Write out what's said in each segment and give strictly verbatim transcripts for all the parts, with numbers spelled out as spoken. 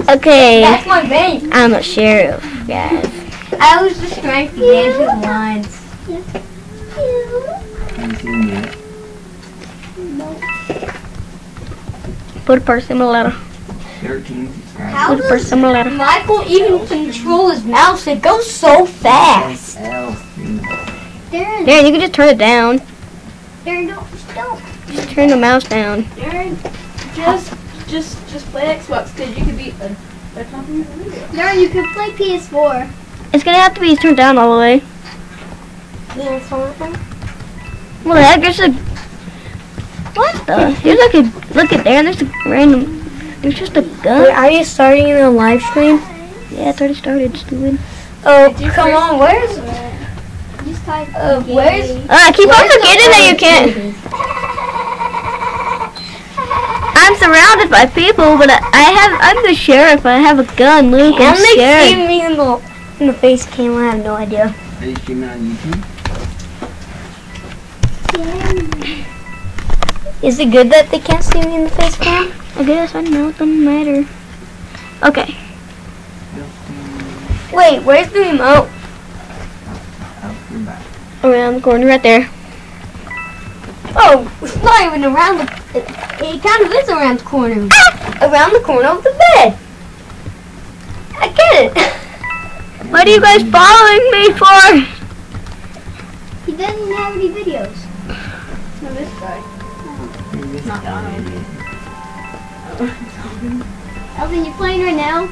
Okay. That's my bank. I'm a sheriff, guys. I was just trying to dance with lines. Put per simulator. thirteen How Put per does simulator. Michael even control his mouse? It goes so fast. Darren, Darren, you can just turn it down. Darren, don't, don't. Just turn the mouse down. Darren, just, just, just play Xbox because you could beat the, the company in the video. Darren, you can play P S four. It's gonna have to be turned down all the way. Yeah, something. What the heck? There's a. What the? There's like a. Look at there. There's a random. There's just a gun. Wait, are you starting in a live stream? Yeah, it's already started, stupid. Oh, come on. Where's. Just type. Uh, where's. Uh, I keep on forgetting that you can't. I'm surrounded by people, but I, I have. I'm the sheriff. I have a gun, Luke. I'm Can they scared. see me in the, in the face cam? I have no idea. are you streaming on YouTube? Is it good that they can't see me in the face cam? I guess I don't know. It doesn't matter. Okay. Wait, where's the remote? Oh, you're back. Around the corner, right there. Oh, it's not even around the. It, it kind of is around the corner. Around the corner of the bed. I get it. What are you guys following me for? He doesn't have any videos. No, this guy. This Not guy, mine. idiot. Elvin, you playing right now?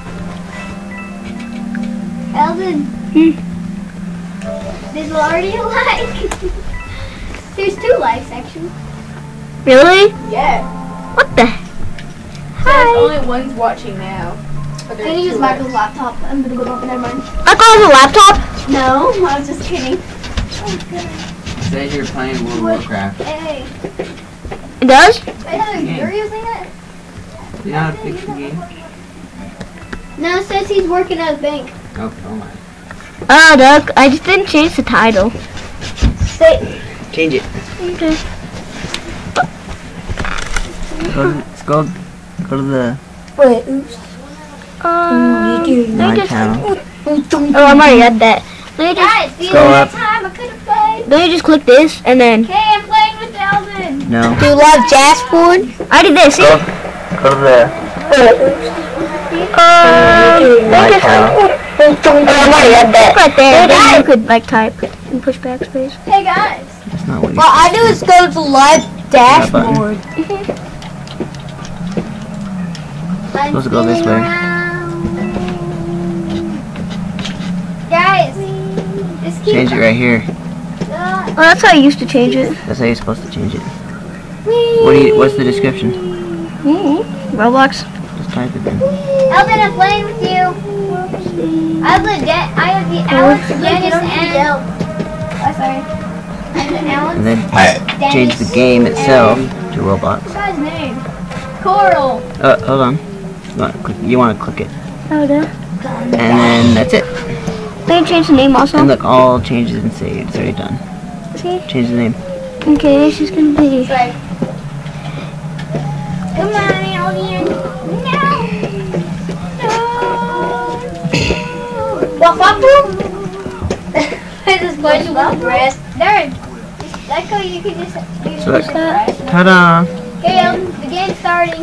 Elvin. Hmm. There's already a like. There's two likes actually. Really? Yeah. What the? There's only one's watching now. But I'm there's gonna use two Michael's left. laptop. I'm gonna go open that one. I call it a laptop. No, I was just kidding. It says you're playing World of Warcraft. Hey, It does? wait, you're using it? You know how to fix the game? No, it says he's working at a bank. Oh, oh my. Oh, Duck. I just didn't change the title. Say, Change it. Okay. Go to, let's go, go to the wait, oops. Um, let me my just. channel. Oh, I'm already at that. Let me just. Guys, the Go other up. time I could have played. Let me just click this and then. Okay, I'm playing with Elvin. No. Do you love jazz porn? I did this. See? Go, go to the Um, my channel. oh, I'm already at that. Right there. Then you could like type and push backspace. Hey guys. That's not what you What I do is go to live That button. dashboard. I'm Supposed to go this spinning way. around. Guys, this keeps change it right here. Oh, that's how I used to change it. That's how you're supposed to change it. What do you? What's the description? Mm-hmm. Roblox. Just type it in. Elvin, I'm playing with you. I have the De- I have the Alex, Dennis, and oh, sorry. And the Alex, And then change the game itself to Roblox. What's guy's name? Coral. Oh, hold on. You want to click, you want to click it, Oh, there. and then that's it. They change the name also. And look, all changes and saved. It's already done. See? Change the name. Okay, this is gonna be. Sorry. Come on, Alien. No. No. What fuck you? I just played with the breast. Darren, that's how you can just use So look. the breast. Ta-da! Okay, um, the game's starting.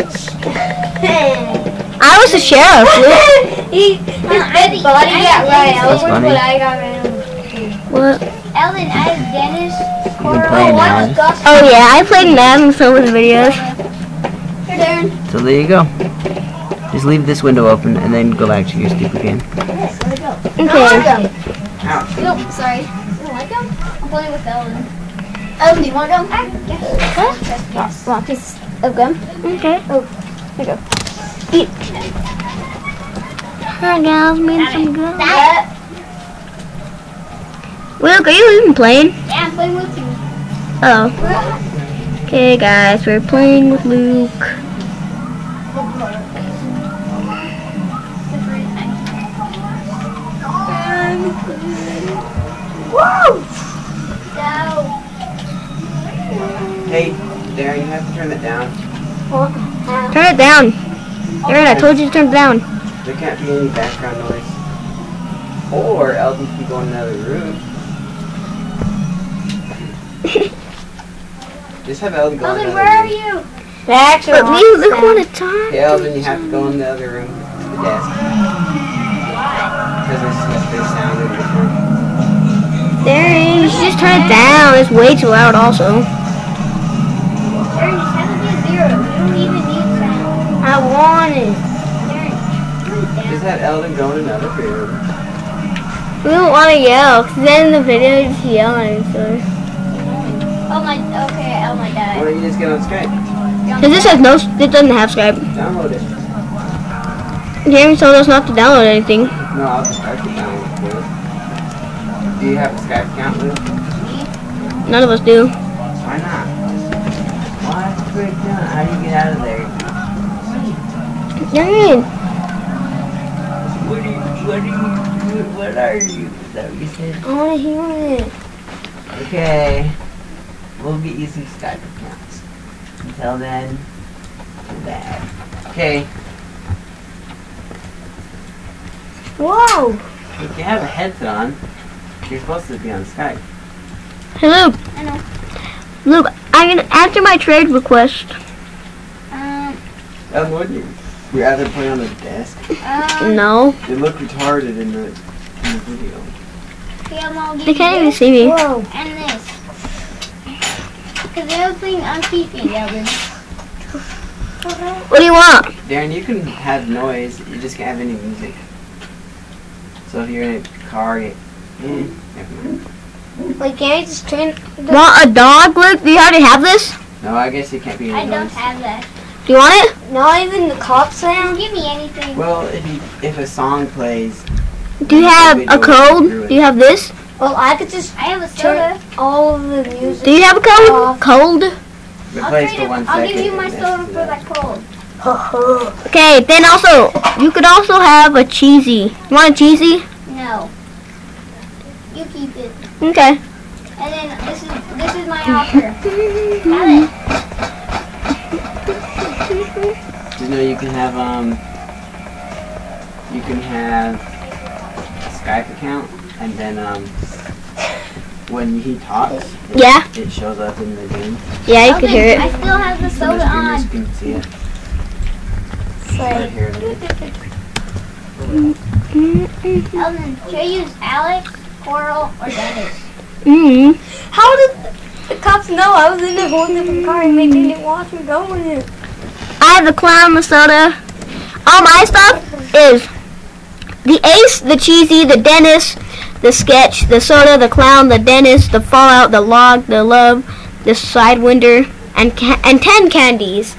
I was the sheriff. he, his bed body got right. That's funny. What I got right. What? Ellen, I have Dennis. You've been playing now. Oh yeah, I played Madden in some of the videos. Here, Darren. So there you go. Just leave this window open and then go back to your stupid game. Yes, let it go. Okay. I don't like them. You don't, sorry. You don't like them? I'm playing with Ellen. Ellen, do you want gum? Yes. What? Yes. Want a piece of gum? Okay. Oh, here you go. Eat. Alright guys, made some good. That. Luke, are you even playing? Yeah, I'm playing with you. Oh. Okay guys, we're playing with Luke. Woo! No. Hey, Darren, you have to turn it down. Turn it down. Aaron, I told you to turn it down. There can't be any background noise. Or Eldon can go in another room. Just have Eldon go in Eldon, another where are room. you? But we look one at a time. Hey Eldon, you have to go in the other room to the desk. Because it's they sounded different. There, you should just turn it down. It's way too loud also. Darren, just have to be a zero. You don't even need sound. I want it. Darren, turn it down. Just have Eldon go in another room. We don't want to yell, because then in the video you just yell at each other. Oh my, okay, oh my Why god. don't you just get on Skype? Because this has no, it doesn't have Skype. Download it. Jeremy told us not to download anything. No, I'll just Skype it download it. Do you have a Skype account, Lou? None of us do. Why not? Why freak out? How do you get out of there? Darren. What are you, what are you, what are you? Is that what you said? I want to hear it. Okay. We'll get you some Skype accounts. Until then, too bad. Okay. Whoa. If you have a headset on, you're supposed to be on Skype. Hey Luke. I know. Luke, I'm going to answer my trade request. Um, That wouldn't you? You'd rather play on the desk? um, No. They look retarded in the, in the video. okay, I'm all They can't even see me. Whoa. And this. Because the other thing I'm keeping, Eldon. What do you want? Darren, you can have noise, you just can't have any music. So if you're in a car, you, eh, never mind. Wait, can I just turn the... Want a dog, Luke? Do you already have this? No, I guess you can't be in I noise. don't have that. Do you want it? Not even the cop sound? Give me anything. Well, if you, if a song plays, Do you have a code? Do you have this? Well, I could just I have a soda. all of the music. Do you have a code? off. Cold? if it I'll, plays trade for it, one I'll second, give you my it soda messes for it that up. cold. Okay, then also, you could also have a cheesy. You want a cheesy? No. You keep it. Okay. And then this is this is my offer. Have it. You know, you can have, um, you can have a Skype account, and then, um, when he talks, it, Yeah. it shows up in the game. Yeah, you Okay, can hear I it. still have the So soda the on. streamers can see it. It's Right like, here it is. Eldon, should I use Alex, Coral, or Dennis? Mm. How did the cops know I was in a whole different car and they didn't watch me go in it? I have the clown, the soda. All my stuff is the ace, the cheesy, the Dennis, the sketch, the soda, the clown, the Dennis, the fallout, the log, the love, the sidewinder, and ca- and ten candies.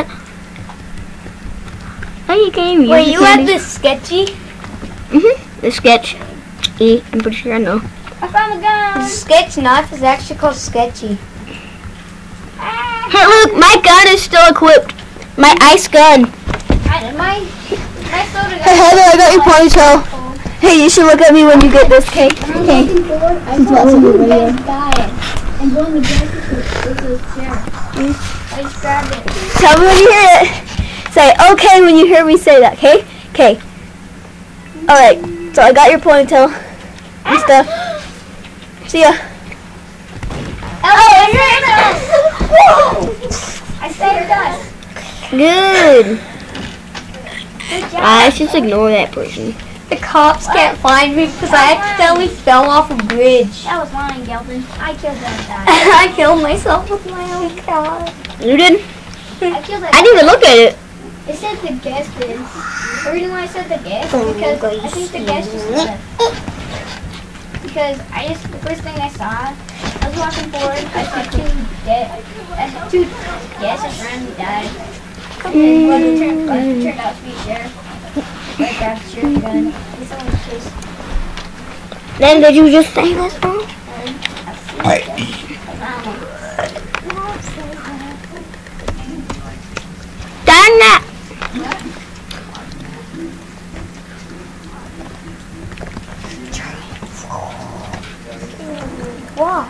Oh, you can't even Wait, use the you had candies. this sketchy? Mhm. The sketch. E. I'm pretty sure I know. I found a gun. The sketch knife is actually called sketchy. Ah, Hey, look, my gun is still equipped. My ice gun. I, my, my soda Hey, Heather, I got your ponytail. Hey, you should look at me when you get this cake. Okay. I saw some guys dying. And going to get this is chair. I just grabbed it. Tell me when you hear it. Say okay when you hear me say that, okay? Okay. Alright, so I got your ponytail and stuff. See ya. Oh, I saved us! I saved us. Good. Good job. I should just ignore that person. The cops can't find me because I accidentally fell off a bridge. That was mine, Gelton. I killed that guy. I killed myself with my own car. You did? I killed that I didn't even look at it. It said the guest did. The reason why I said the guest is because I think the guest just left. Because I just, the first thing I saw, I was walking forward, I saw two dead, I saw two guests just randomly died. And one turned, one turned out to be a sheriff. I grabbed the sheriff gun. And someone was chased. Then did you just say this wrong? And I see Dang that! Wow.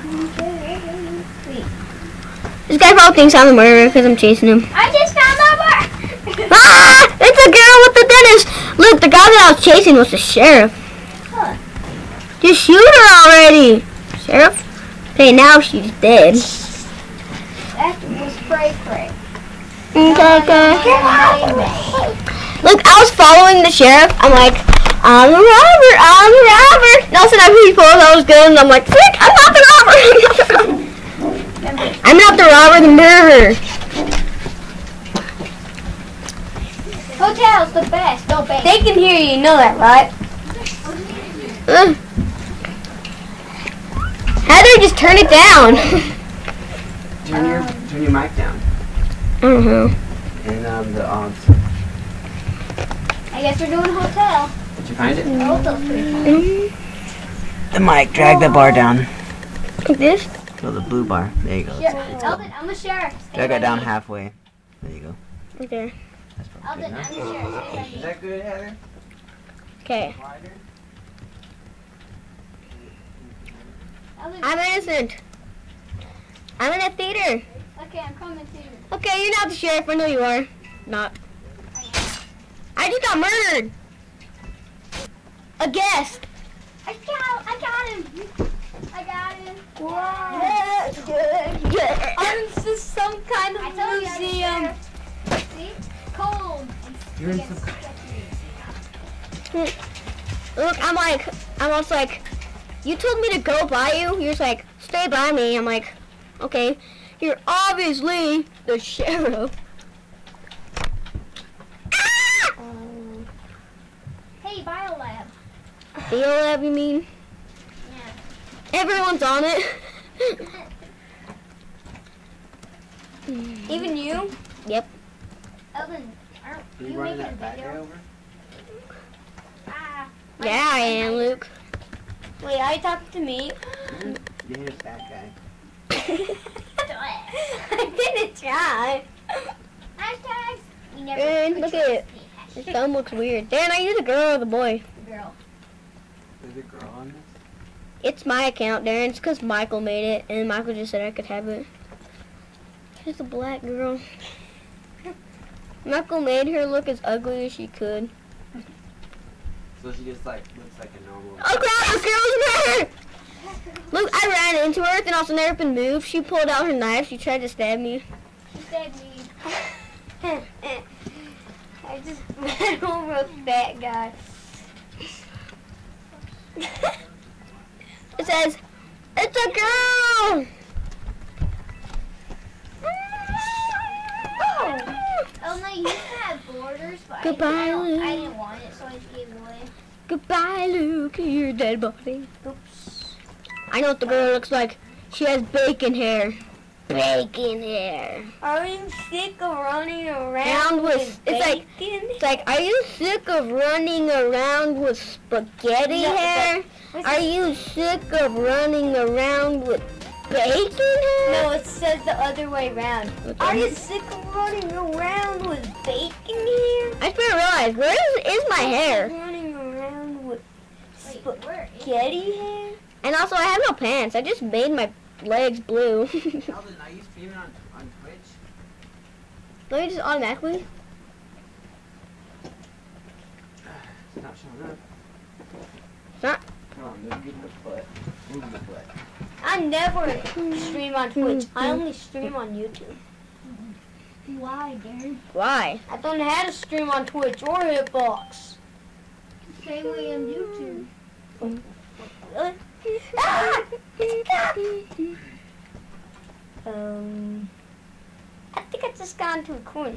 This guy probably thinks I'm the murderer because I'm chasing him. I just found over! Ah! It's a girl with the dentist! Look, Look, the guy that I was chasing was the sheriff. Huh. Just shoot her already. Sheriff? Okay, now she's dead. That was cray cray. Okay, okay. Look, I was following the sheriff. I'm like, I'm the robber, I'm the robber. And all of a sudden I really thought that was good, and I'm like, frick, I'm not the robber. I'm not the robber, the murderer. Hotel's the best. Don't bet. They can hear you, you know that, right? Uh. Heather, just turn it down. Turn your turn your mic down. I don't know. And um the um. I guess we're doing hotel. Did you find it? The hotel's pretty fun. Mm-hmm. The mic. Drag the bar down. Like this? Oh, the blue bar. There you go. Yeah. Elton, I'm the sheriff. Stay Drag it down ready. halfway. There you go. Okay. That's probably Elton, good I'm enough. the sheriff. Stay ready. Is that good, Heather? Okay. Wider? Elton, I'm innocent. I'm in a theater. okay, I'm coming to you. Okay, you're not the sheriff. I know you are. Not. I just got murdered. A guest. I got, I got him. I got him. Wow. Yeah. Aren't this some kind I of told you I'm the museum? sheriff. See? Cold. You're in Against some- sketchy. Look, I'm like, I'm also like, you told me to go by you. You're just like, stay by me. I'm like, okay. You're obviously the sheriff. Ah! Um, Hey, Biolab. Biolab, you mean? Yeah. Everyone's on it. Even you? Yep. Elton, aren't Are you you running making a that fat guy video? over? Ah. Yeah, I am, Luke. Wait, are you talking to me? You hit a fat guy. I didn't try. Hashtags. We never And put look your at it. hashtag. Your thumb looks weird. Dan, are you the girl or the boy? Girl. There's a girl on this? It's my account, Darren. It's because Michael made it, and Michael just said I could have it. She's a black girl. Michael made her look as ugly as she could. So she just like looks like a normal. Oh crap, the girl's in her! Look, I ran into her, and also never been moved. She pulled out her knife. She tried to stab me. She stabbed me. I just ran over a fat guy. It says, it's a girl! Oh no, you have borders, but I, Goodbye, I, don't, Luke. I didn't want it, so I just gave it away. Goodbye, Luke, your dead body. Oops. I know what the girl looks like. She has bacon hair. Bacon hair. Are you sick of running around Round with- with it's like- bacon? It's like, are you sick of running around with spaghetti No, hair? Are you sick of running around with bacon hair? No, it says the other way around. Okay. Are you sick of running around with bacon here? I just realized, where is, is my hair? Running around with Wait, where is spaghetti hair? And also, I have no pants. I just made my legs blue. Alden, are you streaming on, on Twitch? Let me just automatically. It's not showing up. It's not. Come on, move the foot. Move the foot. I never stream on Twitch. I only stream on YouTube. Why, Darren? Why? I don't know how to stream on Twitch or Hitbox. Same way on YouTube. Really? Ah! Stop! Um, I think I just got into a corner.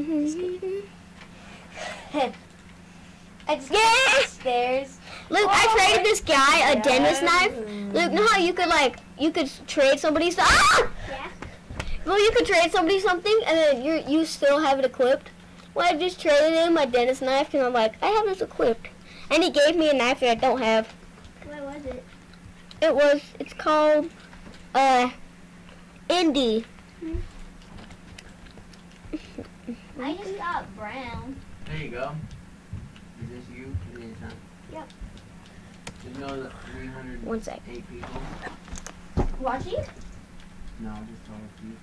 I just got upstairs. Luke, I traded this guy a dentist knife. Mm. Luke, know how you could like you could trade somebody some. Ah! Yeah? Well, you could trade somebody something, and then you you still have it equipped. Well, I just traded him my dentist knife, and I'm like, I have this equipped, and he gave me a knife that I don't have. What was it? It was. It's called uh Indie. I just got brown. There you go. Is this you? It is, huh? Yep. Did you know that three hundred One sec. Mm-hmm. eight people? Watching? No, just told you.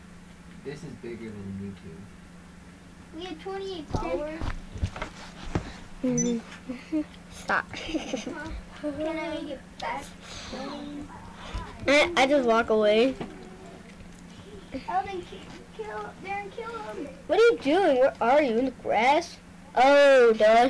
This is bigger than YouTube. We had twenty-eight followers. Stop. Can I make it back? I, I just walk away. Elden, ki- kill, Darren, kill him. What are you doing? Where are you? In the grass? Oh, duh.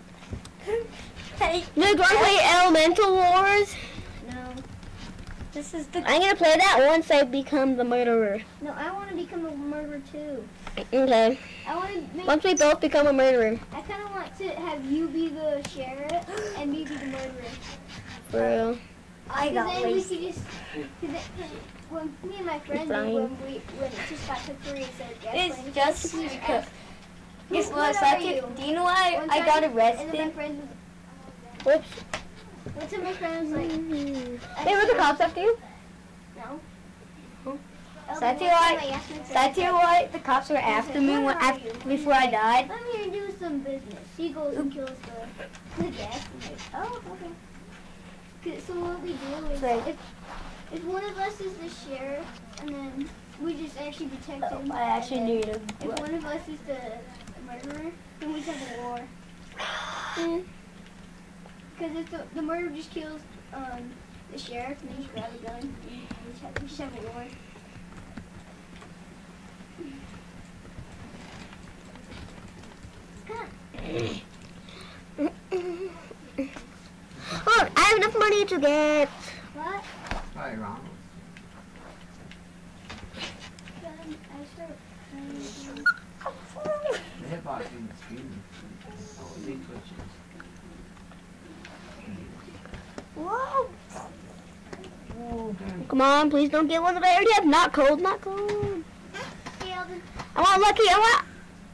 Hey, No, do I play Elemental Wars? No, this is the. I'm gonna play that once I become the murderer. no, I want to become a murderer too. Okay. I want to make. Once we both become a murderer. I kind of want to have you be the sheriff and me be the murderer. For real. I Because got then we wasted. could just. Cause then, cause when me and my friend did Fine. when we when it just got took three instead of gas It's lane, just we because. asked, Guess "Who- what? what are Second, you?" do you know why One I got second, And then my arrested? friend was. Whoops. One time my friend was like. Hey, were the cops after you? No. So I tell you what. So I tell you what. The cops were after me when, after, before I died. I'm here to do some business. He goes and kills the, the gas. I'm like, oh, okay. 'Cause- So what we do is, Right. if, if one of us is the sheriff, and then we just actually protect him. I actually and need then a. If one of us is the murderer, then we just have a war. Because if the, the murderer just kills um, the sheriff, and then just grab a gun, and we just have, we just have a war. Oh, I have enough money to get. What? Probably wrong. Then I start playing. The hitbox isn't speeding. Oh, big twitches. Whoa! Come on, please don't get one that I already have. Not cold, not cold. Hey, Elden. I want lucky. I want.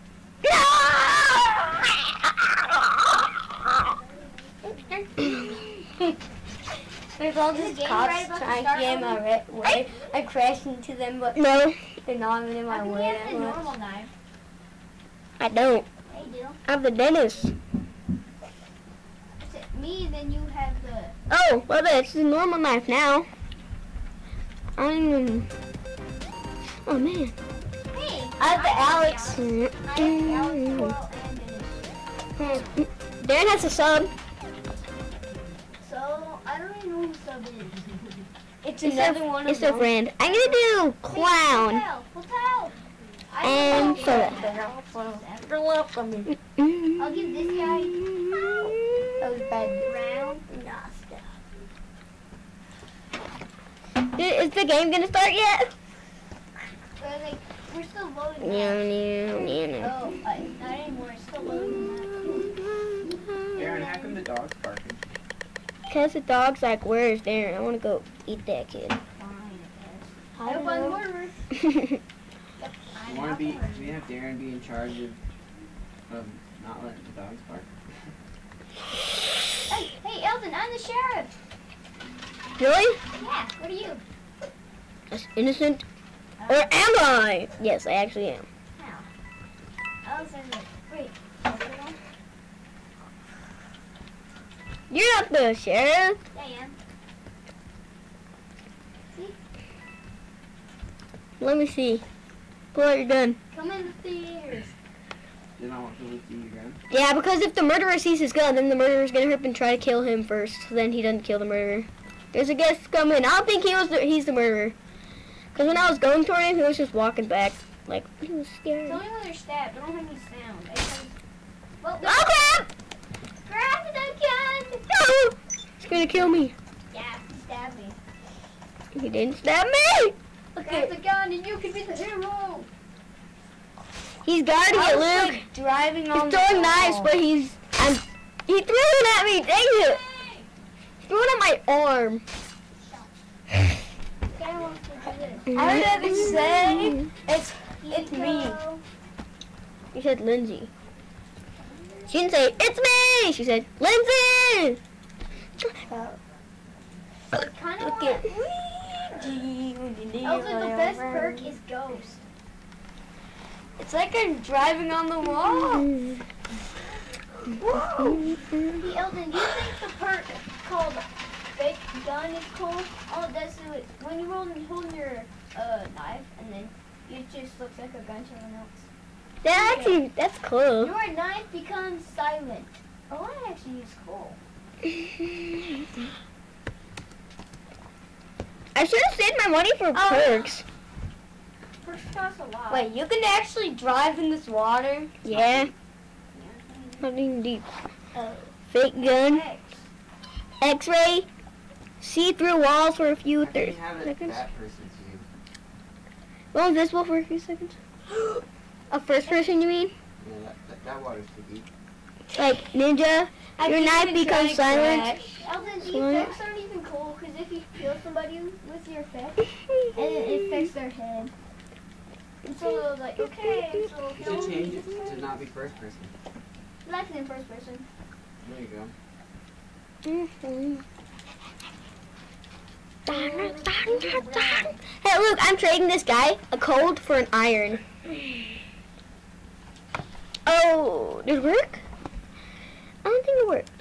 There's all Is these the game cops right about to trying to start get in my already? re- way. I crashed into them, but No, they're not even in my How come way you have that the much. normal knife? I don't. Hey, do. I have the dentist. Is it me? Then you have the. Oh, well, that's the normal knife now. I don't even. Oh man. Hey. I have the Alex. I have the Alex twelve and Dennis. Darren has a sub. So I don't even know who sub is. It's It's another a, one it's of a them. friend. I'm gonna do clown. Hotel. Hotel. I And don't soda. You're welcome. I'll give this guy That was bad. round. Nah, stop. Is the game gonna start yet? But like we're still loading. Yeah, that. yeah, yeah. Oh, uh, not anymore. It's still loading. Aaron, how come the dog's barking? Cause the dog's like, where's Darren? I wanna go eat that kid. Fine, I I guess. don't I'm know. murderer. Yep, I'm You want not to be? murderer. We have Darren be in charge of, of not letting the dogs bark. Hey, hey, Elton, I'm the sheriff. Really? Yeah, what are you? That's innocent. Or am I? Yes, I actually am. How? I was in the. Wait. Hospital? You're not the sheriff. Yeah, I am. Let me see. Pull out your gun. Come in the stairs. Then I want to look through your gun. Yeah, because if the murderer sees his gun, then the murderer's gonna hurry up and try to kill him first. Then he doesn't kill the murderer. There's a guest coming. I don't think he was. The, he's the murderer. Cause when I was going toward him, he was just walking back, like he was scared. Tell me when they're stabbed. I don't have any sound. I just. Well, Oh crap! grab the gun! No! He's gonna kill me. Yeah, he stabbed me. He didn't stab me. Grab the gun and you can be the hero! He's guarding I it, was Luke. like driving on He's the throwing wall. knives, but he's. I'm. He threw it at me. Dang it! He threw it at my arm. This guy wants to do this. I would have to say it's it's me. Hero. You said Lindsay. She didn't say it's me. She said Lindsay. I kind of Look want. at Also, the best perk is Ghost. It's like I'm driving on the wall. Hey, Elton, do you think the perk called Fake Gun is cool? All it does is when you roll and hold your uh, knife, and then it just looks like a gun to everyone else. That actually, that's cool. Your knife becomes silent. Oh, I actually use coal. I should have saved my money for Oh. perks. First costs a lot. Wait, you can actually drive in this water? Yeah. Nothing deep. Oh. Fake gun. X. X-ray. See through walls for a few How can you thirty have it seconds. that person's view? Go invisible for a few seconds. A first person, you mean? Yeah, that, that, that water's too deep. Like ninja. I Your keep knife even becomes trying to silent. crash. Elton, the What? effects aren't even cool because if you kill somebody with your effect, and it affects their head. And so it was like, okay, so You should change it to not be first person. That's in first person. There you go. Mhm. Hey, look, I'm trading this guy a cold for an iron. Oh, did it work? I don't think it worked.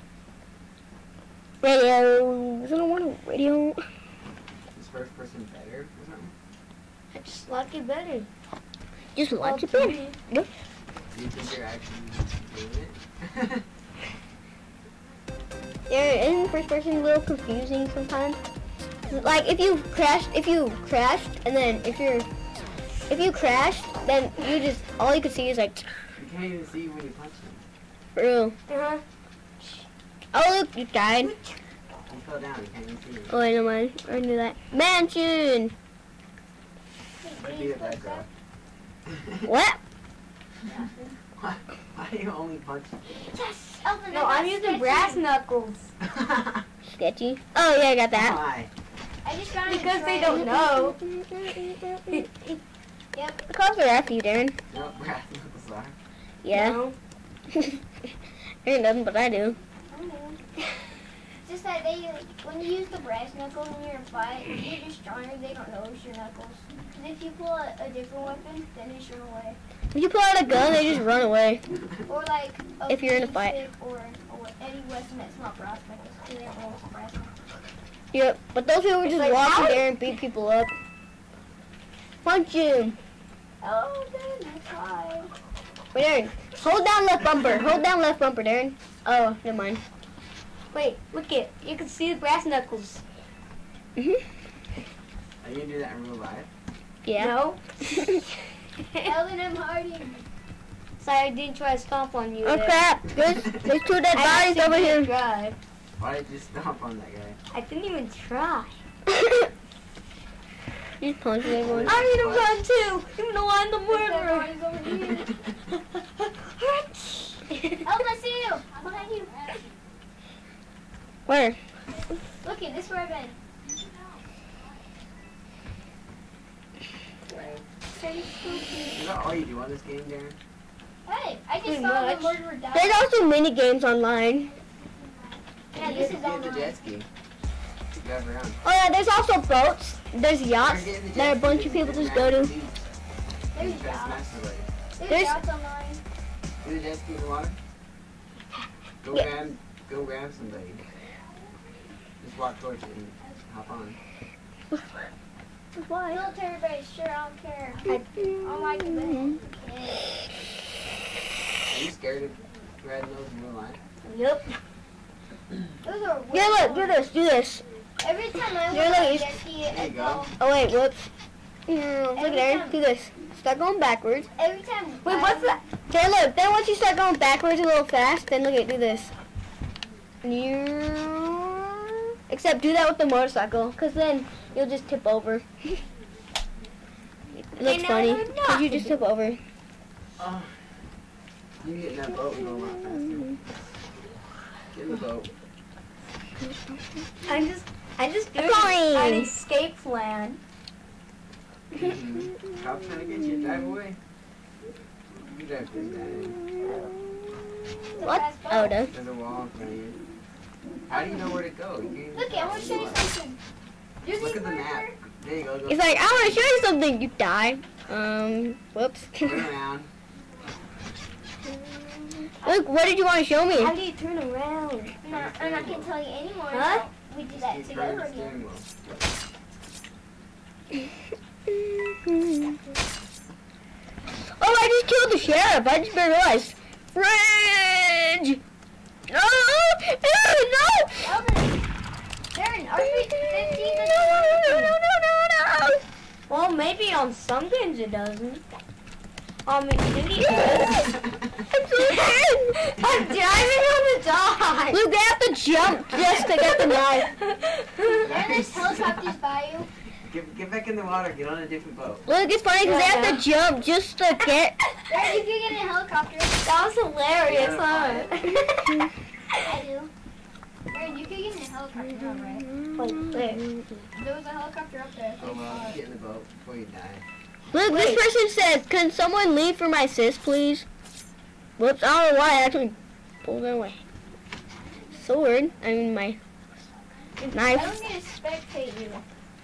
Radio. I don't want a radio. Is first person better or something? I just like it better. Just watch it Well, better. Do you think you're actually doing it? Yeah, isn't first person a little confusing sometimes? Like if you crashed, if you crashed, and then if you're, if you crashed, then you just all you could see is like, You can't even see when you punch them. for real. Uh-huh. Oh look, you died. You fell down, you can't even see them. Oh, I know mine. I knew that. Mansion. Might be a bad girl. What? Why, why do you only punch? Yes! Elton, No, I'm using brass knuckles. Sketchy. Oh yeah, I got that. Why? I just got Because they don't know. Yep. The cops are after you, Darren. You know what brass knuckles are? Yeah. No. There ain't nothing but I do. I know. Just that they, like, when you use the brass knuckle when you're in a fight, you're just stronger, they don't notice your knuckles. And if you pull a, a different weapon, then they just run away. If you pull out a gun, they just run away. Or like a If you're in a flint fight. stick Or, or any weapon that's not brass knuckles, because they don't know it's brass knuckles. Yep. But those people were just like, walking how- there and beat people up. Punch him. Oh, then that's why. Wait, Darren. Hold down left bumper. Hold down left bumper, Darren. Oh, never mind. Wait, look it. You can see the brass knuckles. Mhm. Are you gonna do that in real life? Yeah. No. Elton, I'm hiding. Sorry, I didn't try to stomp on you. Oh there. crap! There's there's two dead I bodies actually over didn't here. Try. Why did you stomp on that guy? I didn't even try. He's punching everyone. I'm gonna run too, even though I'm the murderer. Everybody's over here. Elton, I see you. I'm behind you. Where? Look at this where I've been. Is that all you do on this game, Darren? Hey, I just Pretty saw much. the murderer die. There's also mini games online. Yeah, this is Get the online. jet ski. Drive around. Oh yeah, there's also boats. There's yachts Or get in the that jet a bunch ski of people and just smash go the to. beach. There's And try to smash yachts. somebody. There's There's- yachts online. Do the jet ski in the water. Go Yeah. grab, go grab somebody. Just walk towards it and hop on. Why? Military base, sure, I don't care. I don't like it, but yeah. Are you scared of red nose in real life? Yep. Those are Yeah, weird look, do this, do this. Every time I You're went on a like- jet ski, There you I go. go. Oh wait, whoops. Yeah, look Every there, time- do this. Start going backwards. Every time. Wait, I- what's that? Okay, look. Then once you start going backwards a little fast, then look at do this. Except do that with the motorcycle, cause then you'll just tip over. It looks now funny, you're not. cause you just tip over. Oh. You get in that boat and go a lot faster. Get in the boat. I'm just, I'm just doing Fine. an escape plan. Mm-hmm. Cops trying to get you. Drive away. You drive through that. It's a What? fast boat. Oh no. There's a wall in front of you. How do you know where to go? You can't Look, I want to show you something. You're Look the at the map. murderer. There you go. Go He's like, I want to show you something. You die. Um, whoops. turn around. Look, what did you want to show me? How do you turn around? No, I'm not gonna tell you anymore. Huh? until We do that Just together turn the again. steering wheel. Oh, I just killed the sheriff. I just realized. Fridge! on some games it doesn't. I mean, maybe it does. I'm driving on the dog. Luke, they have to jump just to get the knife. There there's helicopters by you. Get, get back in the water. Get on a different boat. Luke, it's funny because Yeah. they have to jump just to get. There, you can get in a helicopter. That was hilarious, huh? I do. There, you can get in a helicopter, alright? Wait, wait. There was a helicopter up there. Oh well, get in the boat before you die. Luke, Wait. this person says, "Can someone leave for my sis, please?" Whoops, I don't know why I actually pulled it away. Sword. I mean my I knife. don't need to spectate you.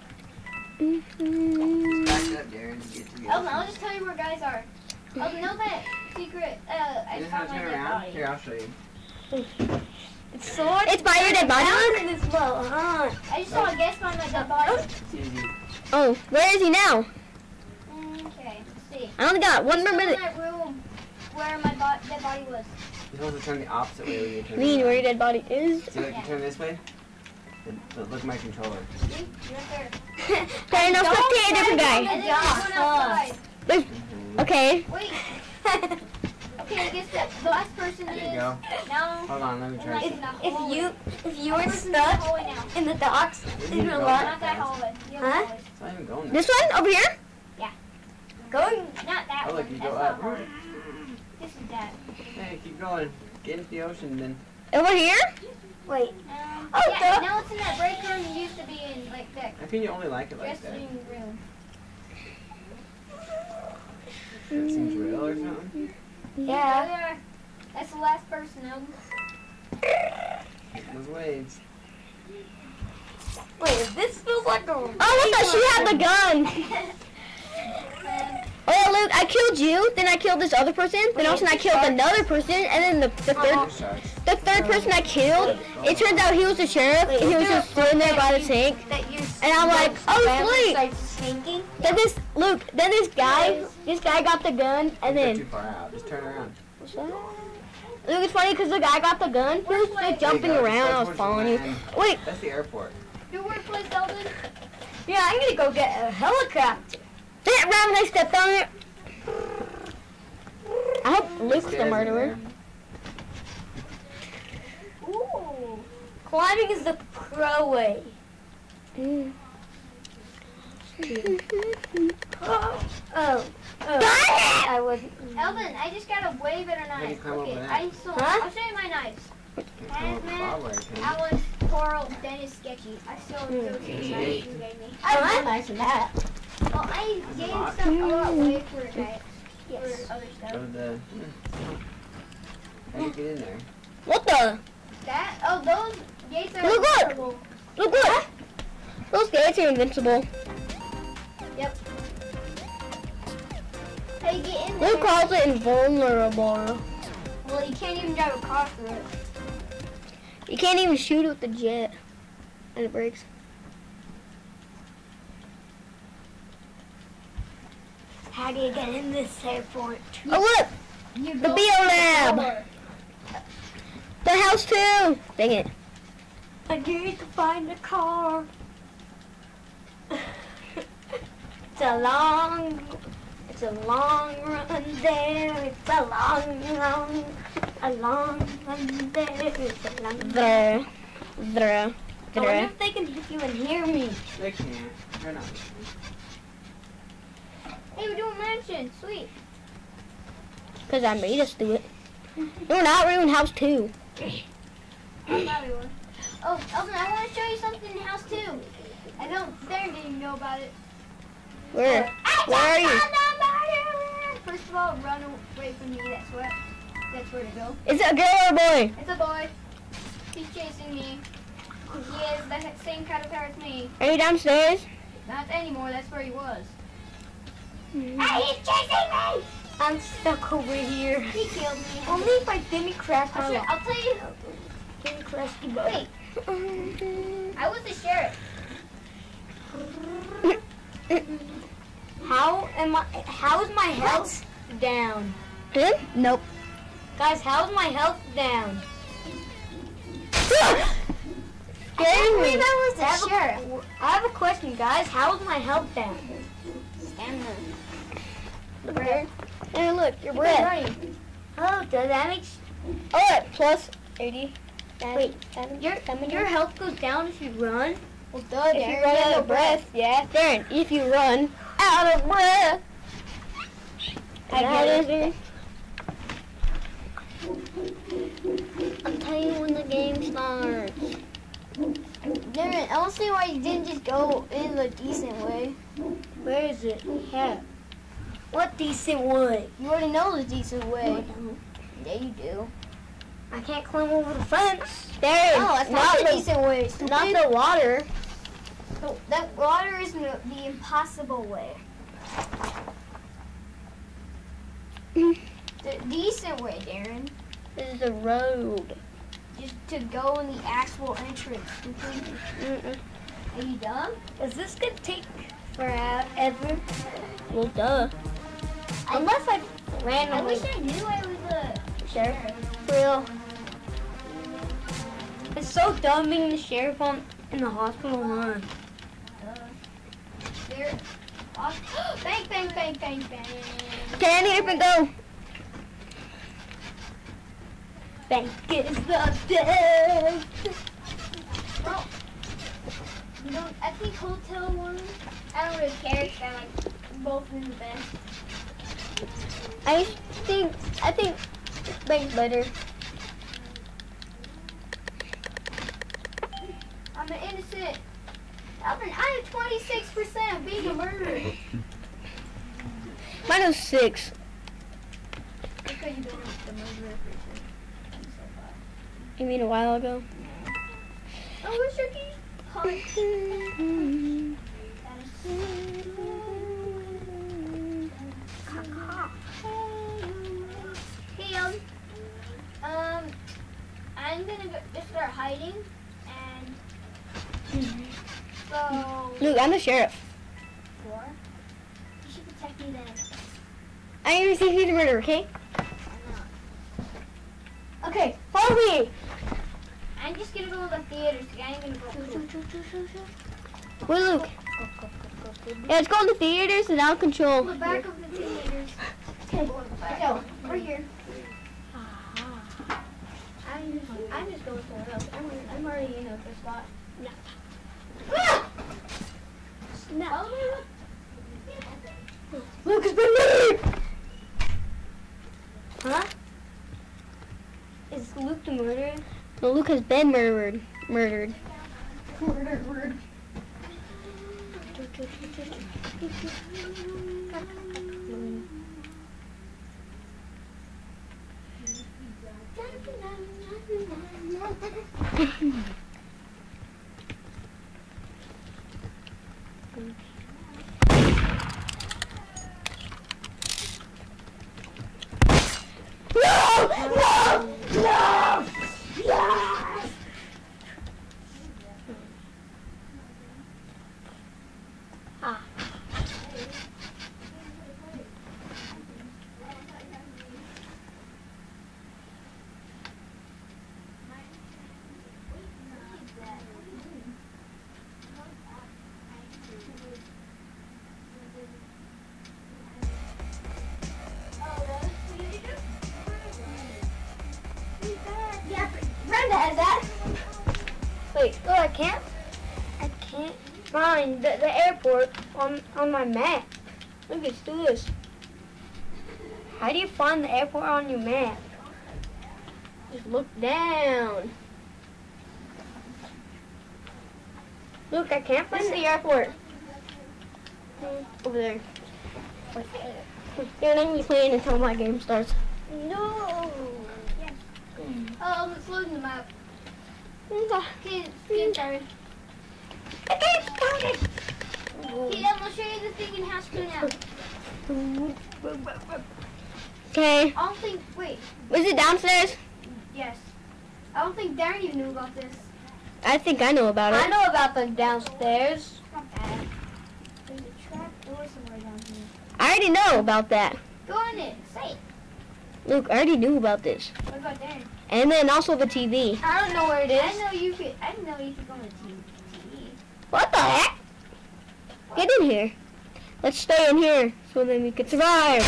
Mhm. Back up, Darren. To get to the Elton, I'll just tell you where guys are. Elton, know that secret, uh, I You know just how found to my turn dead around? body. Here, I'll show you. It's sword. It's by your dead body, Luke? In this boat, huh? I just saw a guest find my dead body. It's easy. Oh, where is he now? Okay, let's see. I only got one Still more in minute. that room where my bo- dead body was. You're supposed to turn the opposite way when you turn Mean around. where your dead body is. See, like you turn this way? Then- But look at my controller. See? Right there. Okay, no, spectate a different guy. And then there's one outside. Mhm. Okay. Wait. Okay, I guess the, the last person There is you go. now. Hold on, let me try If- something. If you if you were Person's in the stuck hallway now. in the docks in you real go. life, Not that hallway. The other Huh? hallway. It's not even going there. This one over here. going Not that Oh, one. look, you That's go not up. hallway. This is that. Hey, keep going. Get into the ocean then. Over here. wait. Um, Oh, yeah, duh. now it's in that break room you used to be in, like that How can you only like it like that? dressing room. It seems real or something? Yeah. There. That's the last person. Now. Those waves. Wait, this feels like a. Oh, look, at she had the gun. Oh, yeah, Luke, I killed you. Then I killed this other person. Then all of a sudden I killed another person, and then the, the third Good shots. the third person I killed. It turns out he was the sheriff. And he was just sitting there by the tank. That you. And I'm like, oh, sweet. Starts sinking. Then this Luke, then this guy, this guy got the gun, and You're then too far out. Just turn around. what's that? Luke, it's funny because the guy got the gun. He was like jumping There you go. around. I was Just following you. land. Wait, That's the airport. Your workplace, Eldon? Yeah, I'm gonna go get a helicopter. that round I stepped on it. I hope Luke's the Stairs murderer. in there. Ooh. Climbing is the pro way. Mm. Oh. Oh. I would. Eldon, I just got a way better How do you knife. climb Okay, over that? I still, Huh? I'll show you my knives. Can't come up man. barbed wire, can you? I was Coral, Dennis, Sketchy. I still Hmm. go to the Mm. knife you gave me. I'm nice in that. Well, I There's a gave lot. stuff a lot away for that. Yes. For other Go stuff. to the. How do you get in there? What the? That? Oh, those gates are Look, look. invisible. Look, look. Those gates are invincible. How you get in there? Luke calls it invulnerable. Well, you can't even drive a car through it. You can't even shoot it with the jet. And it breaks. How do you get in this airport? Oh, look. You The go Bio through Lab. door. The house too. Dang it. I need to find a car. It's a long, it's a long run there. It's a long, long, a long run there. It's a long. The. The. I wonder The. if they can even hear me. They can't. They're not. Hey, we're doing mansion. Sweet. Because I made us do it. No, we're not. We're doing house two. I thought we were. Oh, Elton, I want to show you something in house two. I don't. Darren didn't even know about it. Where? Where are you? First of all, run away from me. That's where. That's where to go. Is it a girl or a boy? It's a boy. He's chasing me. He has the same kind of power as me. Are you downstairs? Not anymore. That's where he was. Mm. Hey, he's chasing me! I'm stuck over here. He killed me. Only if I didn't crash I'll, my show, life. I'll tell you. Didn't crash the boat. Wait, I was the sheriff. How am I? How is my health down? Him? Nope. Guys, how's my health down? Scaring me. I was I have, a, I have a question, guys. How is my health down? And the breath. Hey, look, your Keep breath. running. Oh, does that make s- Oh, wait, plus eighty. Wait, your your health goes down if you run? Well, duh, If Darren, you run out out of breath. Yeah, Darren, if you run out of breath. I Now get it is, I'll tell you when the game starts. Darren, I don't see why you didn't just go in a decent way. Where is it? Yeah. What decent way? You already know the decent No, I way. don't. Yeah, you do. I can't climb over the fence. Darren, No, that's not, the the, decent way. Stupid. not the water. No, that water is the, the impossible way. The decent way, Darren. This is the road. Just to go in the actual entrance. Completely. Mm-mm. Are you dumb? Is this gonna take forever? Well, duh. Unless I I randomly. wish I knew I was a Sheriff. Real. It's so dumb being the sheriff on in the hospital, huh? There. Bang, bang, bang, bang, bang. Okay, I need to go. Bank is the death. Well, you don't, I think hotel one, I don't really care because I like both of them the best. I think I think bank's better. I'm an innocent. Alvin, I have twenty-six percent of being a murderer. Mine was six. Because you've been the murderer person. You mean a while ago? Oh, where's your key? Punch. Hey, um, um, I'm gonna go, just start hiding, and so. Luke, I'm the sheriff. Four. You should protect me then. I ain't received you the murder, okay? Okay, Follow me. I'm just gonna go to the theater. So I ain't gonna go. Wait, Luke. Yeah, let's go to the theaters and I'll control. The back of the theaters. Okay, go. Right here. I'm just, I'm just going somewhere else. I'm, I'm already in a good spot. No. Follow me. Luke has been murdered. Huh? Is Luke the murderer? No, Luke has been murdered. Murdered. Murdered, murdered. No! No! No! Yes! Ah. Brenda has that. Wait, oh, I can't. I can't find the, the airport on on my map. Look, let's do this. How do you find the airport on your map? Just look down. Look, I can't find the airport. Over there. You're not even playing until my game starts. No. Yes. Oh, it's loading the map. Okay. Okay, get started. Okay, started. Okay, I'm gonna show you the thing in house two now. Okay. I don't think. Wait. Was it downstairs? Yes. I don't think Darren even knew about this. I think I know about it. I know about the downstairs. Not bad. There's a trap door somewhere down here. I already know about that. Go in it. Say it. Look, I already knew about this. What about Darren? And then also the T V. I don't know where it is. I know you could. I didn't know you could go on the T V. What the heck? Get in here. Let's stay in here so then we can survive.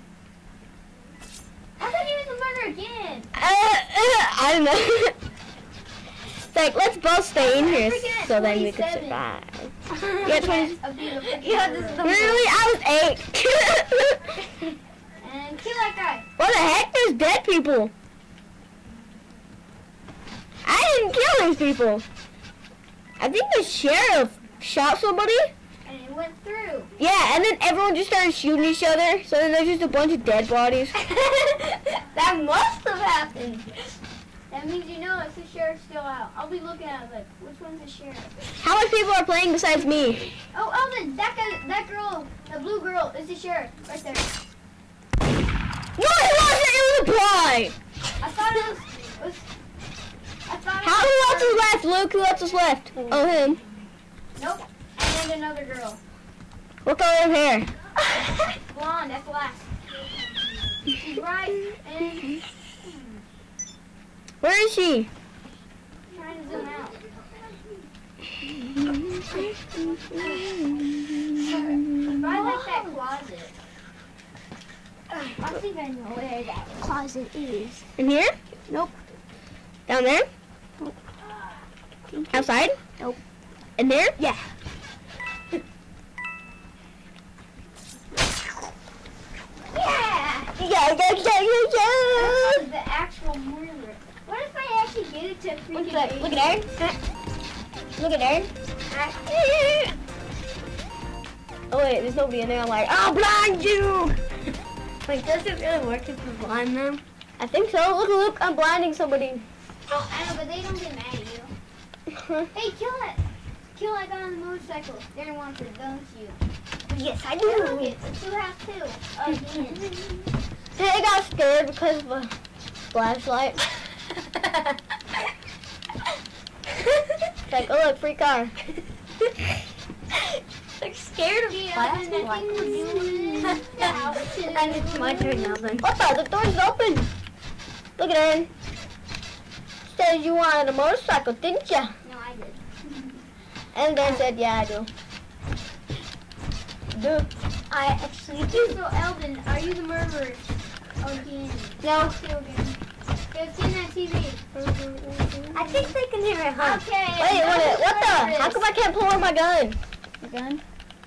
I thought you was a murderer again. Uh, uh, I don't know. It's like, let's both stay in here so then we can survive. Yeah, twenty. Yeah, this is the Really? I was eight. And kill that guy. What the heck? There's dead people. I didn't kill these people. I think the sheriff shot somebody. And it went through. Yeah, and then everyone just started shooting each other. So then there's just a bunch of dead bodies. That must have happened. That means you know it's the sheriff still out. I'll be looking at it like, which one's the sheriff? How much people are playing besides me? Oh, Elvin, that guy, that girl, the blue girl is the sheriff right there. No, it wasn't. It was a blind. I thought it was. It was I thought. It How was who else is left? Luke, who else is left? Oh, him. Nope. And then another girl. What color of hair? Blonde. That's last. She's right. And Where is she? trying to zoom out. I like that closet. I think I know where that closet is. In here? Nope. Down there? Outside? Nope. In there? Yeah. Yeah. Yeah, yeah, yeah, yeah, That yeah. was the actual murderer. What if I actually get it to freaking Look at look at there. Look at there. Oh wait, there's nobody in there. I'm like, I'll blind you. Wait, does it really work if you blind them? I think so. Look, look, I'm blinding somebody. I know, but they don't get mad at you. Hey, kill it. Kill that guy on the motorcycle. They're wanted, don't you? Yes, I Yeah, look, it's a two half two. Again. I got scared because of a flashlight. It's like, oh look, free car. Like scared of Yeah, and I think we're doing out And it's my turn now then. What the? The door's open. Look at her. Said you wanted a motorcycle, didn't ya? No, I did. And then said, yeah, I do. Do. I actually do. So, Eldon, are you the murderer? Again. No. Still again. It's in that T V. I think they can hear it, huh? Okay. Wait, I know what, who what the? murderer How is. come I can't pull out my gun? The gun?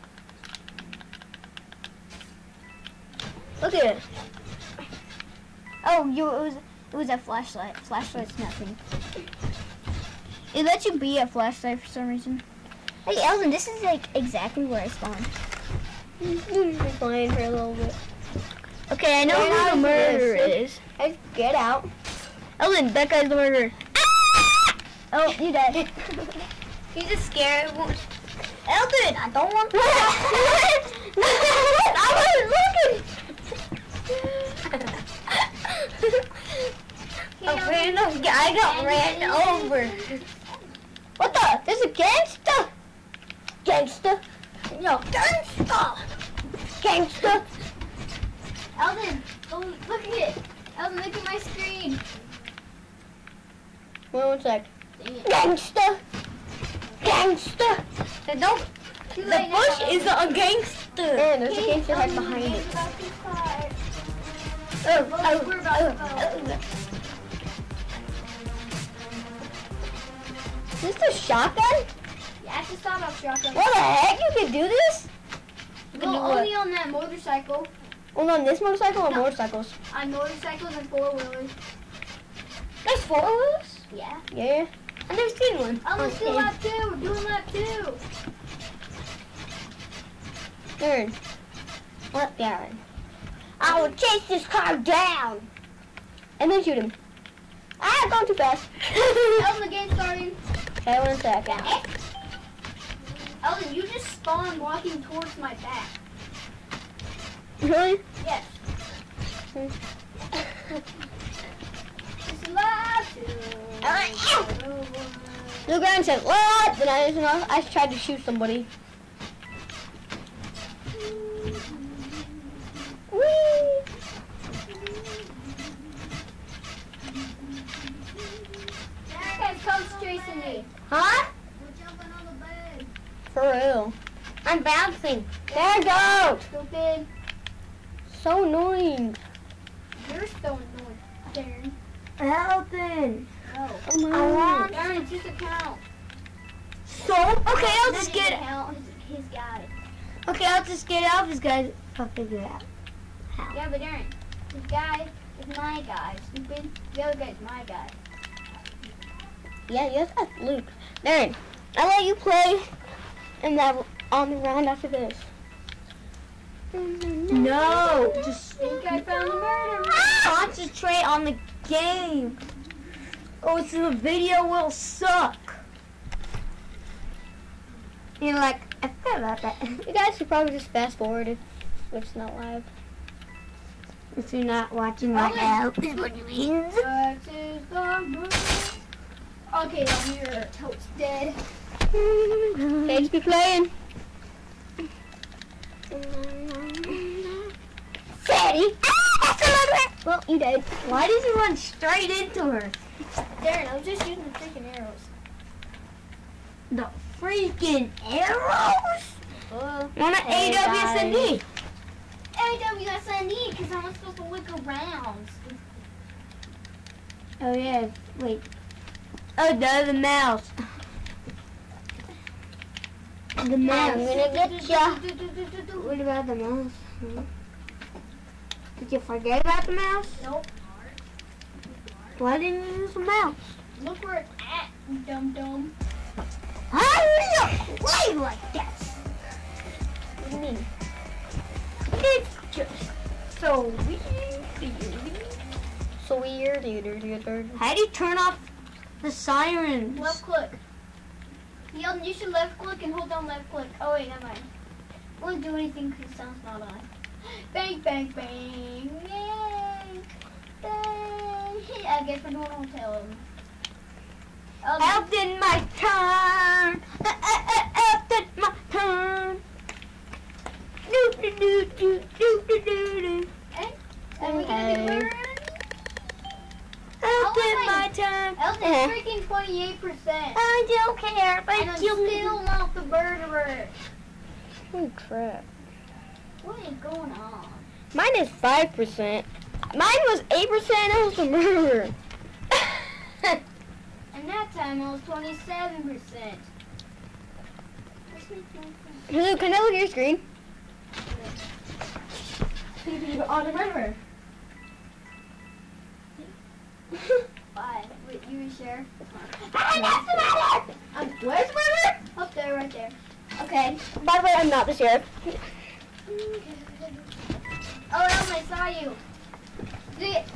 Look at it. Oh, you, it was it was a flashlight. Flashlight's nothing. It lets you be a flashlight for some reason. Hey, Eldon, this is like exactly where I spawned. You've been playing for a little bit. Okay, I know Get out who the of murderer this. is. Hey, get out. Ellen, that guy's the murderer. Oh, you died. He's just scared. Eldon, I don't want to. I wasn't looking. A random guy got ran over. What the? There's a gangster. Gangster. No, gangsta. Gangster. Eldon, oh, look at it. Eldon, look at my screen. Wait one sec. Dang it. Gangster. Gangster. They don't. Too The late bush now. is a gangster. And there's a Hey, gangster head Eldon, behind the it. game's about to start. Oh, Well, we're about to go. Is this the shotgun? Yeah, it's a sawed-off shotgun. What the heck? You can do this? You can Well, do what? only on that motorcycle. Only on this motorcycle or No. motorcycles? On motorcycles and four-wheelers. There's four wheels? Yeah. Yeah. I've never seen one. Oh, let's do Okay. lap two. We're doing lap two. Third. What down? I will chase this car down. And then shoot him. Ah, going too fast. Eldon, the game's starting. Okay, one second. Eldon, you just spawned walking towards my back. Really? Yes. Hmm. It's lap two. Blue Grand said, what? Then I, you know, I tried to shoot somebody. Whee! That guy's coach chasing me. Huh? We're jumping on the bed. For real. I'm bouncing. There it goes. Stupid. So annoying. You're so annoying. Darren. Helping. No. Oh my I want God. Darren, it's his account. So okay, I'll just Not his get. account, his, his guy. Okay, I'll just get it off his guys. I'll figure it out. Yeah, but Darren, his guy is my guy. Stupid. The other guy's my guy. Yeah, yes, that's Luke. Darren, I'll let you play in that on the round after this. No, just Think I found the murderer. concentrate on the game. Oh, so the video will suck. You're like, I forgot about that. You guys should probably just fast forward if it's not live. If you're not watching right now, is what it means. That is the murderer. Okay, now your toad's dead. Okay, just be playing. Sadie! Ah, that's another! Well, you died. Why did you run straight into her? Darren, I was just using the freaking arrows. The freaking arrows! Uh, Want an A W S N D? A W S N D, because I'm not supposed to look around. Oh yeah, wait. Oh no, the mouse. The mouse. I'm gonna get ya. What about the mouse? Hmm? Did you forget about the mouse? Nope. Why didn't you use the mouse? Look where it's at, dum dum. How do you play like that? What do you mean? It's just so weird. So weird. How do you turn off the sirens? Left click. Yelton, you should left click and hold down left click. Oh wait, never mind. Won't do anything because the sound's not on. Bang, bang, bang. Yay. Bang. I guess we're doing a hotel. Out in my turn. Out in my turn. Do do do do do do do do. Are we gonna get murdered? Out Oh in my- my turn. Elton's freaking twenty-eight percent. I don't care, And but I'm you still not the murderer. Oh crap. What is going on? Mine is five percent. Mine was eight percent. I was the murderer. And that time it was twenty-seven percent. Hello, can I look at your screen? On the murderer. Why? Wait, you and share? I got the murderer! Um, where's the murderer? Up there, right there. Okay. By the way, I'm not the sheriff. Oh, Ellen, I saw you. See it?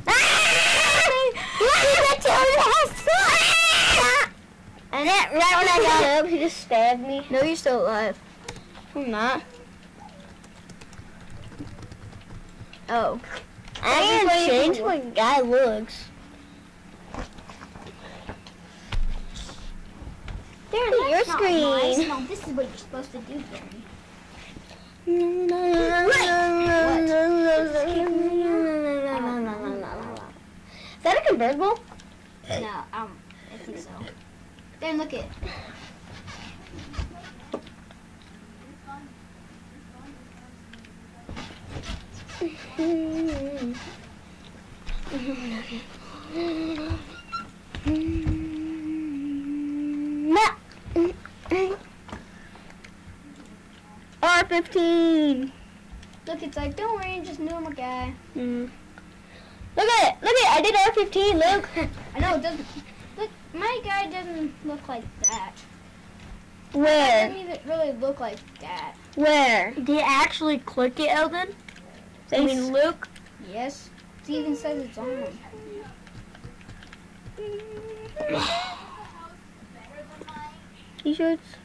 And that right when I got up, he just stabbed me. No, you're still alive. I'm not. Oh. I didn't change my guy looks. There, That's your not screen. nice. No, this is what you're supposed to do, Gary. Is that a convertible? No, um, I think so. Then look it. R fifteen. Look, it's like, don't worry, just knew him a guy. Mm. Look at it! Look at it! I did R fifteen, look! I know, it doesn't. Look, my guy doesn't look like that. It Where? doesn't even really look like that. Where? Did you actually click it, Eldon? I mean, Luke? Yes. It even says it's on. T-shirts?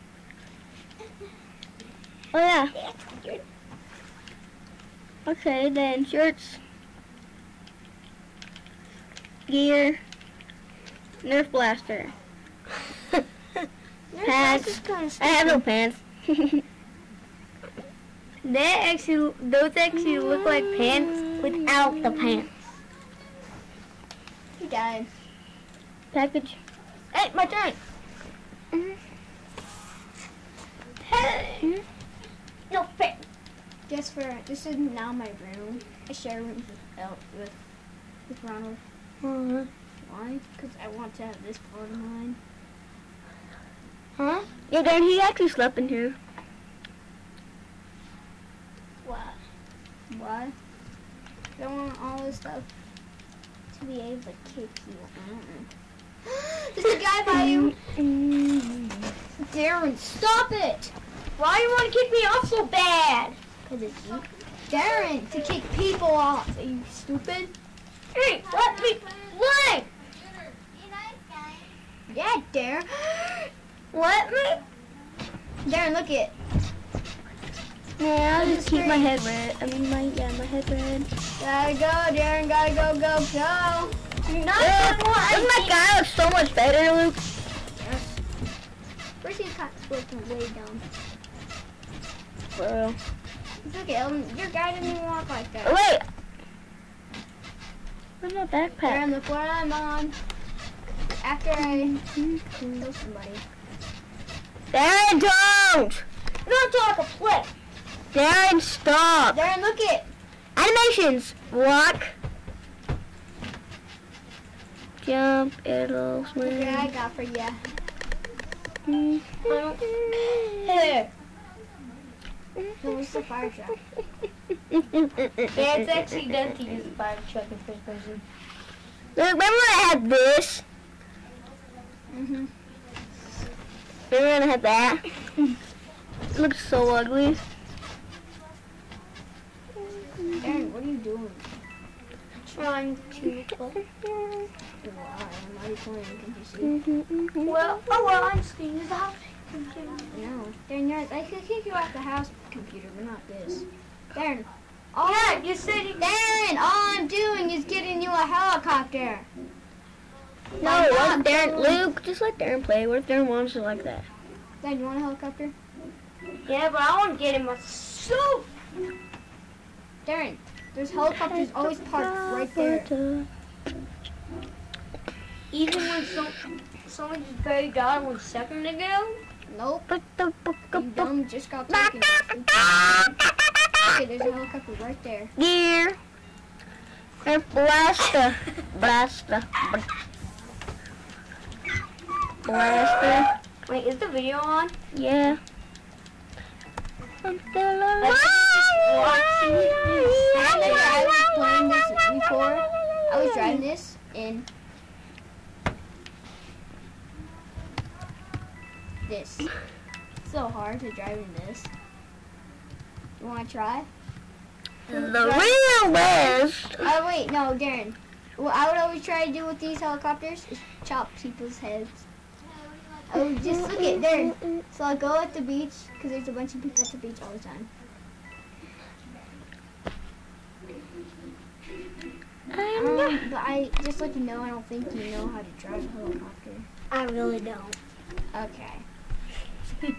Oh, yeah. Okay, then shirts. Gear. Nerf blaster. Pants. I have no pants. That actually, those actually look like pants without the pants. He died. Package. Hey, my turn. Hey. No pants. just for this is now my room. I share rooms with El- with with Ronald. Uh, Why? Because I want to have this part of mine. huh? Yeah, Dan, he actually slept in here. Why? Why? I want all this stuff to be able to kick you. There's a guy by you. Darren, stop it! Why you want to kick me off so bad? Cause it's you. Darren, to kick people off. Are you stupid? Hey, let me play. Yeah, Darren. Let me. Darren, look it. Yeah, I'll just keep my head red. I mean, my, yeah, my head red. Gotta go, Darren. Gotta go, go, go. You're not Luke, gonna want doesn't my guy look so much better, Luke? Yes. First, you got looking way down. Bro. It's okay, um, your guy didn't even walk like that. Oh, wait. Where's my backpack? Darren, look what I'm on. After I kill somebody. Darren, don't! not talk a play. Darren, stop! Darren, look it. Animations! Walk. Jump, it'll Look swim. what I got for ya. Here. So what's the fire truck? Yeah, it's actually done to use a fire truck in first person. Look, remember when I had this? Mm-hmm. Remember when I had that? It looks so ugly. Darren, what are you doing? Trying to play. Why? I'm already playing, can't you see? Well, oh well, I'm sneezed out. No. Darren, you're, I could kick you off the house computer, but not this. Darren. All Yeah, you said you. Darren, all I'm doing is getting you a helicopter. No, it wasn't Darren. Luke, just let Darren play. What if Darren wants it like that? Darren, you want a helicopter? Yeah, but I want to get in myself. Darren, there's helicopters always parked right there. Even when some someone just buried down one second ago. Nope. You dumb, just got talking. Okay, there's a helicopter right there. Gear. And blaster. Blaster. Blaster. Wait, is the video on? Yeah. I'm still alive. I was playing this before. I was driving this and this. It's so hard to drive in this. You want to try? The real best. Oh wait, no, Darren. What I would always try to do with these helicopters is chop people's heads. I would just look at Darren. So I go at the beach because there's a bunch of people at the beach all the time. Um, but I just let you know I don't think you know how to drive a helicopter. I really don't. Okay. I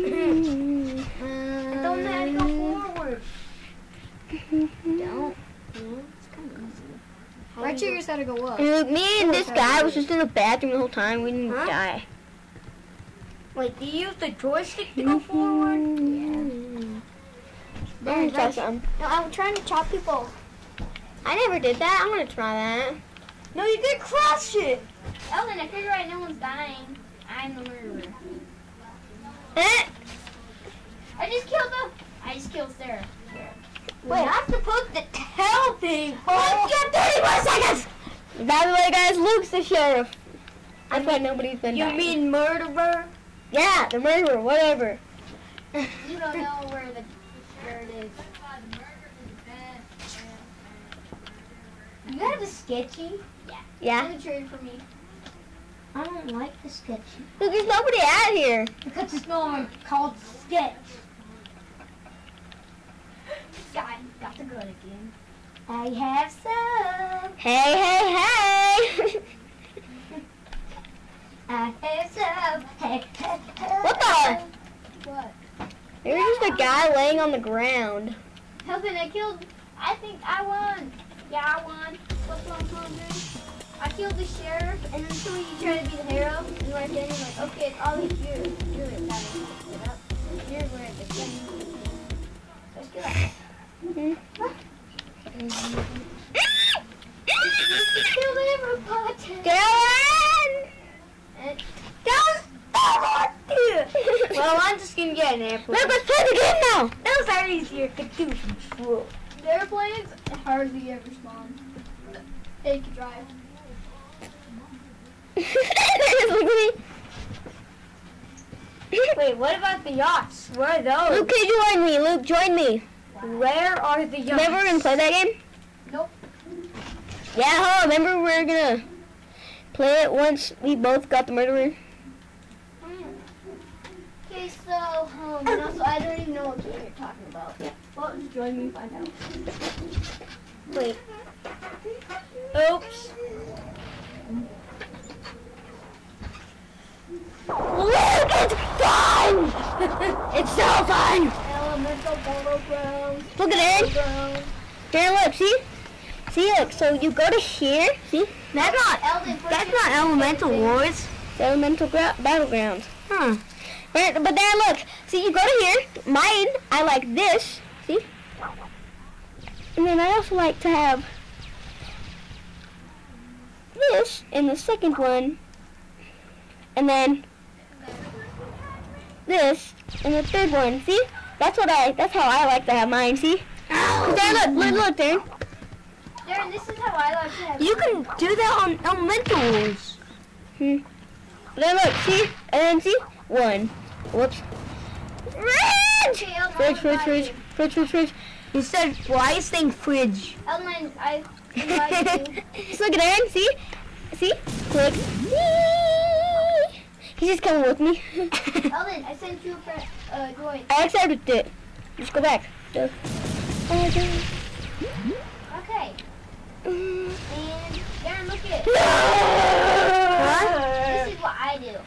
don't know how to go forward. Don't. Yeah, it's kind of easy. Right triggers how to go up. Look, me and this guy was just in the bathroom the whole time. We didn't Huh? die. Wait, do you use the joystick to go forward? Yeah. Darren, try something. No, I'm trying to chop people. I never did that. I'm gonna try that. No, you did crush it. Ellen, I figure out no one's dying. I'm the murderer. Eh? I just killed them. I just killed Sarah. Wait, I have to put the tail thing. Let's get thirty more seconds! By the way, guys, Luke's the sheriff. That's why nobody's been You dying. mean murderer? Yeah, the murderer, whatever. You don't know where the where it is. You have a sketchy? Yeah. It's a trade for me. I don't like the sketchy. Look, there's nobody out here. Because it's no one called sketch. Guy got the gun again. I have some. Hey, hey, hey! I have some. Hey, hey, hey. What the? What? There's just a guy laying on the ground. Helping, I killed. I think I won. Yeah, I won. What's what I'm gonna do? I killed the sheriff, and then so you try to be the hero. And right then you're like, okay, it's all yours. You're it. That makes it up. Here's where it gets. Let's get up. Kill everybody. Dylan! Don't stop it! Well, I'm just gonna get an airplane. Look, let's play the game now! Those are easier to do. Whoa. The airplanes hardly ever spawn. They can drive. Wait, what about the yachts? Where are those? Luke, can you join me? Luke, join me. Where are the yachts? Remember when we played that game? Nope. Yeah, huh? Remember we were gonna play it once we both got the murderer? Okay, so, um, and also I don't even know what game you're talking about. Yeah. Well, just join me and find out. Wait. Oops. Luke, it's fun! It's so fun! Elemental battlegrounds. Look at it. Battlegrounds. There, look, see? See, look, so you go to here, see? That's not, Elden, put that's your- not Elemental Wars. It's Elemental gra- Battlegrounds. Huh. But, but then look, see, you go to here. Mine, I like this, see? And then I also like to have this in the second one. And then this in the third one, see? That's what I, that's how I like to have mine, see? There, look, look, look, there. Darren, this is how I like to have You can do that on Elemental Wars. Hmm. Then look, see? And then see? One. Whoops. Fridge! Okay, Elden, Fridge, fridge, I fridge, invite fridge, fridge, fridge. You said, why is saying fridge? you. Elden, I invite you. Just look at Aaron, see? See? Click. He's just coming with me. Elden, I sent you a friend, uh, join. I accepted it. Just go back. Duh. Okay. Mm. And, Darren, look at it. Huh? This is what I do.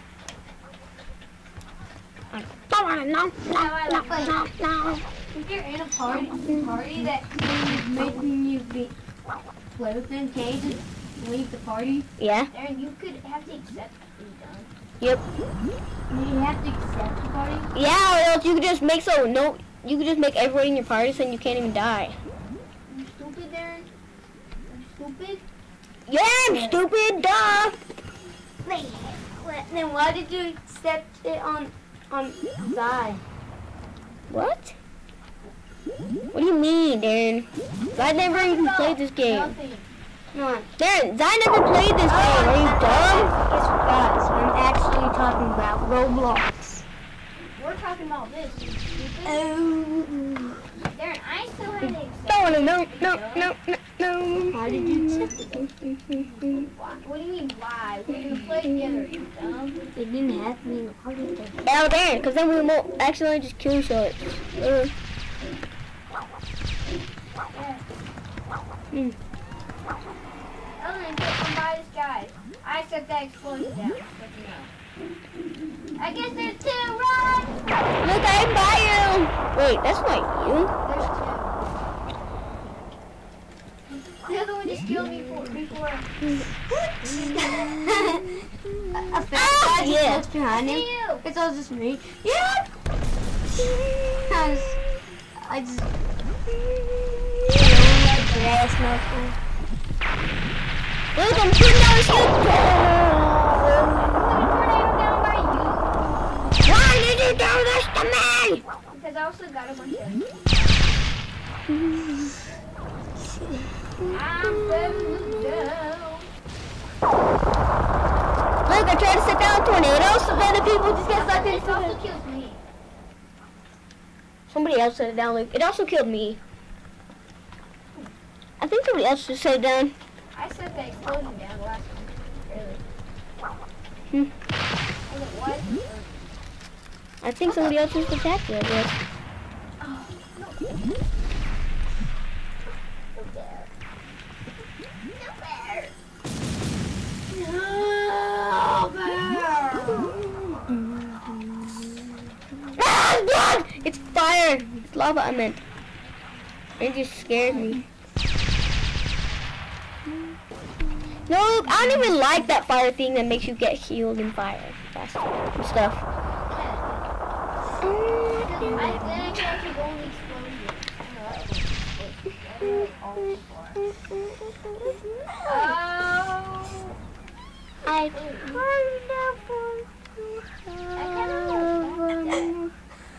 No, no, How I like to no, no. If you're in a party, party that is making you be, play with them, can you just leave the party? Yeah. Darren, you could have to accept what you've done. Yep. You have to accept the party? Yeah, or else you could just make so no. You could just make everybody in your party so you can't even die. You stupid, Darren? You stupid? Yeah, I'm stupid. Duh. Wait, then why did you accept it on on Zai? What? What do you mean, Darren? I never even played this game. Nothing. No. Darren, I never played this game. Are you dumb? Guess what, guys? I'm actually talking about Roblox. We're talking about this, you stupid. Oh. Darren, I still have to accept No, no, what no, you've no, done. no, no, no. Why did you accept it? Why? What do you mean, why? We're going to play together, you dumb. It didn't have to be in the party. Now, Darren, because then we won't accidentally just kill each other. Uh, Yeah. Ellen, come by this guy. I set that explosion down. Just let you know. I guess there's two. Run! look, I'm by you. Wait, that's not you. There's two. The other one just killed me for, before. A fat Ah, guy just yeah. looks behind him. See you. It's all just me. Yeah. I just, I just. Grass milk. Look, I'm shooting down the ship. Tornado down by Why did you do this to me? you. Because I also got a bunch of. I'm settling down. Look, I tried to set down a tornado, so then the people just get sucked This into also it. kills me. Somebody else set it down, Luke. It also killed me. I think somebody else just set it down. I set the explosion down the last one. Really. Hmm. I was like, what? I think somebody else just attacked you, I guess. Ah, blood! It's fire! It's lava, I meant. It just scared me. No, Luke, I don't even like that fire thing that makes you get healed in fire faster and stuff. I then I can actually go in the explosion. all before. Oh! I I kind of like that.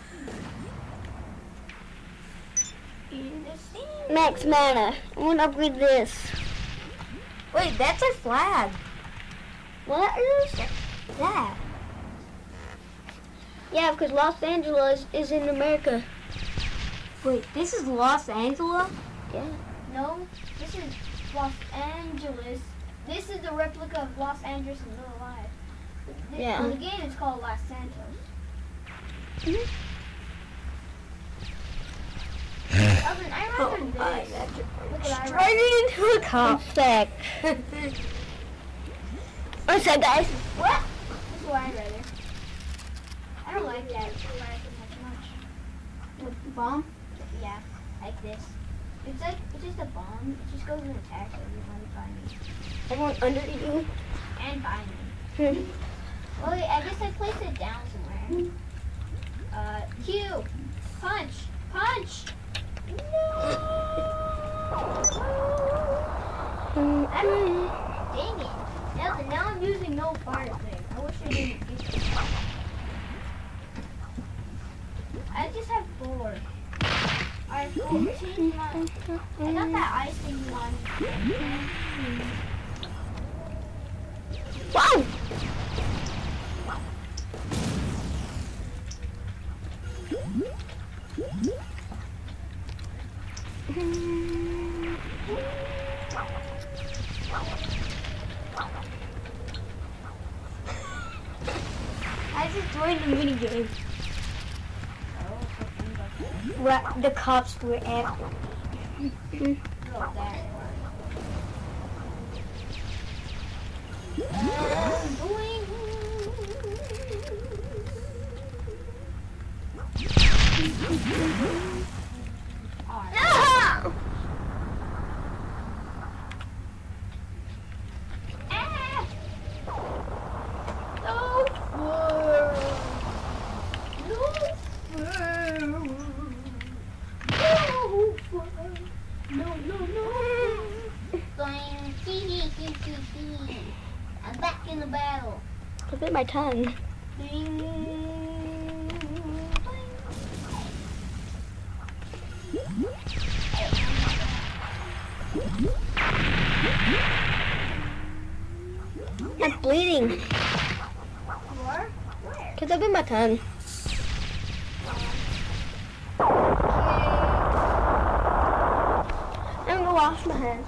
Max mana. I want to upgrade this. Wait, that's a flag. What is That. Yeah, because Los Angeles is in America. Wait, this is Los Angeles? Yeah. No, this is Los Angeles. This is the replica of Los Angeles in real life. The, Yeah. the game is called Los Santos. Alvin, I remember Oh, I this. got you. Look what I Straight wrote. into a cop sack. What's that, guys? What? This is what I read it. I don't like that flag much much. With bomb? Yeah, like this. It's like, it's just a bomb. It just goes and attacks everyone by me. Everyone under you. And by me. Well, wait, I guess I placed it down somewhere. Uh, Q! Punch! Punch! No! I don't, dang it. Now, now I'm using no fire thing. I wish I didn't get this. I just have four. I have fourteen months. I got that icing one. Wow! I just joined the mini game. Where the cops were at. Oh, that No, no, no. I'm back in the battle. I bit my tongue. I'm bleeding. Where? Where? Because I bit my tongue. I'm gonna wash my hands.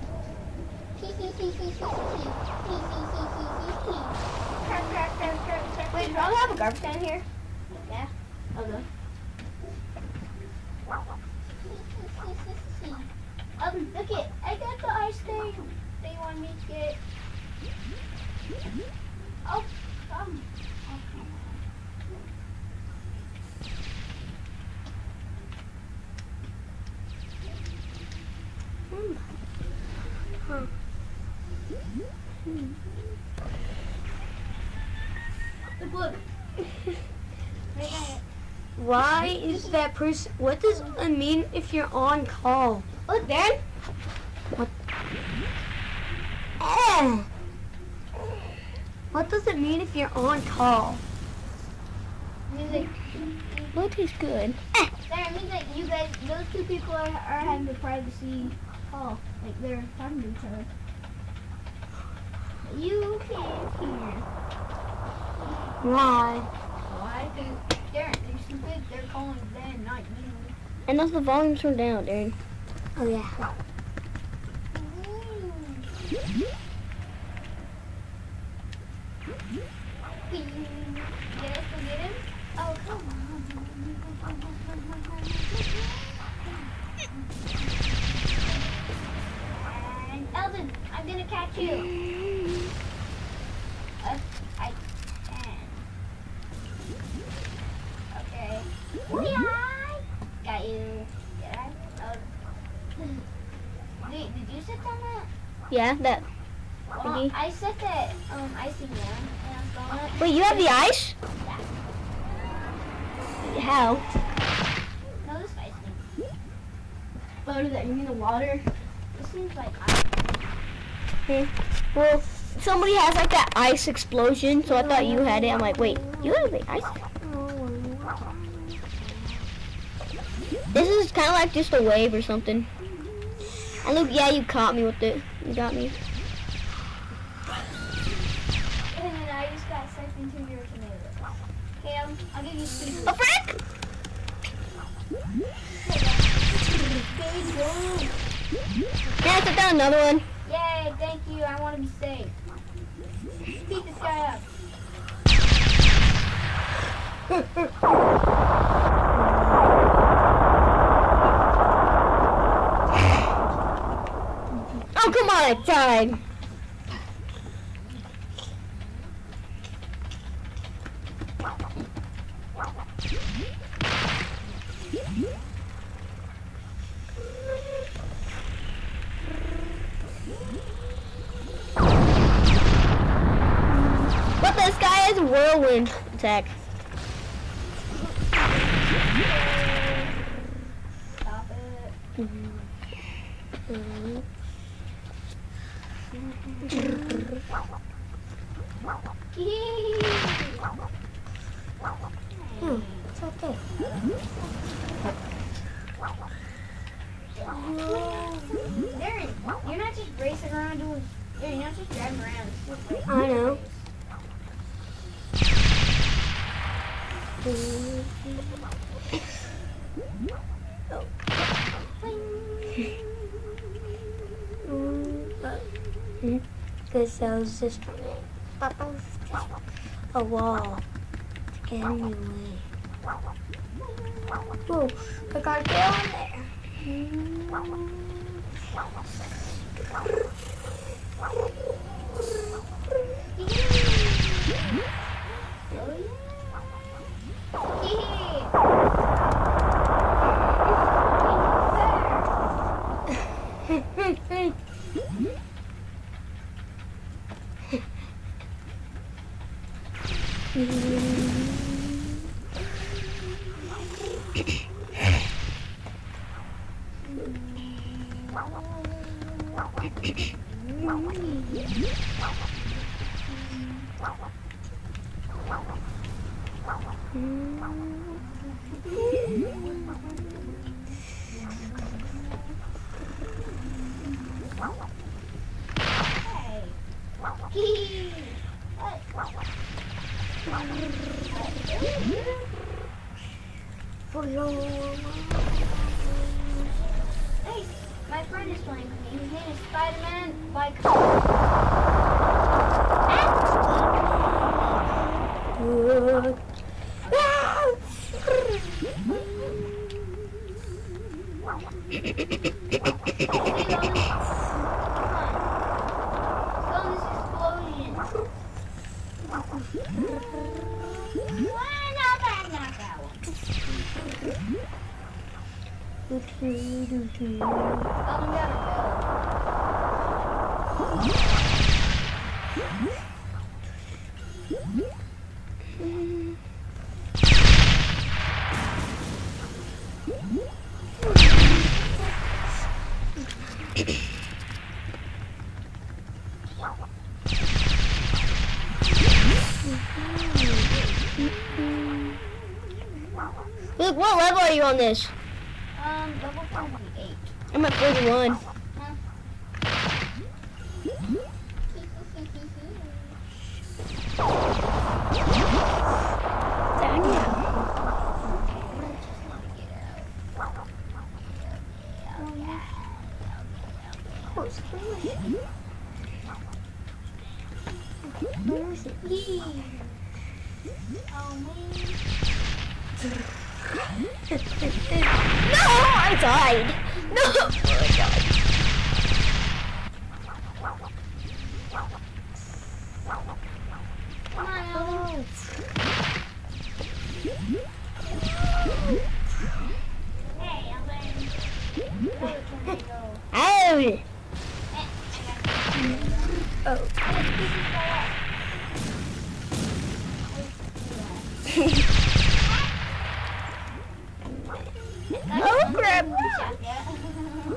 Wait, do I have a garbage can here? Yeah. Okay. Um, look it. I got the ice cream. They want me to get. Oh, come. Oh, come Look, look. Why is that person? What does it mean if you're on call? Look, Darren. What? Eh. What does it mean if you're on call? Music. What tastes good? That means that you guys, those two people are, are having a privacy call. Like they're talking to each other. You can't hear. Why? Why? Because they're, they're stupid. They're calling them, not you. And that's the volume turned down, Darren. Oh yeah. Get us to get him? Oh, come on. And Eldon, I'm gonna catch you. Uh, I can. Okay. Wee-yi! Got you. Did I? Oh. Wait, did you sit on that? Yeah, that. Well, Thingy. I set that um icing down and I was going. Wait, you have the ice? How? No, this icing. exploded that? You mean the water? It seems like Okay. Well, somebody has like that ice explosion, so I thought you had it. I'm like, wait, you have the ice? This is kind of like just a wave or something. And look, yeah, you caught me with it. You got me. And then I just got sucked into your tomato. Okay, I'll, I'll give you two. Oh, frick! Yeah, I took down another one. Yay, thank you. I want to be safe. Beat this guy up. Oh, come on, I died. But this guy has a whirlwind attack. Stop it. Hmm, it's okay. Darren, you're not just racing around doing. You're not just driving around. It's just racing. I know. Because I was just a wall to get in your way. Whoa, I gotta get on there. Hey, my friend is playing with me. His name is Spider-Man. Like. Look, what level are you on this? Um, level forty-eight. I'm at forty-one. Where is it? Oh, man. No, I died. No, oh my God. Come on, Ellen. Hey, Ellen. Go, tornado. Ow. Oh. Oh crap!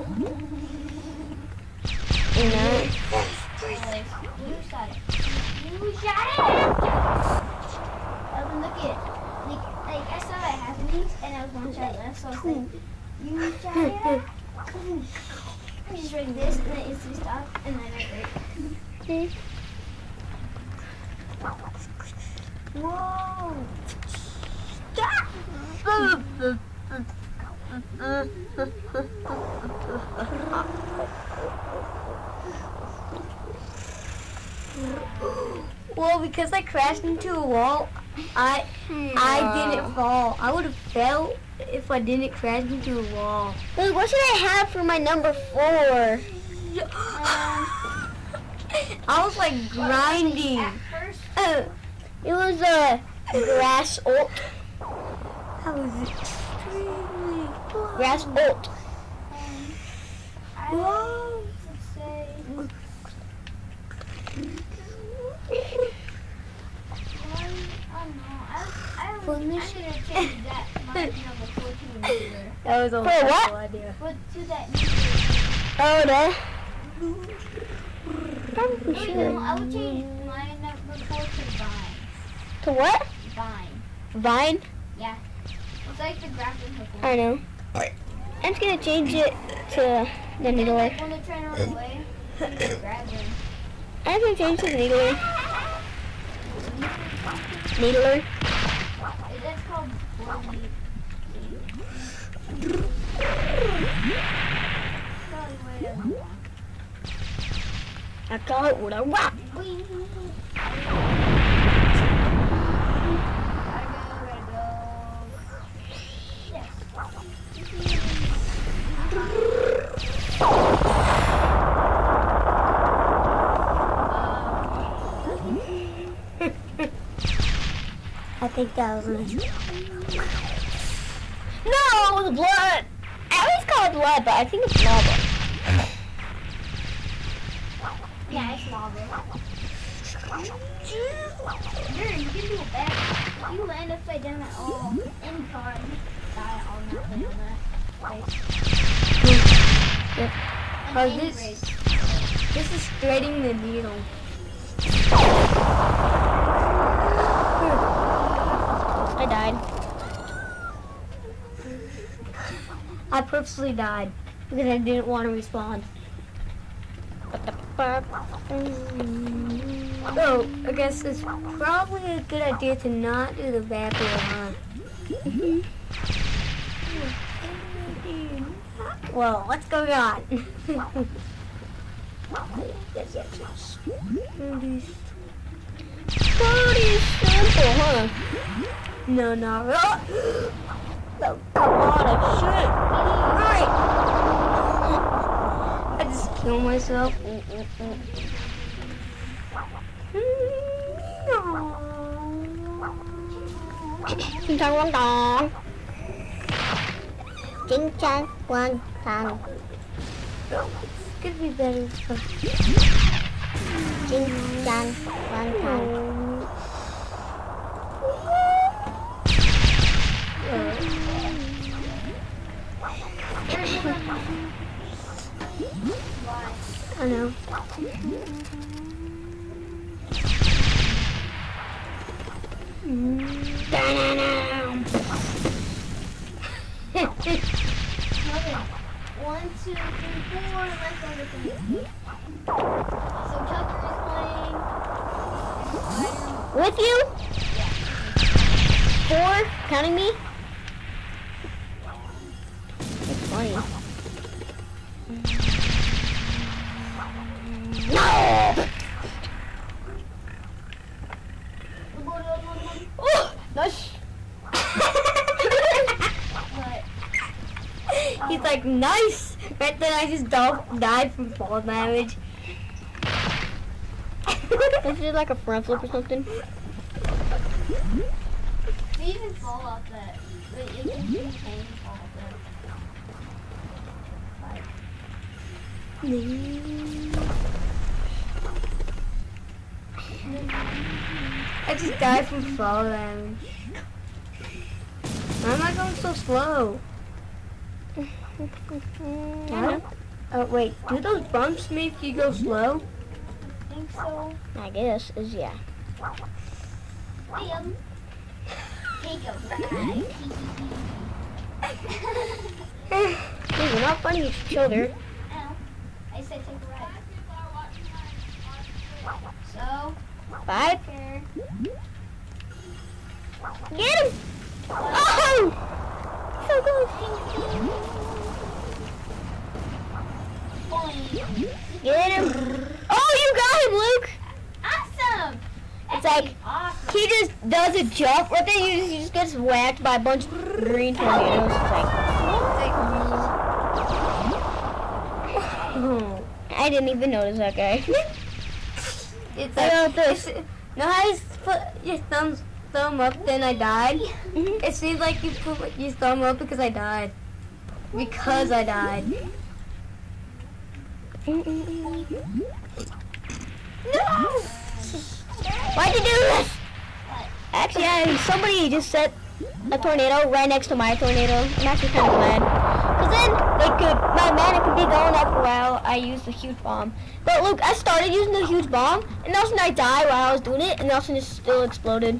left, so I was like, you giant. I just read this and then it instantly stopped and then I read. Whoa! Well, because I crashed into a wall, I I didn't fall. I would have fell if I didn't crash into a wall. Wait, what should I have for my number four? I was like grinding. At first, Uh, It was a grass ult. I was extremely Grass ult. I would say, I don't know. I, I, I'm going to change that my number four to a nuclear. That was a For what? horrible idea. But to that nuclear. Oh, no. No, no, I would change my number four to Vine. To what? Vine. Vine? Yeah. It's like the graphic hook. I know. I'm just gonna change it to the And needler. like when they're trying to run away, you just grab them. I'm gonna change to the needler. Needler. That's called bully. Probably way down the wrong. I call it what I want. Wee. Gotta go, gotta go. Yes. I think that was nice. No, it was blood. I always call it blood, but I think it's lava. Yeah, it's lava. Here, you can do it back. You land upside down at all. Any car, you die all not land on that place. Yep. And Oh, any this- race. This is threading the needle. I died. I purposely died because I didn't want to respawn. So, I guess it's probably a good idea to not do the backwards run. Well, what's going on? Yes, yes, yes. Pretty Pretty simple, huh? No, not really. Oh, come on, I should. Right. I just killed myself. Ching chang quang tong. Ching chang quang tong. Could be better. Ching chang quang tong. I know. One, two, three, four. Let's go to three. So Tucker is playing. Spider- With you? Four? Counting me? That's funny. No! Oh, nice. But He's like, nice! Right then I just dog died from fall damage. Is it like a front flip or something? they even fall off that. But it can be pain fall off that. I just died from fall damage. Why am I going so slow? What? Oh wait, do those bumps make you go slow? I think so. I guess is yeah. Hey, um, take a ride. You're not funny, shoulder. Ow. I said take a right. So, Five. here. Get him! Oh! So close. Get him! Oh, you got him, Luke! Awesome! It's like Awesome. he just does a jump right there. He just, he just gets whacked by a bunch of green tornadoes. It's like, oh, I didn't even notice that guy. It's I like, got this. it's, no, how you put your thumbs, thumb up, then I died? Mhm. It seems like you put your thumb up because I died. Because I died. No! Why'd you do this? Actually, I, somebody just set a tornado right next to my tornado. I'm actually kind of glad. Because then it could, my mana could be going up for a while. I used the huge bomb. But look, I started using the huge bomb, and all of a sudden I died while I was doing it, and all of a sudden it still exploded.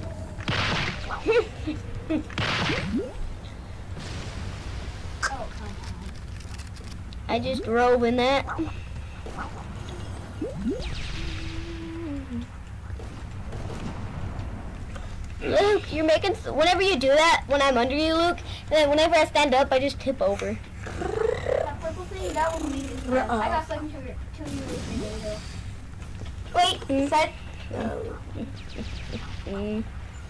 I just drove in that. Luke, you're making, whenever you do that, when I'm under you, Luke, then whenever I stand up, I just tip over. That purple thing, that was me. I got stuck into it two years ago. Wait, set. Mm.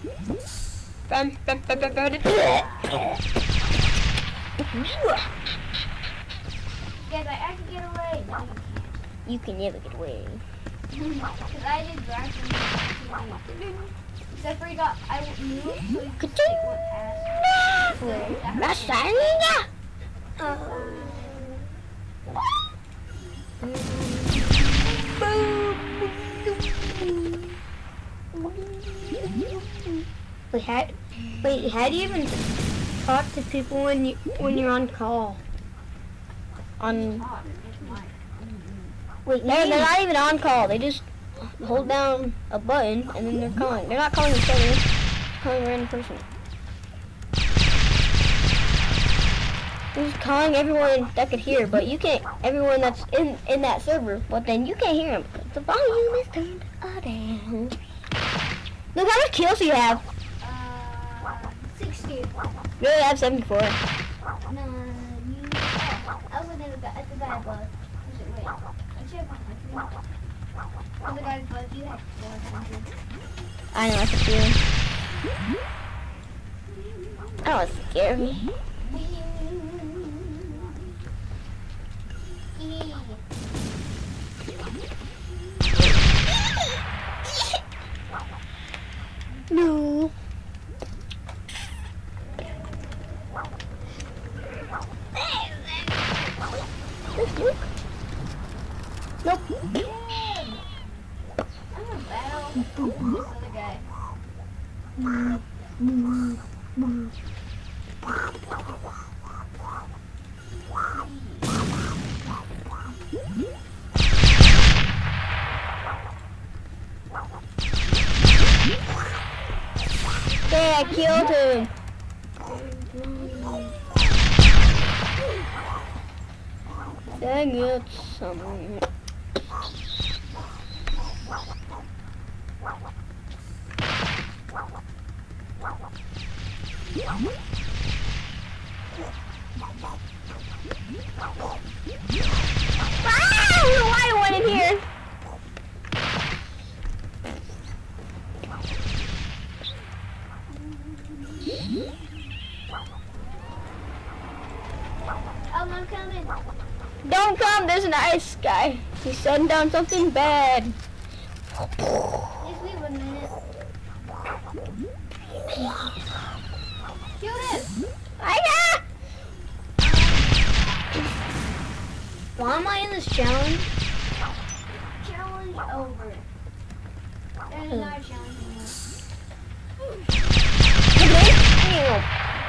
Guys, I, I can get away. No, you You can never get away. can't. Because I just dragged him. Except for he got, I moved, so he could take one pass. So that hurt me. Masanya! Wait, how, wait, how do you even talk to people when you when you're on call? On, Oh, it's mine. wait, no, they're not even on call. They just hold down a button and then they're calling. They're not calling each other. They're calling a random person. They're just calling everyone that could hear, but you can't. Everyone that's in in that server, but then you can't hear them. The volume is turned uh, down. Look how much kills do you have. Uh, sixty. Really, I have seventy-four. No, you. Oh, I was looking at the guy, at the guy above. I said, wait. I should have one hundred. The guy above you had four hundred. I know, that's a feeling. That was scary. No. This Luke? Nope. I'm a battle. This other guy. Okay, I killed him. Dang it, some. Ah! Why I went in here? Oh, I'm coming. Don't come, there's an ice guy. He's shutting down something bad. Just leave a minute. Kill this. I got. Why am I in this challenge? Challenge over. There's not a challenge anymore.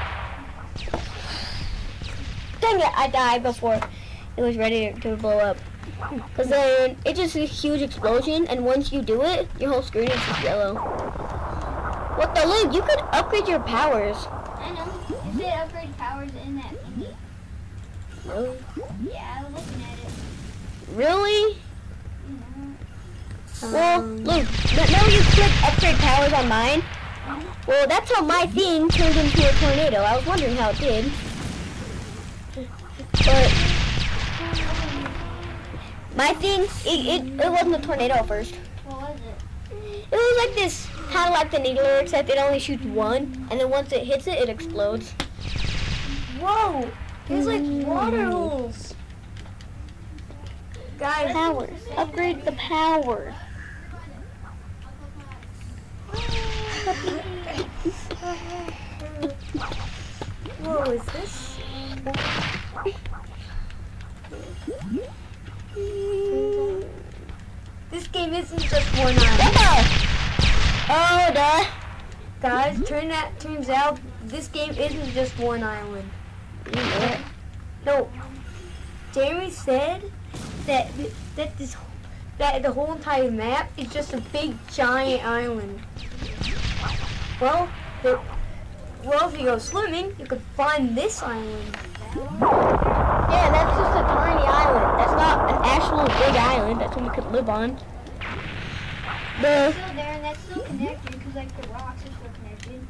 Dang it, I died before it was ready to blow up. Because then it's just a huge explosion, and once you do it, your whole screen is just yellow. What the Luke? You could upgrade your powers. I know. It said upgrade powers in that thingy. Really? Yeah, I was looking at it. Really? You know. Well, Luke, whenever you click upgrade powers on mine, well, that's how my thing turned into a tornado. I was wondering how it did. But my thing, it, it, it wasn't a tornado at first. What was it? It was like this, kind of like the needler, except it only shoots one, and then once it hits it, it explodes. Whoa! There's like water holes. Guys, Powers. Upgrade the power. whoa, is this? This game isn't just one island. Oh, duh. Guys, turn that turns out this game isn't just one island. No, Jeremy said that that this that the whole entire map is just a big giant island. Well, the, well, if you go swimming, you could find this island. Yeah, that's just a tiny island. That's not an actual big island. That's one we could live on. The It's still there and that's still connected because like the rocks are still connected.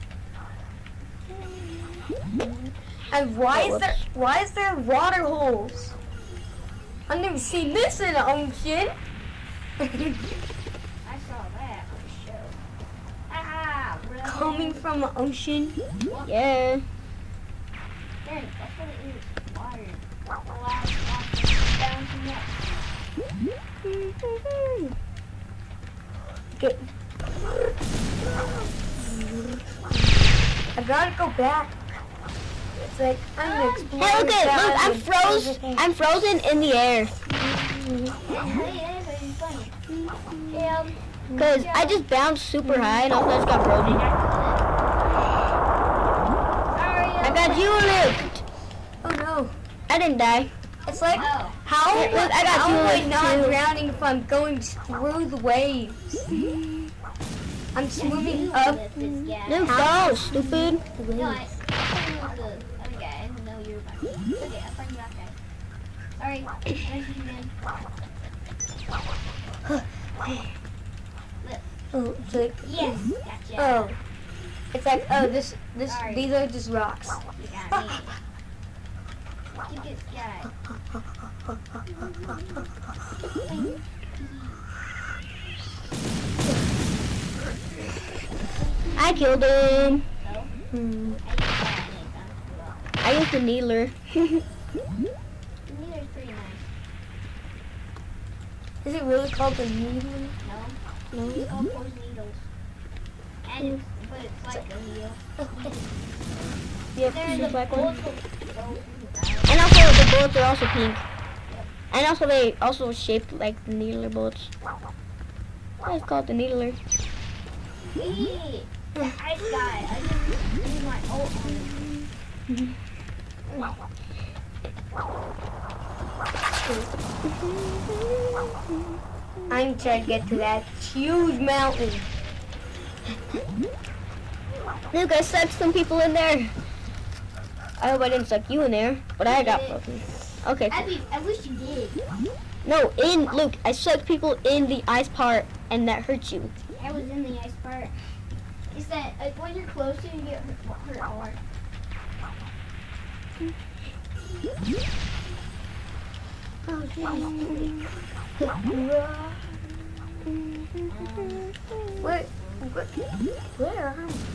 And why Oh, is there why is there water holes? I've never seen this in an ocean. I saw that on the show. Ah, brother. Coming from the ocean. yeah. There, that's what it is. Water. Allows water bouncing up. Okay. I gotta go back. It's like I'm exploring. Hey, look at the look. I'm island. froze. I'm frozen in the air Yeah. because I just bounced super high and also I just got frozen. I got you a lift. Oh no. I didn't die. It's like Oh. how, Look, I got how you am I a not lift, too. drowning if I'm going through the waves? I'm swimming up. Luke, go, stupid. No, I, I thought you were the other guy. I didn't know you were back. It's okay, I thought you were that guy. Sorry, I didn't see you again. Oh, it's like Yes, gotcha. oh, it's like oh this this Sorry. these are just rocks. You got me. Look at this guy. I killed him. Hmm. I used the needler. The needler's pretty nice. Is it really called the needle? No? No. It's all poison needles. And it's, but it's like a needle. Yep, There's just a like one. bullet. And also the bullets are also pink. And also they also shaped like the needler bullets. It's called the needler. Hey, the ice guy. I just used my ult on him. I'm trying to get to that huge mountain. Luke, I sucked some people in there. I hope I didn't suck you in there, but I got broken. Okay, cool. Abby, I wish you did. No, in, Luke, I sucked people in the ice part, and that hurt you. I was in the ice part. Is that like when you're closer, you get hurt, hurt hard. Where, where, where am I?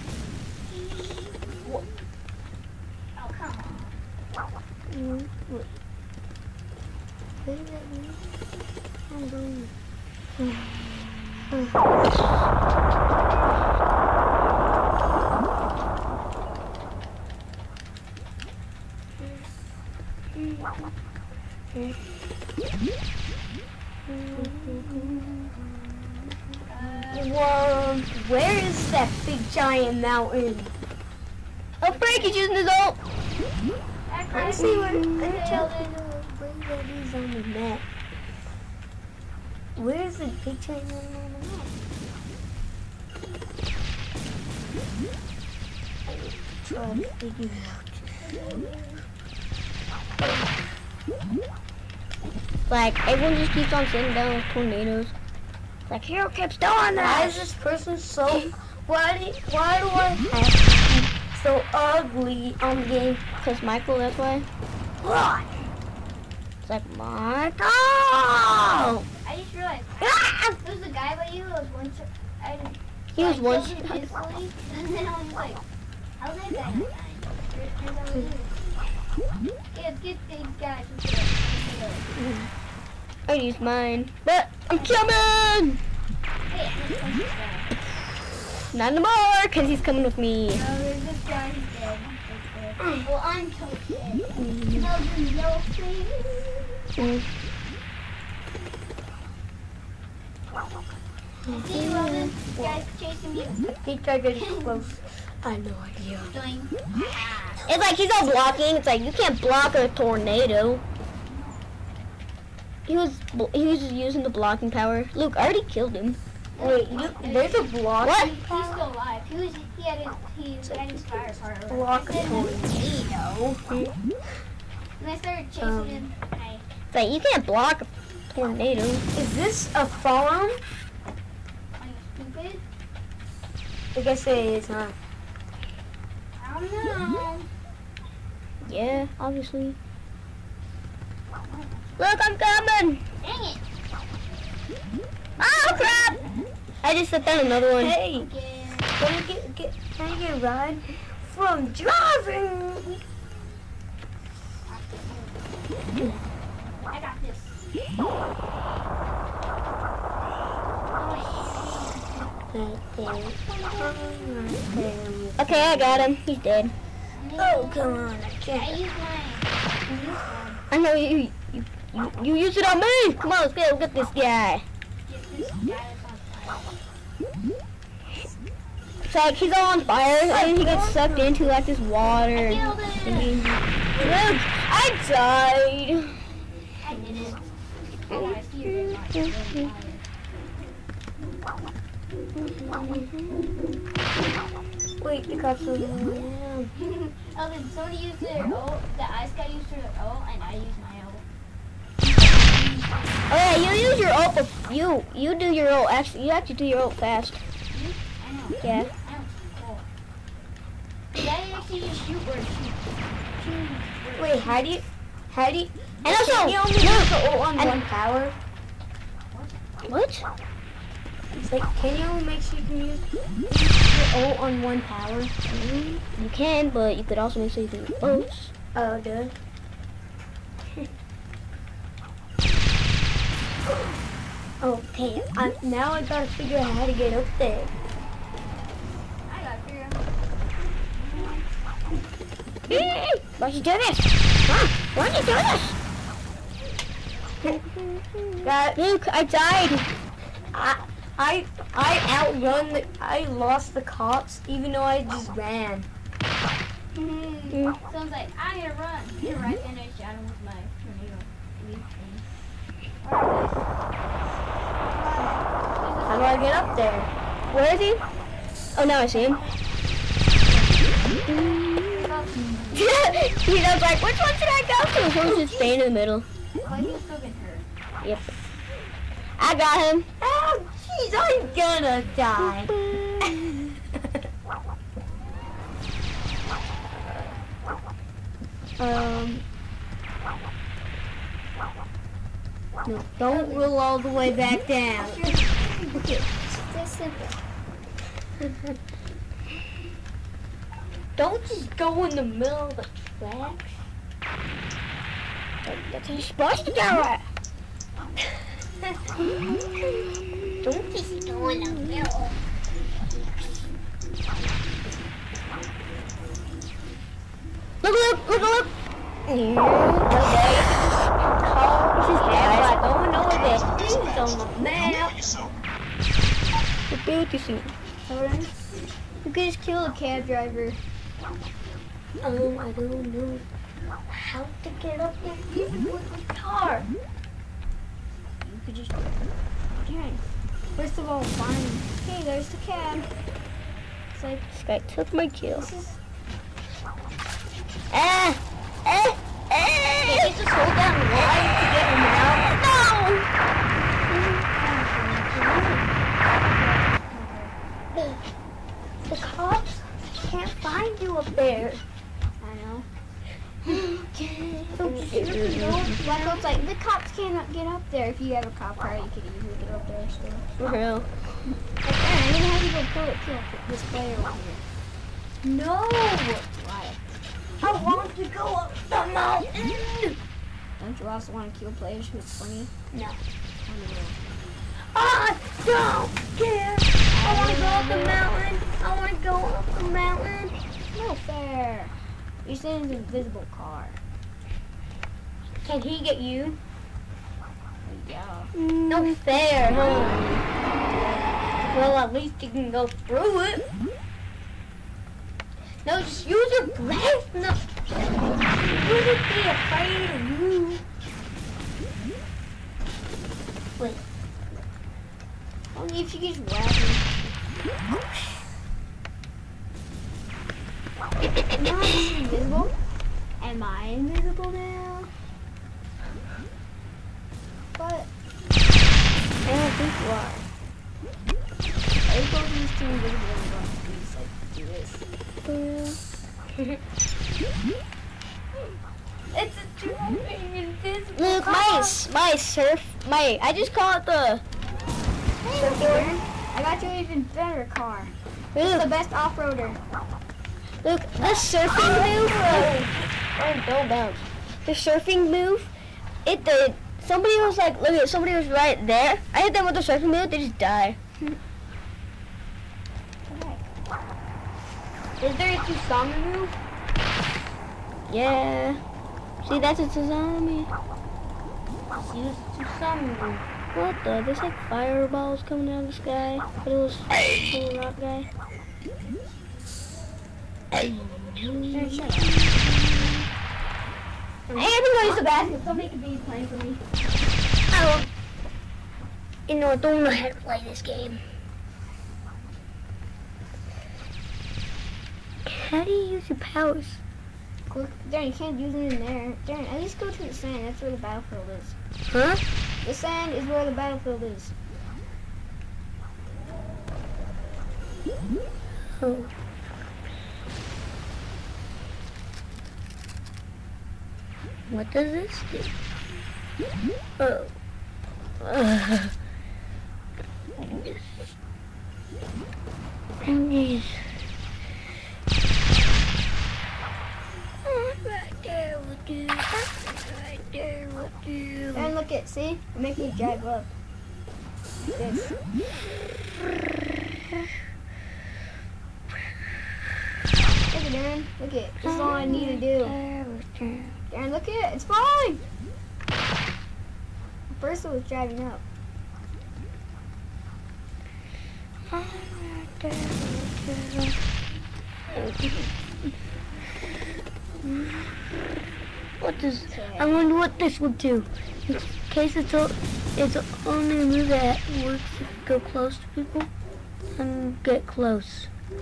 Oh, come on. Where is it? I'm going. Whoa, where is that big giant mountain? Oh, Frank is using his ult. Let me see where, let me tell where that is on the map. Where is the big giant mountain on the map? I need to try to figure it out. Like, everyone just keeps on sitting down with tornadoes. Like, Hero keeps doing Why that. is this person so? Why do Why do I have to be so ugly on the game? Because Michael, that's why. Why? It's like, Michael! I just realized Ah! there was a guy by you that was one shot. I He was I one killed him shot. instantly, and then I was like, how's that guy not dying? Turns out it was you. Yeah, let's get these guys. I used mine. But I'm coming! Hey, I'm gonna punch this guy. Not anymore, because he's coming with me. No, there's this guy, he's dead. He's dead. Well, I'm toast dead. No, there's no thing. Mm. See, well, this guy's chasing me. I think I get close. I have no idea. Doing. It's like he's all blocking. It's like you can't block a tornado. He was bl- he was just using the blocking power. Luke, I already killed him. Wait, you, there's a block. What? He's still alive. He was. He had his. He had his fire power. Block I said tornado. And I started chasing Um, him. And I. It's like you can't block a tornado. Is this a farm? Are you stupid? I guess it is, huh? I don't know. Yeah, obviously. Look, I'm coming! Dang it. Oh crap! I just set down another one. Hey, Again. can I get, get can I get a ride from driving? I got this. Okay, I got him. He's dead. Oh, come on, I I can't. used mine. I used one. I know you. You, you, you use it on me. Come on, let's go get this guy. Get this guy that's on fire. It's like he's all on fire and he gets sucked into like this water. Killed him. Look, I died. I did it. Oh, I see you very much. Really tired. Wait, the cops are there. Oh, then somebody used their ult. The ice guy used their ult, and I used my ult. Oh yeah, you use your ult. bef- You you do your ult. Actually, you have to do your ult fast. I know. Yeah. I know. Cool. Did I actually just shoot or shoot? Shoot. Wait, how do you, how do you, And also, can you only look, use the ult on and- one power? What? It's like, can you only make sure you can use your ult on one power? Mm, you can, but you could also make sure you can use both. Oh, good. Okay, I, now I gotta figure out how to get up there. I got figure out. Why'd you do this? Huh? Why'd you do this? That Luke, I died. I I I outrun the I lost the cops even though I just ran. Mm. Someone's like, I'm gonna run. You're right, and I shot him with my tornado. How do I get up there? Where is he? Oh, now I see him. He was like, which one should I go to? So he's just staying in the middle. Why do you still get hurt? Yep. I got him. Oh jeez, I'm gonna die. Um, No, don't roll all the way back down. Okay, it's this simple. Don't just go in the middle of the tracks. that's how you're supposed to do it. Don't just Go in the middle. Look, look, look, look. Okay. Call this guy. I don't know that he's on the map. The beauty suit. Alright. You could just kill a cab driver. Um, I don't know how to get up there even with the car. You could just. Okay. First of all, find. Okay, there's the cab. It's like This guy took my kill. this is. Eh, eh, Hey, eh. just hold down Y to get him out. The cops can't find you up there. I know. Don't you know? Michael, it's like the cops cannot get up there. If you have a cop car, you could easily get up there still. For real. Like, Aaron, I'm gonna have you go pull it, kill this player over here. No! Why? I want to go up the mountain! Don't you also want to kill players who it's funny? No. I don't know. I don't care! I want to go up the mountain! I want to go up the mountain! No fair. You're saying an invisible car. Can he get you? Yeah. No fair, huh? Well, at least you can go through it. No, just use your blast. No. You wouldn't be afraid of you. Wait. Only if you get rapping. Am I invisible? Am I invisible now? But I don't think you are. I told these two invisible and going to please like do this. It's a jumping invisible. Look, my my surf my I just call it the Hey, Aaron, I got you an even better car. This is look, the best off-roader. look the surfing move. Uh, oh, don't bounce. The surfing move. It did. Somebody was like, look at somebody was right there. I hit them with the surfing move. They just die. Is there a tsunami move? Yeah. See, that's a tsunami. Use tsunami move. What the? There's like fireballs coming out of the sky. But it was a rock guy. Aaron, shut up. Hey, I think I use the bathroom. Somebody could be playing for me. I don't. You know, I don't know how to play this game. How do you use your powers? Quick, Darren, you can't use it in there. Darren, at least go to the sand. That's where the battlefield is. Huh? The sand is where the battlefield is. Oh. What does this do? Oh. Uh. Jeez. Right there will do. Right there will do. And look at, see? I'm making you drive up. Like this. Look at Darren. Look at. This is all I need to do. Darren, look at it. It's fine. First it was driving up. What does? I wonder what this will do. In case it's a, it's only a move that works if you go close to people and get close.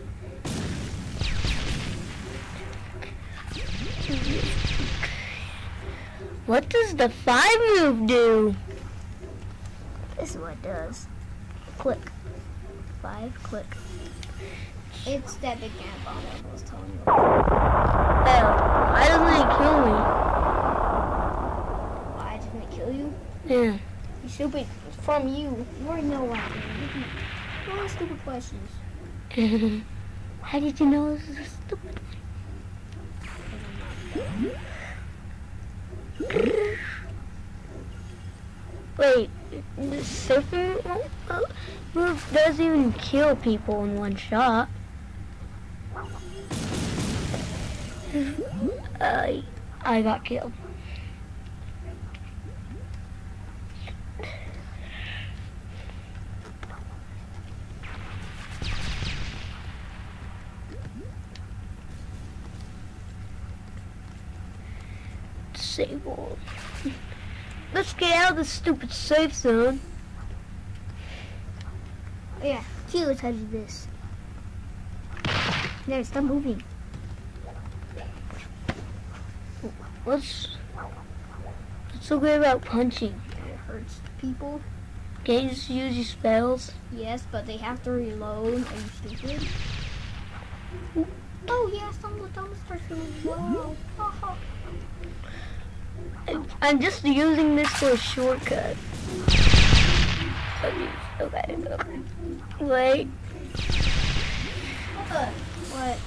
What does the five move do? This is what it does. Click. Five, click. It's that big giant bomb I was telling you about. Oh, why doesn't it kill me? Why didn't it kill you? Yeah. You stupid. It's from you. You already know why. You don't ask stupid questions. How did you know this is stupid? Wait, the surfing move doesn't even kill people in one shot. I I got killed. Disable. Let's get out of this stupid safe zone. Oh yeah, Kilo touched this. There, stop moving. What's what's so great about punching? It hurts people. Can't you just use your spells? Yes, but they have to reload. Are you stupid? Oh yes, I'm the dumbest person in the world. I'm just using this for a shortcut. Okay, okay. Wait. What? What?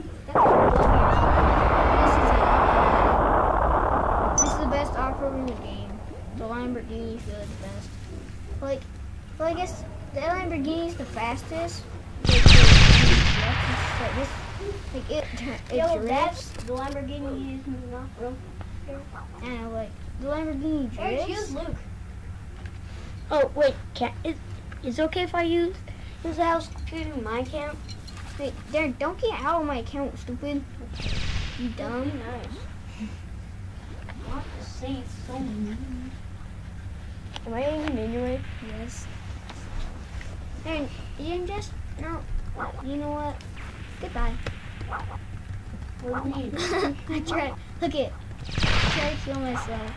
This is the best offer in the game. The Lamborghini is really the best. Like, well, I guess the Lamborghini is the fastest. Like, like this, like it, it Yo, drifts. that's the Lamborghini is moving off, bro. And like the Lamborghini Eric, drifts. use Luke. Oh wait, can is is it okay if I use this house to my account? Wait, Darren, don't get out of my account, stupid. You dumb. Be nice. Not to say it's so mean. Am I even anyway? Yes. Darren, you didn't just no. You know what? Goodbye. What do you mean? I tried. Look it. I tried to kill myself.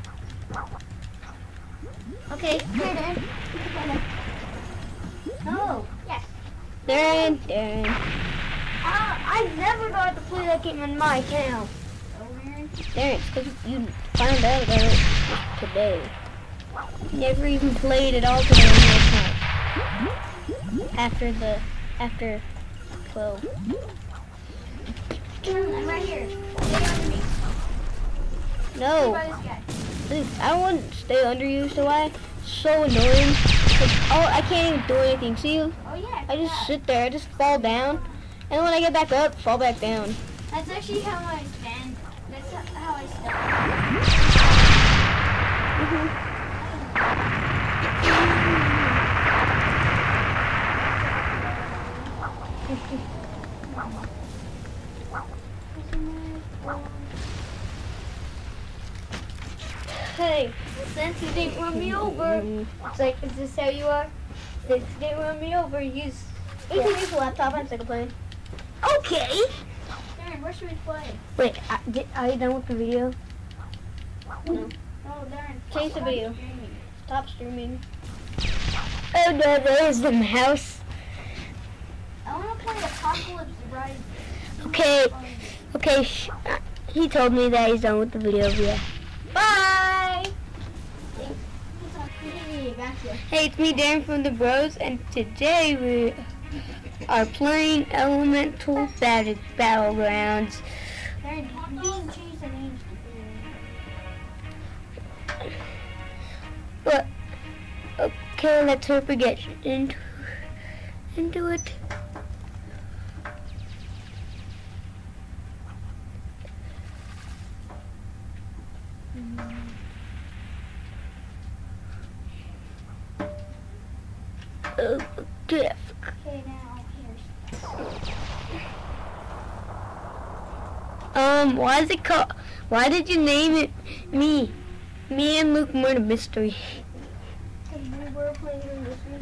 Okay, here, Darren. No. Yes. Darren, Darren. Uh, I never got to play that game on my account. Darren, it's because you found out about it today. Never even played it all today on your account. After the, after twelve. I'm right here. Stay under me. No. By this guy. Dude, I don't want to stay under you, so I, so annoying. Like, oh, I can't even do anything. See you? Oh yeah. I just sit there, I just fall down, and when I get back up, fall back down. That's actually how I stand. That's how I stand. Hey, since you didn't run me over, it's like, is this how you are? Since you didn't run me over, use. You can use the laptop instead of playing. Okay. Darren, where should we play? Wait, I, did, are you done with the video? Oh, Darren. Change the video. Streaming. Stop streaming. Oh no, there's the mouse. I want to play Apocalypse Rise. Okay, okay, sh he told me that he's done with the video, yeah. Bye! Gotcha. Hey, it's me, Darren from the Bros, and today we are playing Elemental Battle Battlegrounds. Darren, you didn't change the names. But, okay, let's hope we get into, into it. Okay. Okay, now here's. Um, why is it called? Why did you name it me? Me and Luke Murder Mystery. Because we were playing during this week.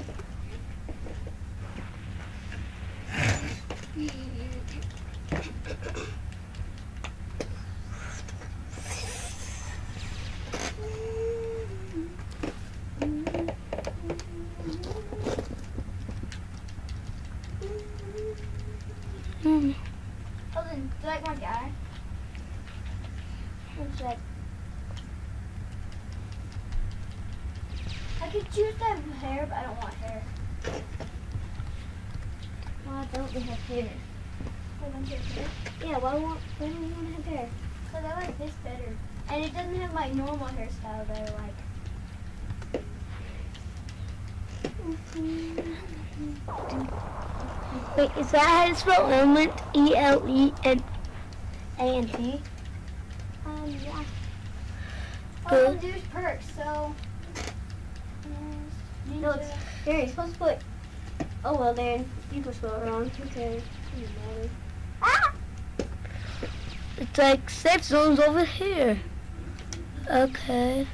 Hmm. Oh, then, do you like my guy? What's that? I could choose to have hair, but I don't want hair. Why don't we have hair? I don't get hair. Yeah, why want why don't we want to have hair? Because I like this better. And it doesn't have my normal hairstyle that I like. Wait, is that how you spell element? E L E N A N T? Um, yeah. Good. Oh, there's perks, so. Um, No, it's there. You're supposed to put. Oh well, then you can spell it wrong. Okay. Ah! It's like safe zones over here. Okay.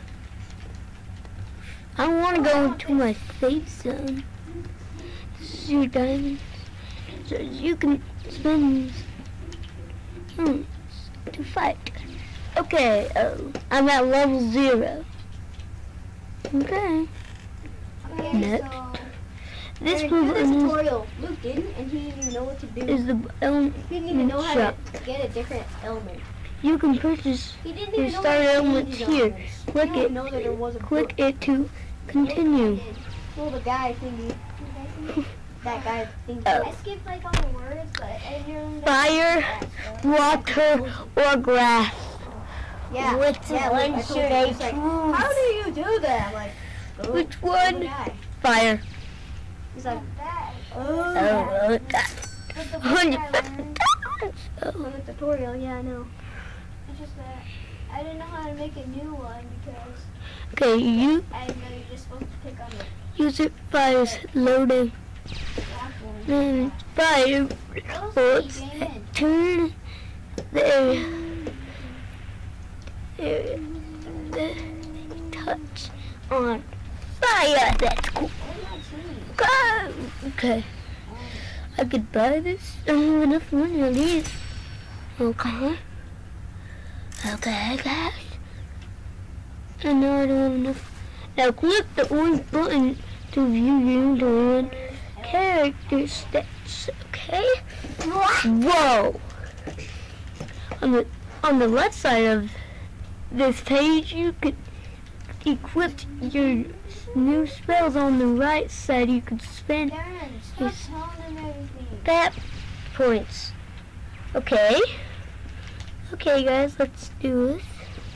I want to go into my safe zone. This is your diamond. So you can spend these hmm, to fight. Okay, uh, I'm at level zero. Okay. Okay, Next. so This Aaron, do the one tutorial. Luke didn't, and he didn't even know what to do. is the element He didn't even know how shop. to get a different element. You can purchase He didn't your even know starter how to element change his here. elements. Click He didn't it. know that there was a Click book. it to continue. Well, the guy thingy. That guy thingy. Oh. I skipped like all the words, but I didn't know. Fire, water, or grass. Yeah. Which yeah, one like, I told should him, I he's like, choose? how do you do that? I'm like, go, Which go one? the guy. Fire. He's like, Oh, oh. well, that. But the Hundred book I learned Oh. from the tutorial, yeah, I know. It's just that I didn't know how to make a new one because Okay, you I didn't know you're just supposed to pick on the user fires loading. black one. Then fire Oh, bullets see, Damon. turn the area. area the touch on fire. That's cool. Where's my team? Go. Okay. I could buy this. I don't have enough money on these. Okay. Okay, guys. I know I don't have enough. Now click the orange button to view your one character stats. Okay. Whoa. On the on the left side of this page, you could equip your new spells. On the right side, you could spend Darren, stop Yes. telling him everything. stat points. Okay. Okay, guys, let's do this.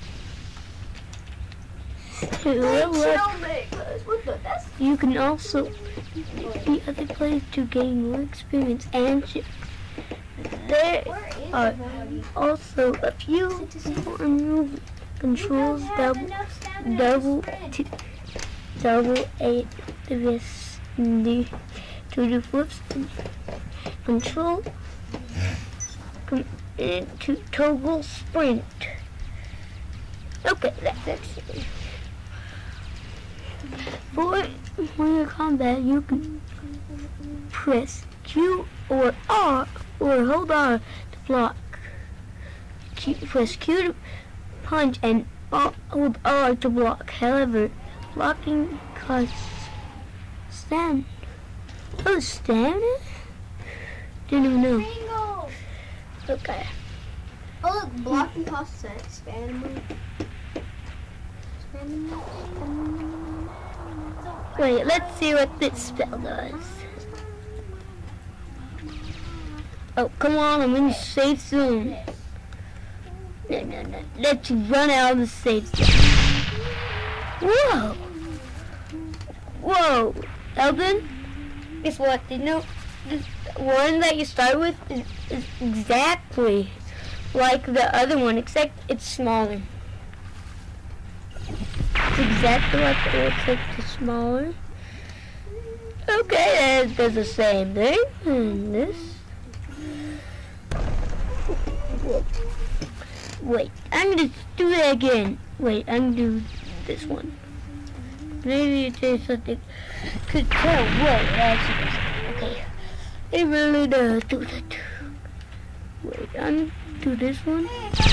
So, let's- me, cause what the? That's you can also the other players to gain more experience and shit. There where is are everybody? also a few important controls. You don't have Double, enough stamina double, to sprint. t- double eight this the to do flips. Control com- uh, to toggle sprint. Okay, that's actually. For when you're combat, you can press Q or R or hold R to block. Q, press Q to punch and R, hold R to block. However, blocking costs stamina. Oh, stamina? Didn't even know. Bingo! Okay. Oh look, blocking costs expand. Wait, let's see what this spell does. Oh, come on, I'm in the safe zone. No, no, no. Let's run out of the safe zone. Whoa! Whoa! Elden? Guess what? You know, the one that you start with is, is exactly like the other one, except it's smaller. It's exactly like it looks like it's smaller. Okay, it does the same thing. And this. Wait, I'm gonna do that again. Wait, I'm gonna do this one. Maybe it does something. Could tell what it actually does. Okay. It really does do that. Wait, I'm gonna do this one.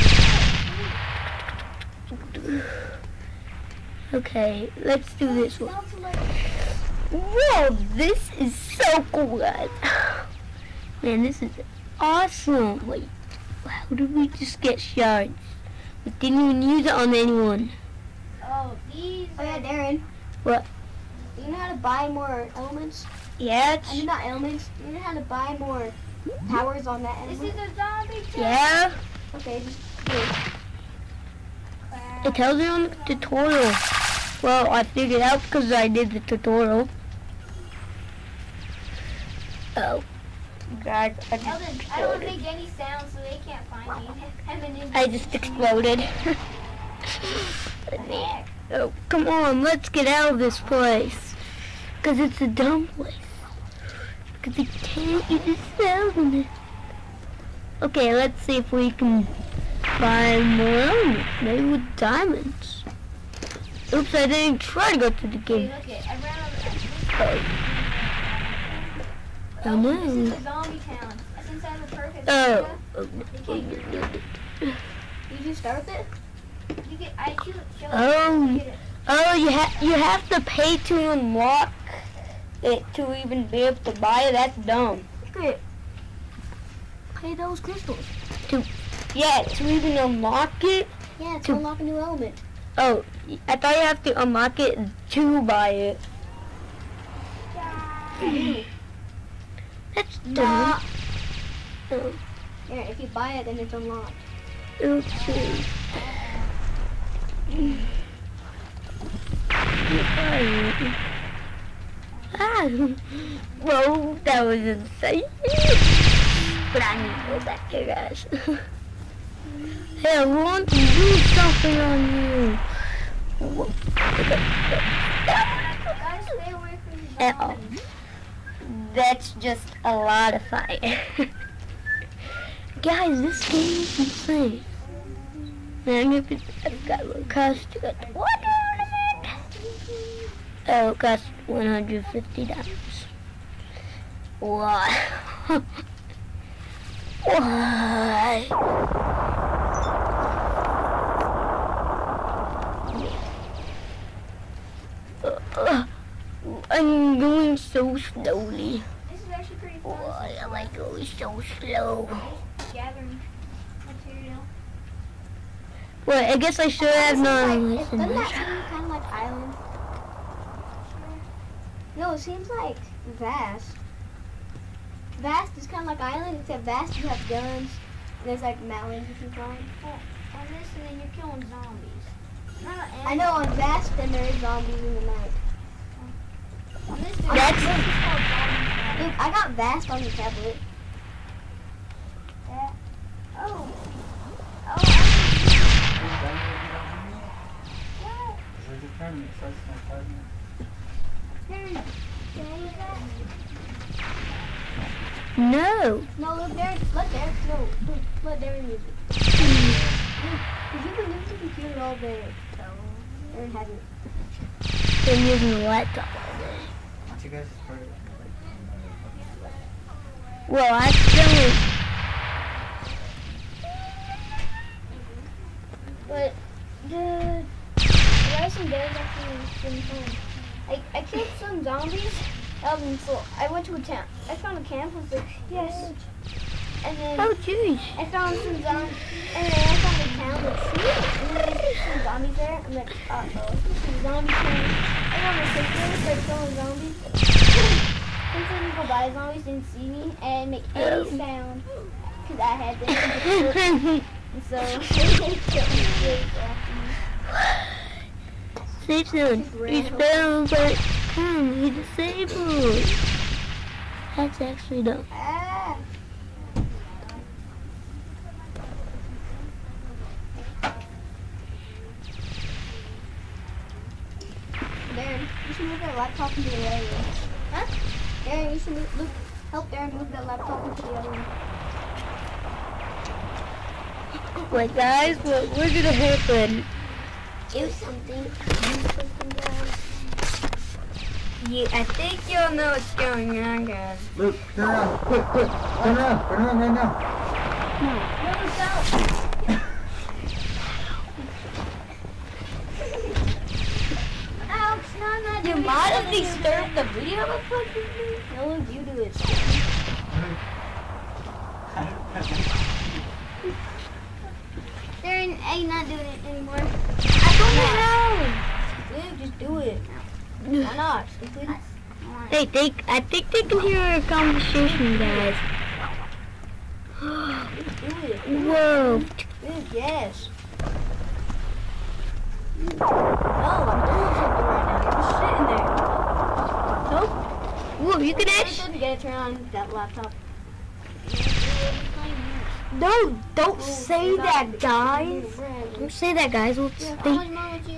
Okay, let's do this one. Whoa, this is so cool, guys. Man, this is awesome. Wait, how did we just get shards? We didn't even use it on anyone. Oh, these. Oh yeah, Darren. What? You know how to buy more elements? Yeah, I mean, not elements. You know how to buy more powers on that element? This is a zombie chest. yeah. Okay, just do it. It tells you on the tutorial. Well, I figured out because I did the tutorial. Oh. God, I just Eldon, I don't exploded. make any sound so they can't find me. I'm an I just exploded. Oh, come on, let's get out of this place. Because it's a dumb place. Because they can't even sell it. Okay, let's see if we can buy more elements. Maybe with diamonds. Oops, I didn't try to go to the Hey, game. look it. I ran Oh, out of oh This is no. a zombie town. That's inside the perk. Oh. It's Okay. You just start with it? You get, I choose show Oh, you get it. oh, you have you have to pay to unlock it to even be able to buy it. That's dumb. Okay. Pay those crystals. Yeah, to even unlock it. Yeah, to To- unlock a new element. Oh, I thought you have to unlock it to buy it. That's dumb. Oh, Yeah, if you buy it, then it's unlocked. okay. Ah, whoa, that was insane. But I need to go back here, guys. Hey, I want to do something on you. Whoa. Guys, stay away from the Uh-oh. zombies. That's just a lot of fire. Guys, this game is insane. Man, if it, I've got a little cost, I got the water on it. Oh, it cost one hundred fifty dollars. Why? Why? Uh, I'm going so slowly. This is actually pretty fun. Why am I going so slow? Gathering material. Well, I guess I should have known. Doesn't that seem kind of like Island? No, it seems like Vast. Vast is kind of like Island, except Vast you have guns. And there's like mountains you can climb. Oh, on this, and then you're killing zombies. Not I know on Vast, then there is zombies in the night. On this, there's That's- this is called zombies. Look, I got Vast on the tablet. Yeah. Oh. Oh. Darren, can I use that? No. No, look, Darren, let Darren, no, look, let Darren use it. Because you've been using the computer all day, so Darren hasn't. Been using the laptop all day. Aren't you guys part of Well, I still. But the the rice and bears actually been fun. I, I killed some zombies. Um, so I went to a town. I found a camp. I was like, yes. And then Oh, jeez. I found some zombies. And then I found a town with sea. And then there's some zombies there. I'm like, uh oh, some zombie camp. I got my sister, started killing zombies. And some people by zombies didn't see me and make any sound because I had them. And so they killed me really after me. Safe zone. He's found, but hmm, he's disabled. That's actually dumb. Ah. Darren, you should move that laptop into the other room. Huh? Darren, you should move, look, help Darren move that laptop into the other room. Wait, guys, what we're gonna happen? Do something. Do something, guys. Yeah, I think you'll know what's going on, guys. Luke, turn around, quick, quick, turn around, turn around right now. No, don't. Ouch, no, I'm not You doing might have it. disturbed the video of fucking me. No, look, you do it. Darren, I'm not doing it anymore. I Dude, just do it. Why not? Stupid. don't know. They think, I think they can hear our conversation, guys. Do it. Whoa. Dude, yes. No, I'm doing something right now. You're just sitting there. Oh. Whoa, you can I actually. didn't get to turn on that laptop. No, don't Oh, say you're not- that, guys. Yeah, Don't say that, guys. We'll how stay. much more with you?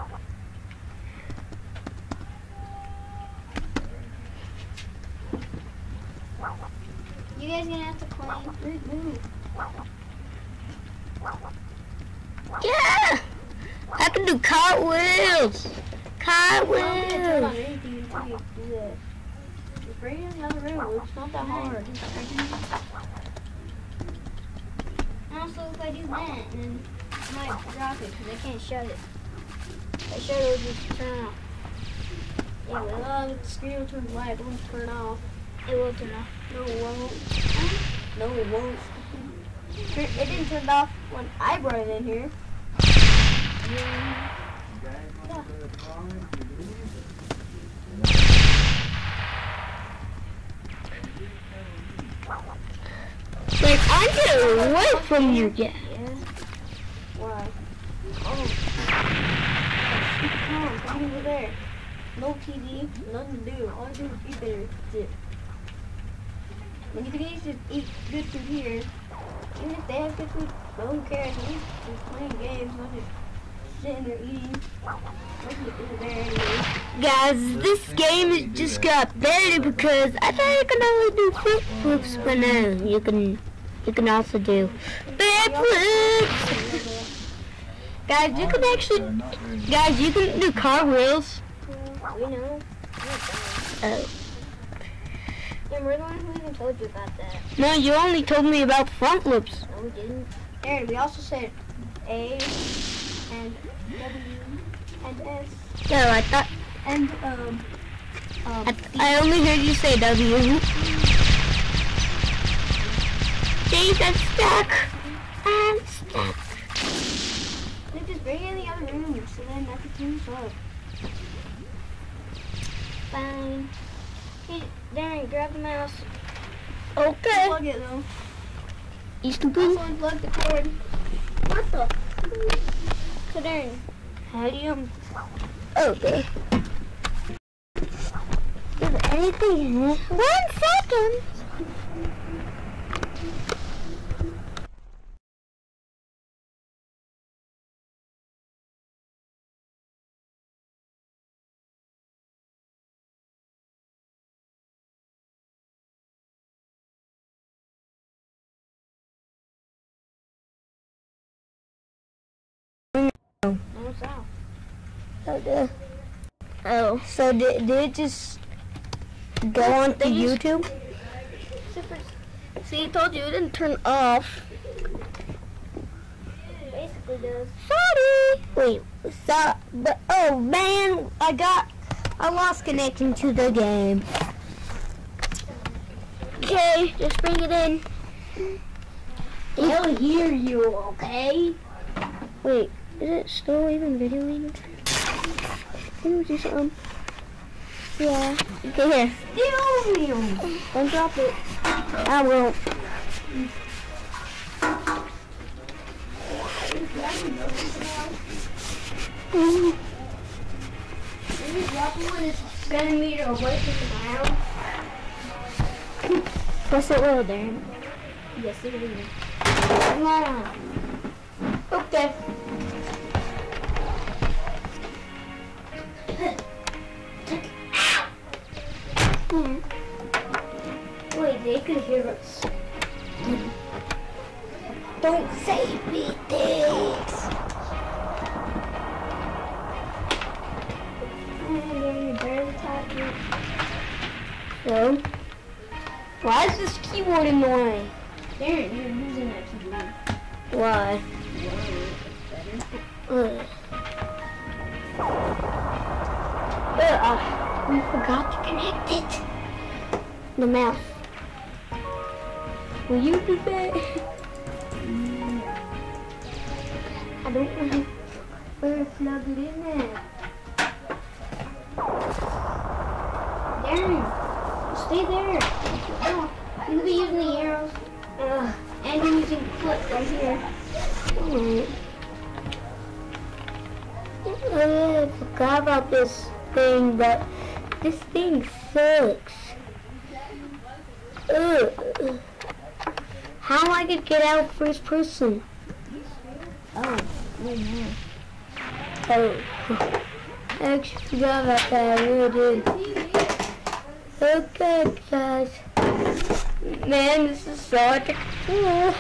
You guys gonna have to clean. Yeah! I can do cartwheels! I'm gonna turn on Cartwheels! anything until you do that. Just bring it in the other room. It's not that hard. No, also, if I do that, then I might drop it because I can't shut it. If I shut it, it'll just turn off. Yeah, well, uh, the screen will turn black. It won't turn off. It will turn off. No, it won't. No, it won't. It didn't turn off when I brought it in here. Like, I'm getting away from you, yeah. Yeah. Why? Oh. Come on, come over there. No T V, nothing to do. All I do is eat there. That's it. When you can eat, just eat good food here. Even if they have good food, no one cares. At least just playing games, not just sitting there eating. Nothing to do there anyway. Guys, this game has just got better because I thought you could only do flip flips, but no, you can you can also do backflips. Guys, you can actually, guys, you can do cartwheels. We know. Oh. Yeah, we're the one who even told you about that. No, you only told me about front flips. No, we didn't. Aaron, we also said A and W and S No, I thought and um um. I, I only heard you say W. Jeez, I'm stuck. I'm stuck. They just bring it in the other room so then I can finish up. Fine. Hey, Darren, grab the mouse. Okay. Plug it though. You stupid. Also unplug the cord. What the? So Darren, how do you um? Okay. Is anything here? One second. No, it's out. Okay. Oh, so did, did it just go on to They just- YouTube? Super. See, I told you it didn't turn off. Basically does. Sorry. Wait, so, but, oh man, I got, I lost connection to the game. Okay, just bring it in. He'll hear you, okay? Wait, is it still even videoing? Can we do something? Yeah. Okay, here. Don't drop it. I won't. Mm. If you drop it when it's a centimeter away from the ground. Yes, it will, Darren. Yes, it will. Come on. Okay. Hmm. Wait, they could hear us. Don't say me things. And barely talking. So, why is this keyboard in the way? Darren, you're losing that keyboard. Why? Ugh. Ugh, we forgot to connect it. The mouse. Will you do that? I don't know where to plug it in at. Darren, stay there. Oh, you'll be using the arrows. Ugh. And you're using the flip right here. Alright. I forgot about this thing, but this thing sucks. Ugh. How I could get out first person? Oh, wait a minute. Oh. I actually forgot about that. I really did. Okay, guys. Man, this is so cool.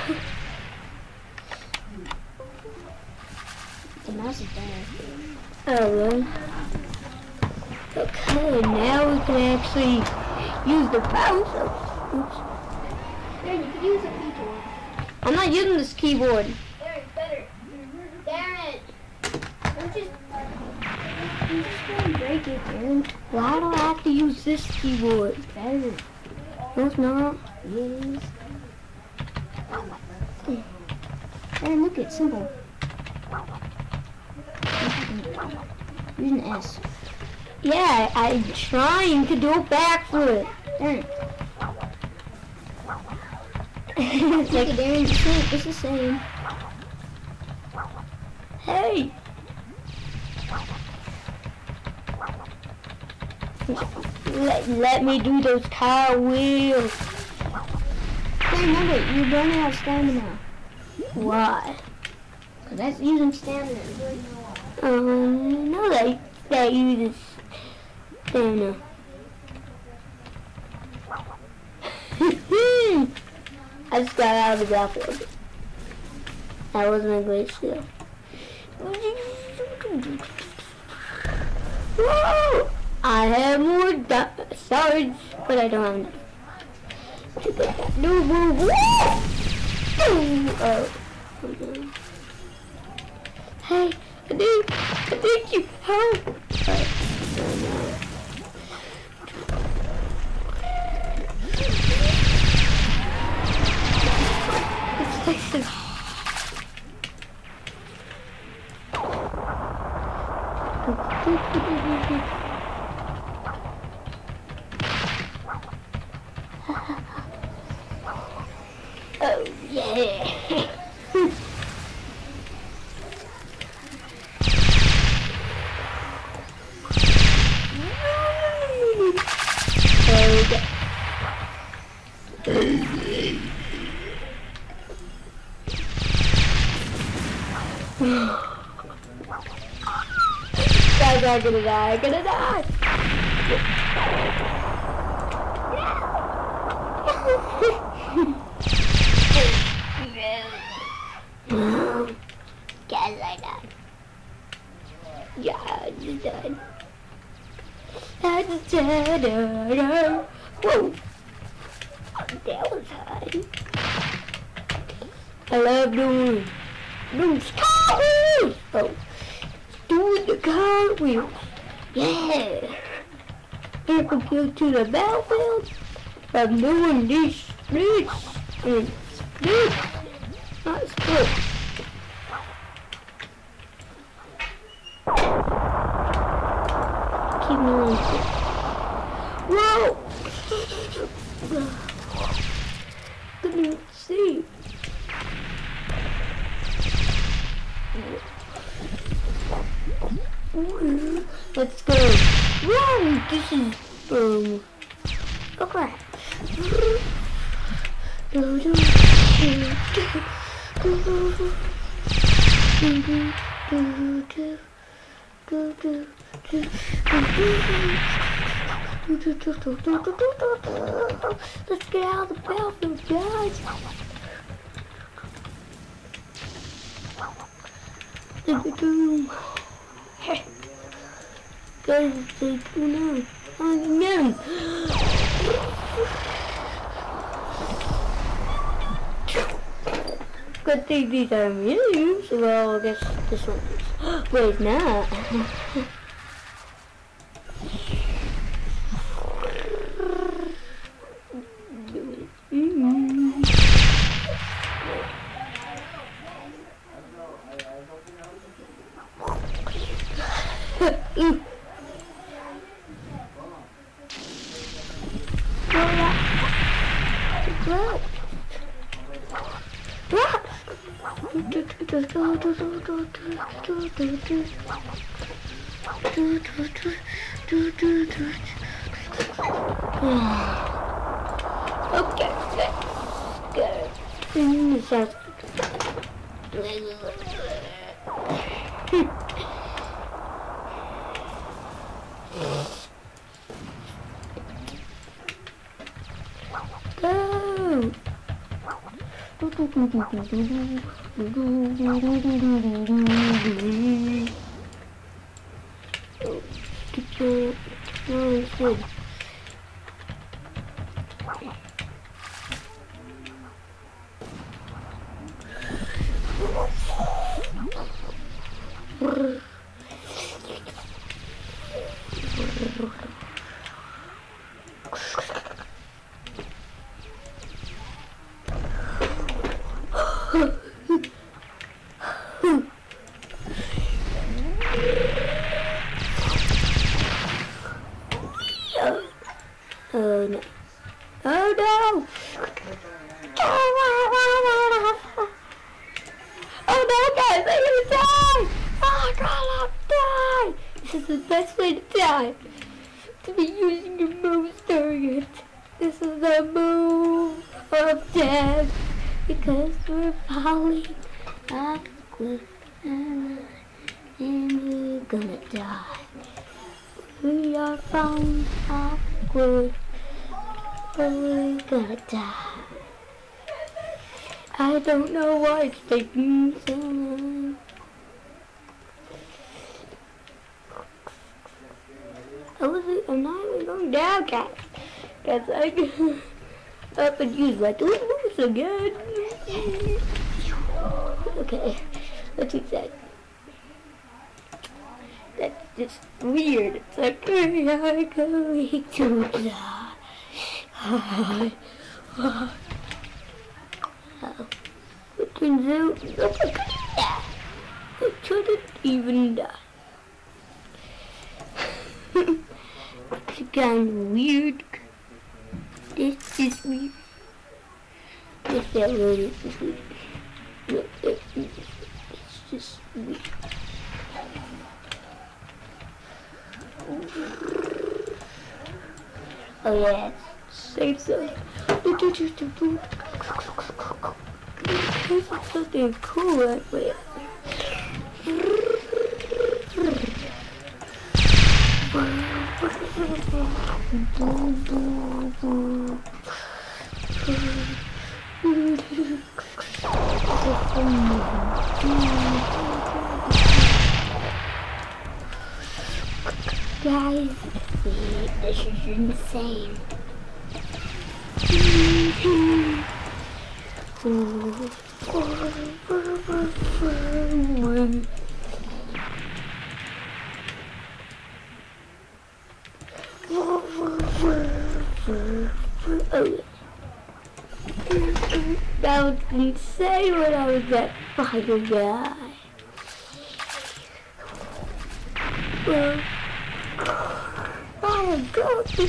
The mouse is there. Oh, really? Okay, now we can actually use the mouse. Oops. Darren, you could use a keyboard. I'm not using this keyboard. Darren, better. Darren! I'm just, I'm just gonna break it, Darren. Why do I have to use this keyboard? Better. No, it's not. Yes. Darren, look, it's simple. Use an S. Yeah, I'm trying to do a backflip. Darren. It's like a Darren, it's the- it's the same. Hey. Let, let me do those cartwheels. Darren, remember, you're running out of stamina. Why? Cause that's using stamina. Um, no, that, that uses stamina. I just got out of the bathroom. That wasn't a great skill. Whoa! I have more swords, but I don't have enough. No move. Oh. Hey, I think, I think you help. Oh yeah. Guys are gonna die, gonna die. Guys, I died. Yeah, I just died. I just died. Whoa. That was high. I love doing those cartwheels. Oh, doing the cartwheels. Yeah. Here we go to the battlefield. I'm doing these splits and splits, not splits. Keep me on foot. Whoa! Couldn't see. Let's go. Whoa! This is boom. Go back. Do do do do do do do do. Do, do, do, do, do, do, do, do, do, do, do. Let's get out of the battlefield, guys. Do, do, do. Hey. Guys, they do now. Again. Good thing these are muse. Well, I guess this one is. Wait, not. Mm-hmm. Okay, let's go. Mm, sounds go. Good. Oh no. Oh no! Oh no guys, I'm gonna die! Oh god, I'll die! This is the best way to die. To be using your move target. This is the move of death. Because we're falling off the cliff and we're gonna die. We are falling off the cliff and we're gonna die. I don't know why it's taking so long. I wasn't, I'm not even going down, guys. Because I go up and use my tools again. Okay, let's use that. That's just weird. It's like, we are going to die. Oh, it turns out, I couldn't even die. It's kind of weird. This is weird. This that word is weird. It's just weird. Oh yeah, save some. This is something cool that way. Guys, this is insane. That was insane when I was that fire guy. Well, oh god, this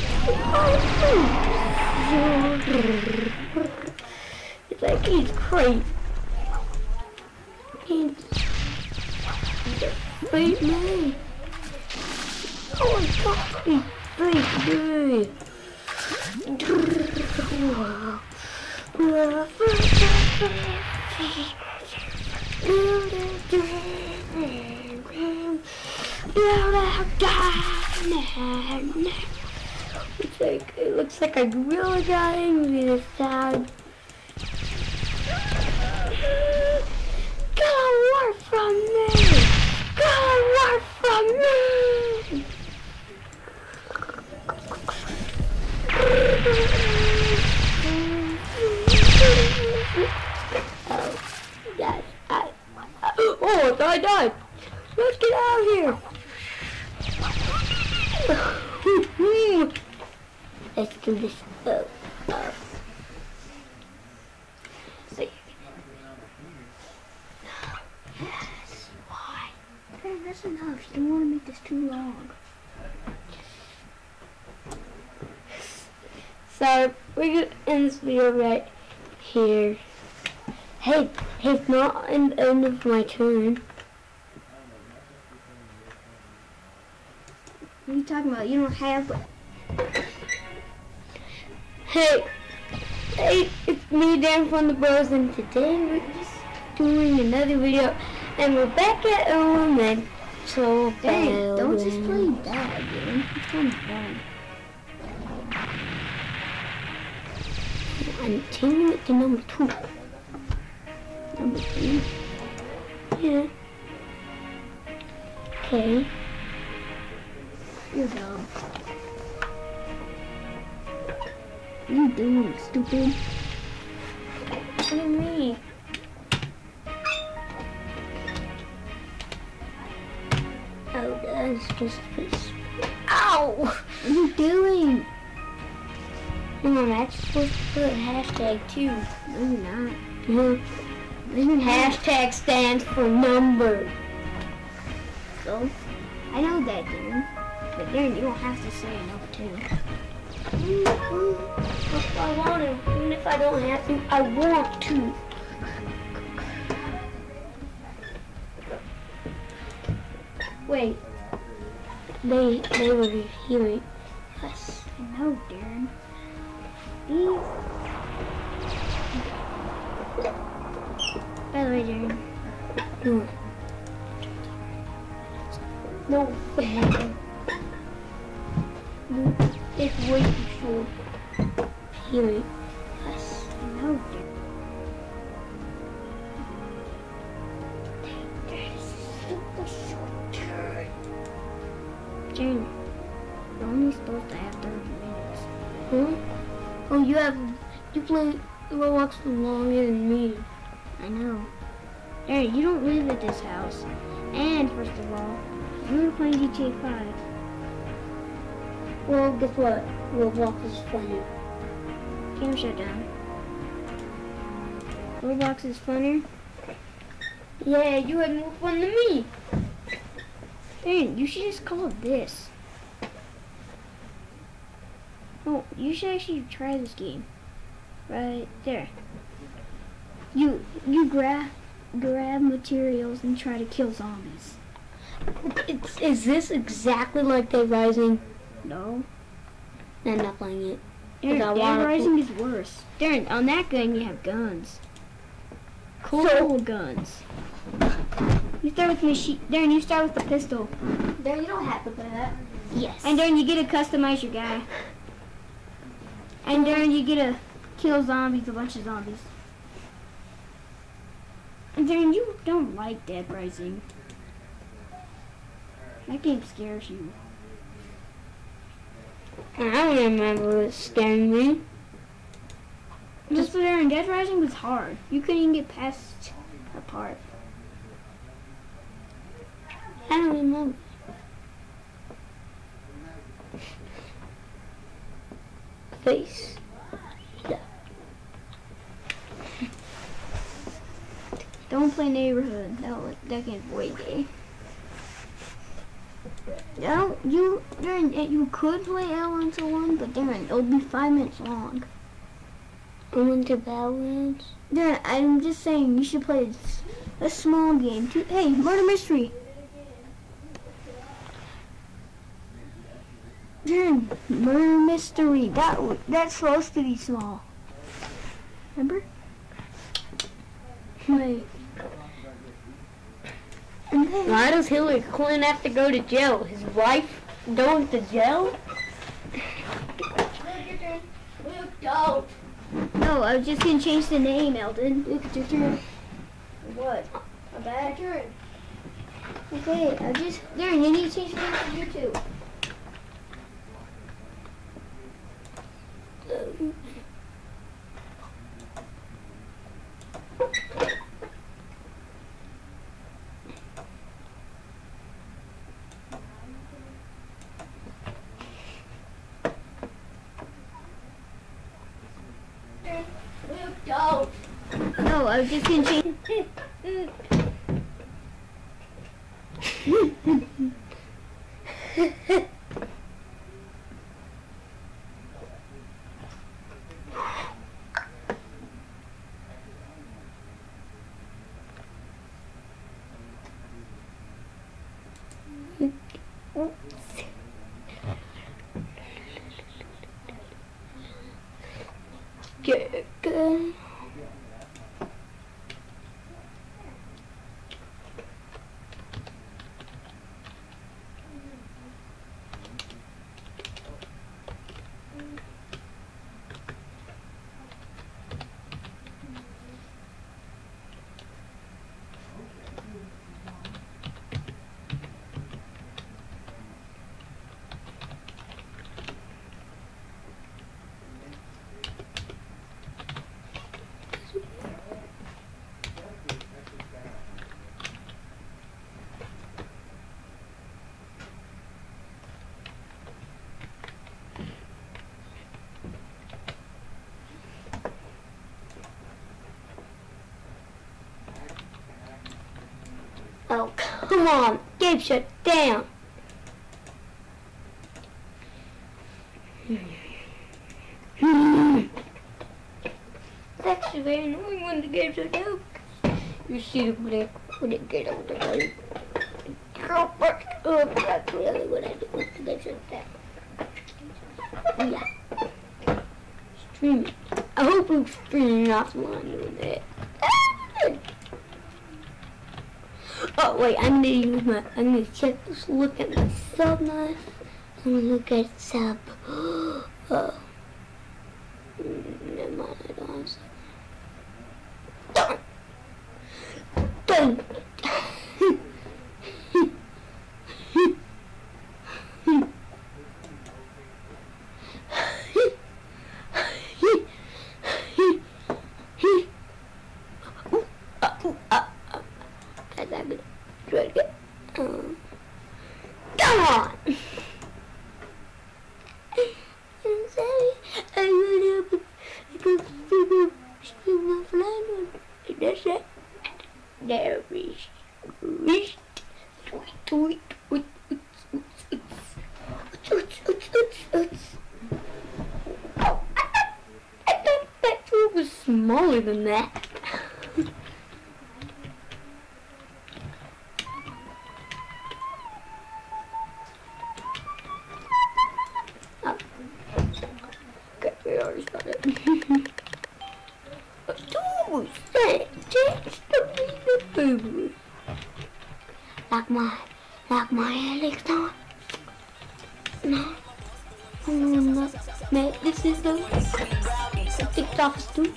is it's like he's crazy. He's a great man. Oh my god, he's great man. It's like, it looks like a gorilla guy with a sound. Get away from me! Get away from me! Oh, guys, I, I, oh, I died. Let's get out of here. Let's do this. Oh, oh. See. Yes, why? Okay, that's enough. You don't want to make this too long. So, we're going to end this video right here. Hey, hey, it's not in the end of my turn. What are you talking about? You don't have... Hey, hey, it's me, Dan from the Bros, and today we're just doing another video, and we're back at home, and so Hey, don't just play that again. It's kind of fun. I'm changing it to number two. Number three. Yeah. Okay. You're dumb. What are you doing, stupid? What do you mean? Just this. Ow! What are you doing? Come on, I'm supposed to put a hashtag too. No, you're not. Mm-hmm. Hashtag stands for number. So, I know that, Darren. But Darren, you don't have to say number two. If I want to, even if I don't have to, I want to. Wait. They they were healing us. I know, Darren. These. By the way, Darren. No. No. No. It's way too short. Healing us. I know, Darren. Darren, you're only supposed to have thirty minutes. Huh? Oh, you have you play Roblox longer than me. I know. Darren, you don't live at this house. And first of all, you were playing G T A five. Well, guess what? Roblox is funny. Game shut down. Roblox is funner. Yeah, you had more fun than me. Darren, you should just call it this. Oh, you should actually try this game. Right there. You you grab grab materials and try to kill zombies. It's, is this exactly like Dead Rising? No. I'm not playing it. Darren, I Dead wanna- Rising is worse. Darren, on that gun you have guns. Cool So- guns. You start with machine. Darren, you start with the pistol. There, you don't have to play that. Yes. And Darren, you get to customize your guy. And Darren, you get to kill zombies, a bunch of zombies. And Darren, you don't like Dead Rising. That game scares you. I don't remember it scaring me. Just so Darren, Dead Rising was hard. You couldn't even get past a part. I don't remember. Face. Don't play Neighborhood. That was, that game's way gay. No, you Darren, you could play L into one, but Darren, it'll be five minutes long. I went to Badlands. Darren, I'm just saying you should play a small game. Too. Hey, murder mystery. Darren, murder mystery. That w- that's supposed to be small. Remember? Wait. And then, Why does Hillary Clinton have to go to jail? His wife going to jail? Luke, don't. no, I was just gonna change the name, Eldon. Luke, it's your turn. What? A bad turn. Okay, I just Darren, you need to change the name to YouTube. Luke, don't. No, I was just gonna change. Get good. Oh, come on. Game shut down. It's actually very annoying when the game shut down. You see the black when it get out the game. Oh, that's really what I do when the game shut down. Yeah. Streaming. I hope I'm streaming offline doing that. Oh wait, I'm gonna use my. I'm gonna check this. Look at my sub knife. I'm gonna look at sub. Oh, never mind. I don't have sub. Don't. Come on! I'm sorry. I really hope I can stream offline. That's it. There is sweet, sweet, sweet, sweet, sweet. Oh, I thought, I thought that food was smaller than that. We already started. Two cent, just to be the baby. Like my, like my Alex, no, no, no, no, no. This is the, the TikTok too.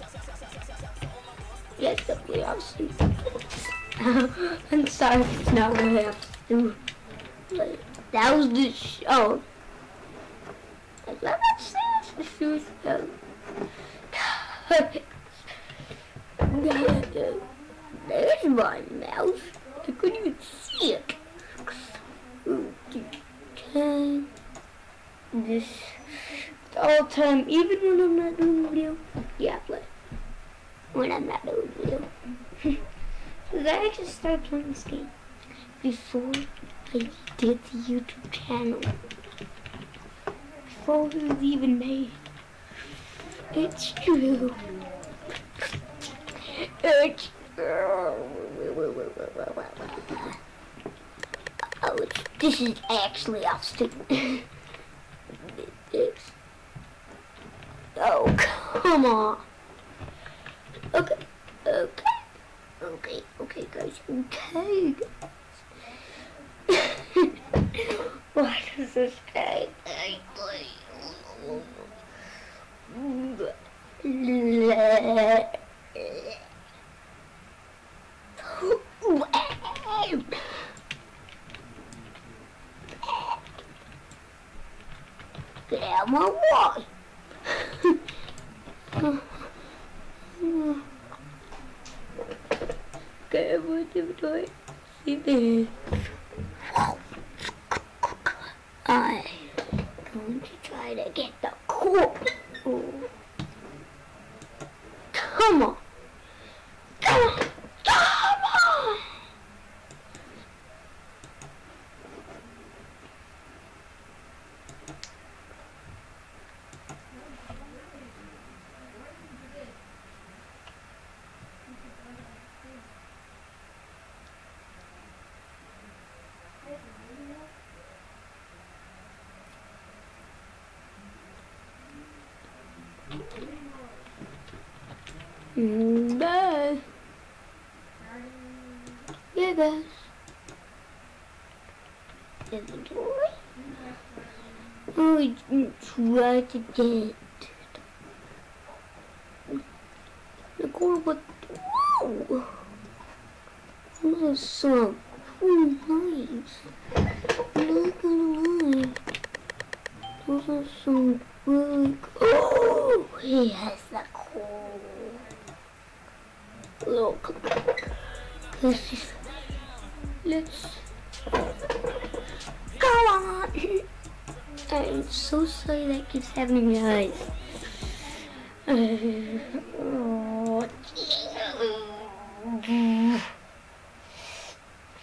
Yes, the playoffs too. I'm sorry, it's not gonna have to. That was the show. Like that the shoes though. There's my mouse. I couldn't even see it. Okay. This all the time, even when I'm not doing a video. Yeah, I play. When I'm not doing a video. Because I actually started playing this game before I did the YouTube channel. Before it was even made. It's true. It's true. Oh, it's, this is actually Austin. It's, oh, come on. Okay, okay, okay, okay, guys, okay. What is this egg? Egg, get out of my way. Okay, everyone do it. See this. I'm going to try to get the core. Oh. Come on. Come on. Come on. Bye. Yeah, guys. Inventory. Oh, we try to get the core, but whoa, those are some cool knives. Not gonna lie, those are some really cool. Oh, he has the cool. Look, let's just, let's, come on. I'm so sorry that keeps happening, guys. Uh, oh,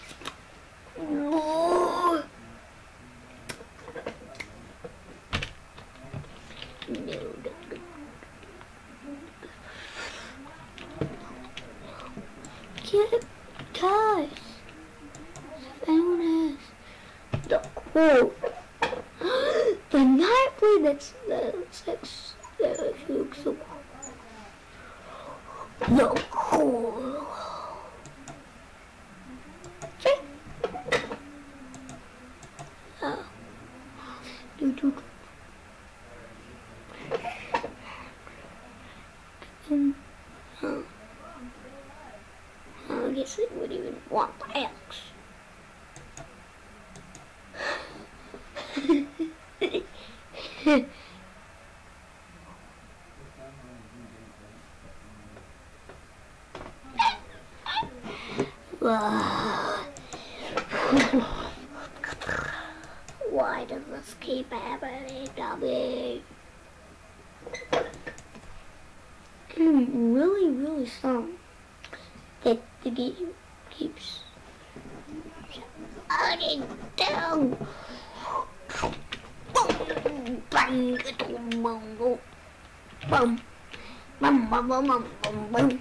guys, if anyone has the quote, the nightly that's that's that's that looks so cool. The cool. See? Oh. Do do do. Um, oh. I guess it would even want X. Why does this keep happening to me? I'm really, really sorry that the game keeps shutting down. Bang, bum, bum, bum, bum, bum, bum, bum.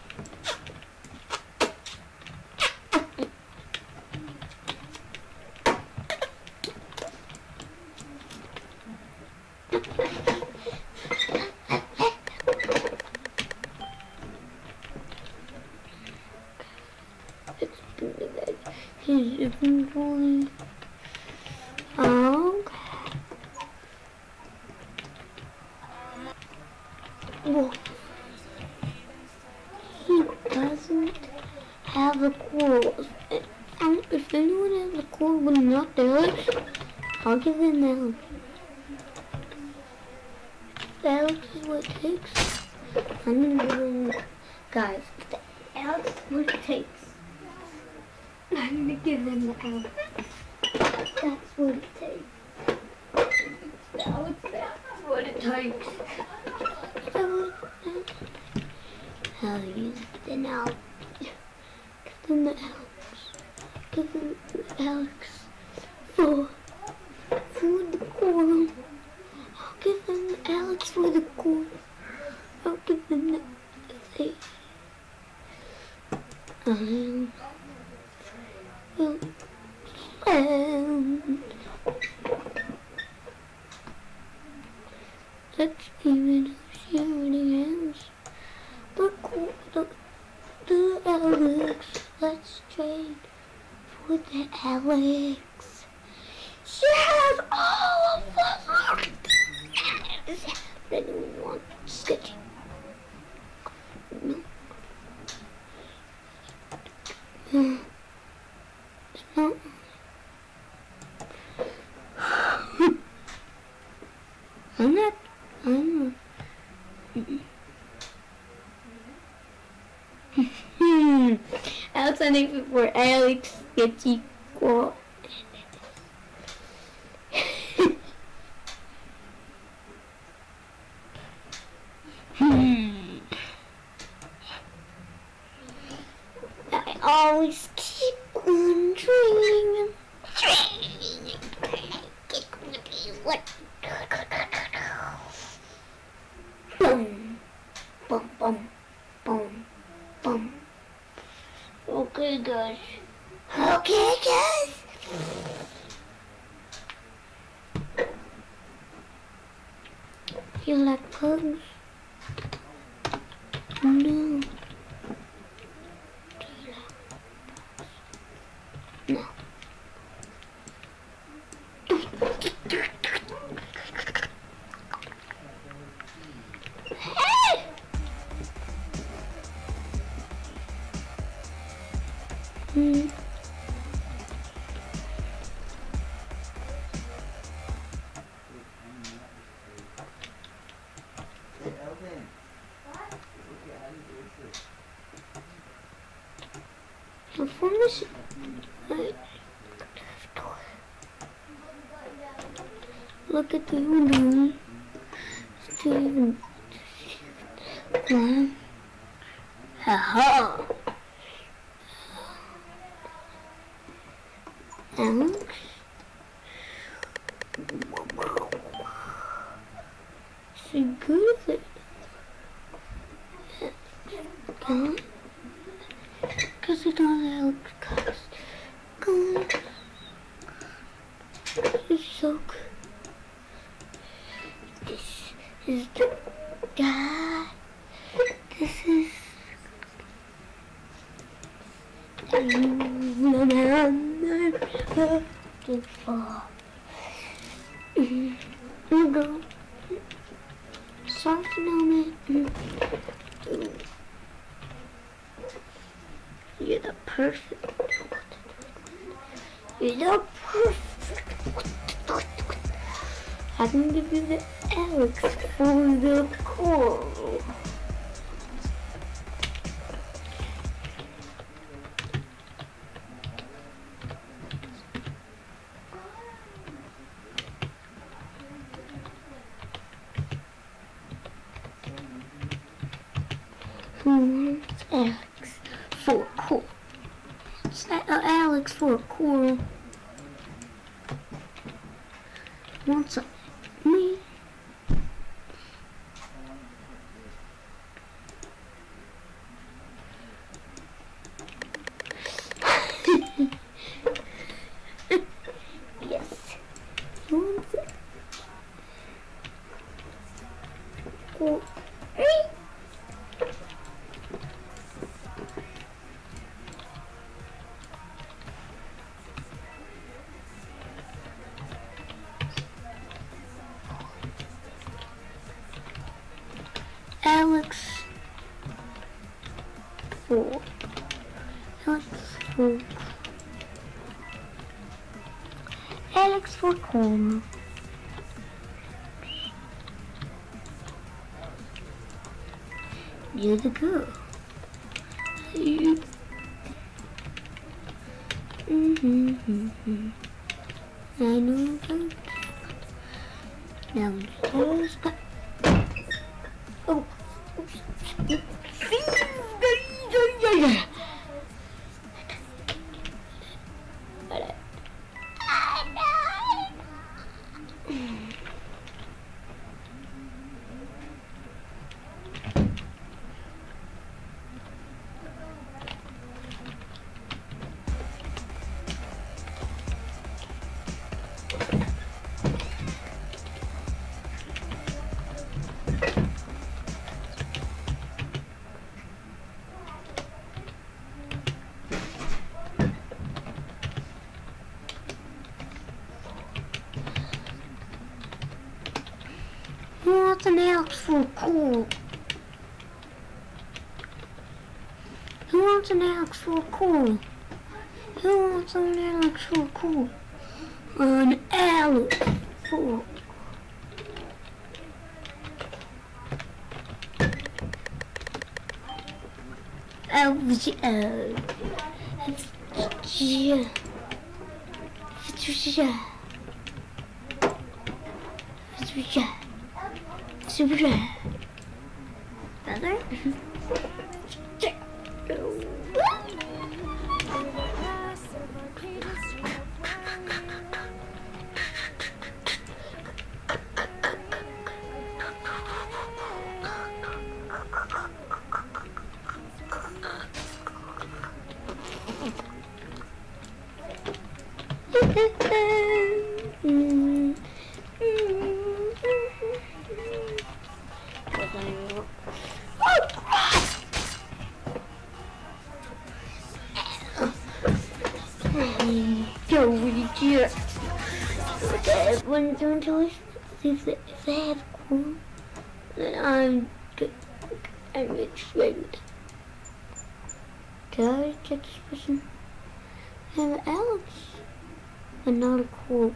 His inventory. Okay. Well, he doesn't have a core. Um, if anyone has a core but not theirs, I'll give them that. Alex is what it takes. I'm gonna give them, guys. Alex is what it takes. I'm gonna give them the Alex. That's what it takes. Alex, that's what it takes. So, I'll use the now. Give them the Alex. Give them the Alex. For, for the core. I'll give them the Alex for the core. I'll give them the thing. Um, well, um, let's even see everything else. The core, the, the Alex. Let's trade for the Alex. Yes! Oh, fuck! They don't want sketchy. No. No. It's not. I'm not. I'm not. Alex, I think for Alex, sketchy, cool. I always keep on dreaming. Dreaming. What? Boom. Boom, boom, boom, boom. Okay, guys. Okay, guys. You like pugs? No. No. Hey! Hmm. From this, uh, look at the window. Steven. One. Ha Alex. So good at it. Cause This is not Alex, guys. God. This is so good. This is the guy. This is you go. Something on it. You're the perfect. You're the perfect. I can give you the Alex for the coral. Who wants Alex for a coral? It's that uh, Alex for a coral. Wants a me? Yes. Who wants it? Oh, me? Alex for Alex for Alex for corner. You're the girl. You. Mm-hmm, mm-hmm. I know that. Now there's that. Oh. Who wants an Alex for cool? Who wants an Alex for cool? Who wants an Alex for cool? An Alex for Oh, yeah. Super Brother? Go with you. Everyone's doing to us. If they, if they have cool, then I'm good. I'm excited. Can I check this person? I have Alex, but not a cool.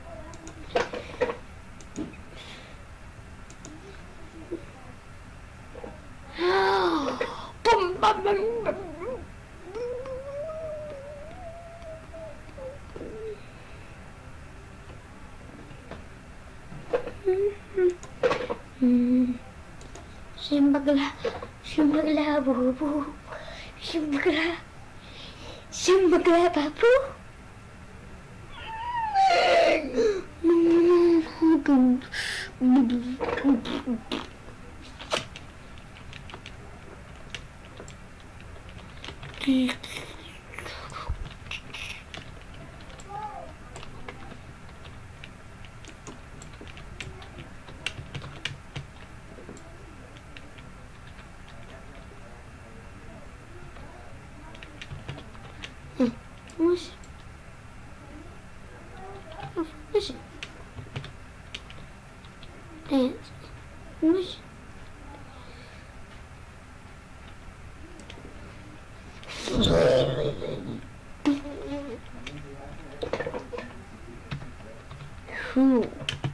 Boom, bum, bum, bum. Simbagla, simbagla, boo boo, simbagla, simbagla, babu. What's what's it? Dance. What's Who?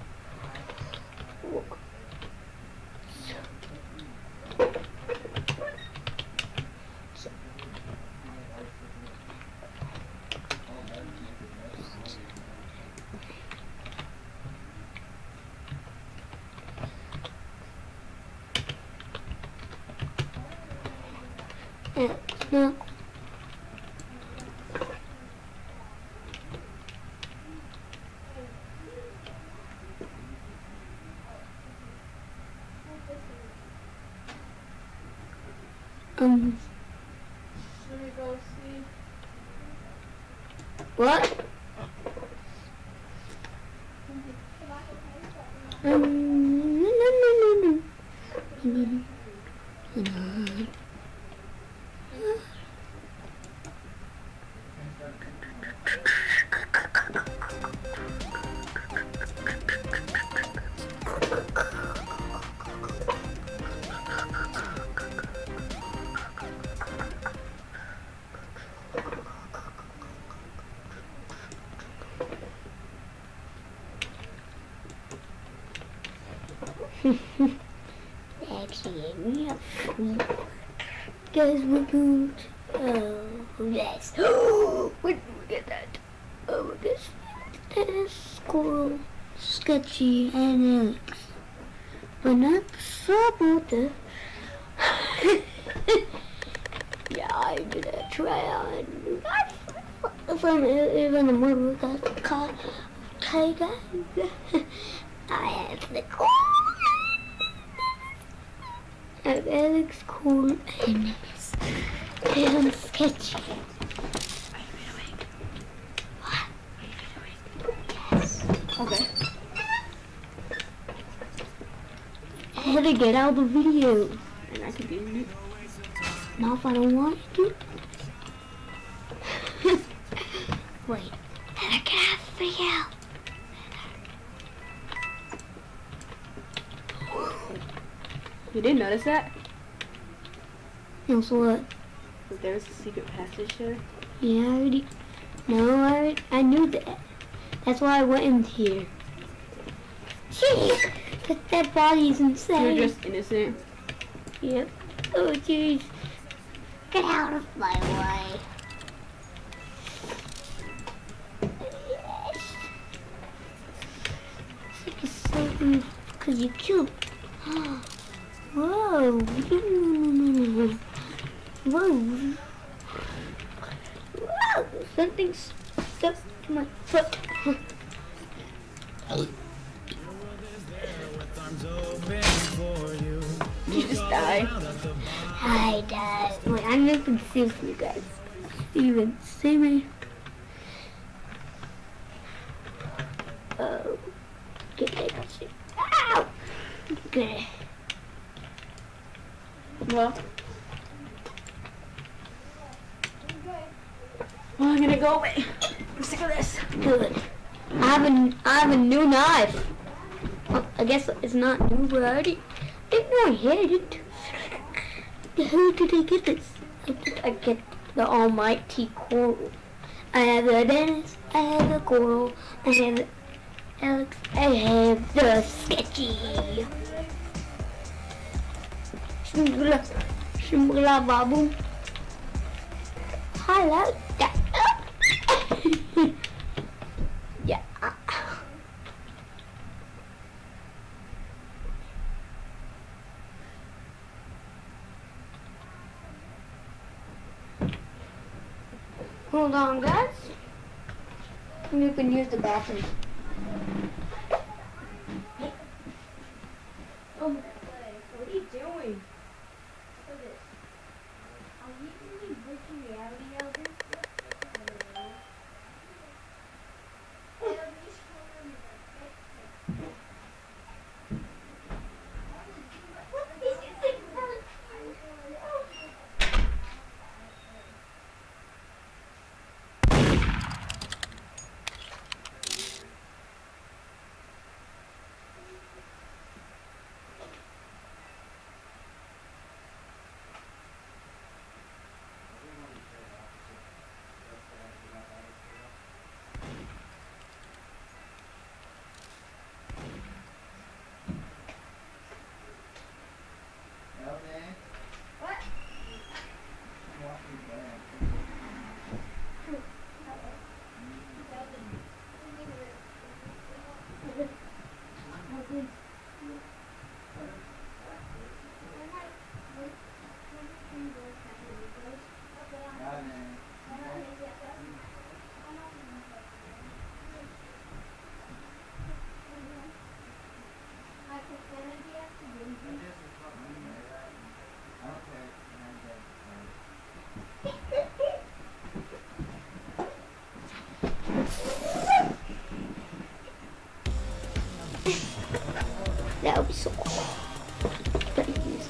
It's not. Um. Should we go see? What? Um. No, no, no, no. No. Actually, we have guys, we're going to, oh, yes. Where did we get that? Oh, this is squirrel, sketchy, and Alex. But not so about the. Yeah, I did a try on. From even the more we got caught. Okay, guys. I have the cool. I have Alex, cool, and nice. And sketchy. Are you awake? What? Are you awake? Yes. Okay. I had to get out the video. And I can be in it. Now if I don't want to. Wait. Had to get out the video. You didn't notice that? Else what? That there was a secret passage there. Yeah, I already. No, I already, I knew that. That's why I went in here. Jeez, that that body is insane. You're just innocent. Yep. Oh jeez. Get out of my way. Yes. It's like so because you killed. Whoa. Whoa. Whoa. Something's stuck to my foot. You just died. I died. Wait, I'm making soup for you guys. Steven, see me? Oh. Get that shit. Ow! Okay. Well. Well, I'm gonna go away. I'm sick of this. Good. I have a, I have a new knife. Well, I guess it's not new, but I already didn't know I had it. How did I get this? How did I get the almighty coral? I have the Dennis, I have the coral, I have the Alex, I have the sketchy. Shimgula, shimgula babu. Hello. Yeah. Hold on, guys. You can use the bathroom. Oh, what are you doing? Look at this. Are we really breaking reality out of this?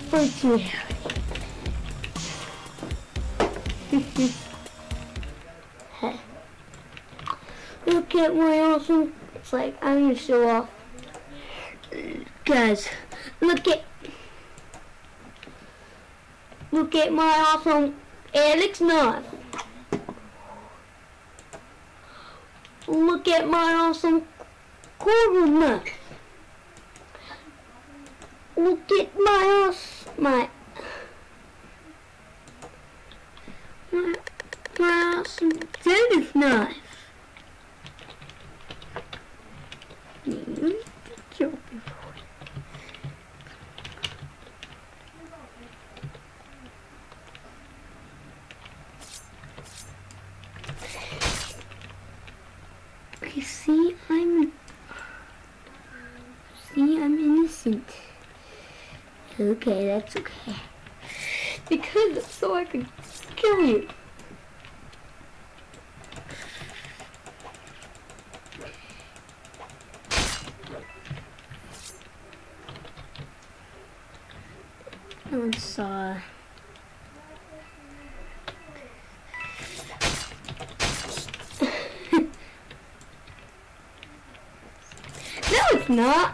personality. Look at my awesome. It's like I'm gonna show off, guys. Look at, look at my awesome Alex knife. Look at my awesome quarter knife. Look at my awesome my my, my awesome tennis knife. Okay, see, I'm see, I'm innocent. Okay, that's okay. Because so I could kill you. No one saw. No, it's not.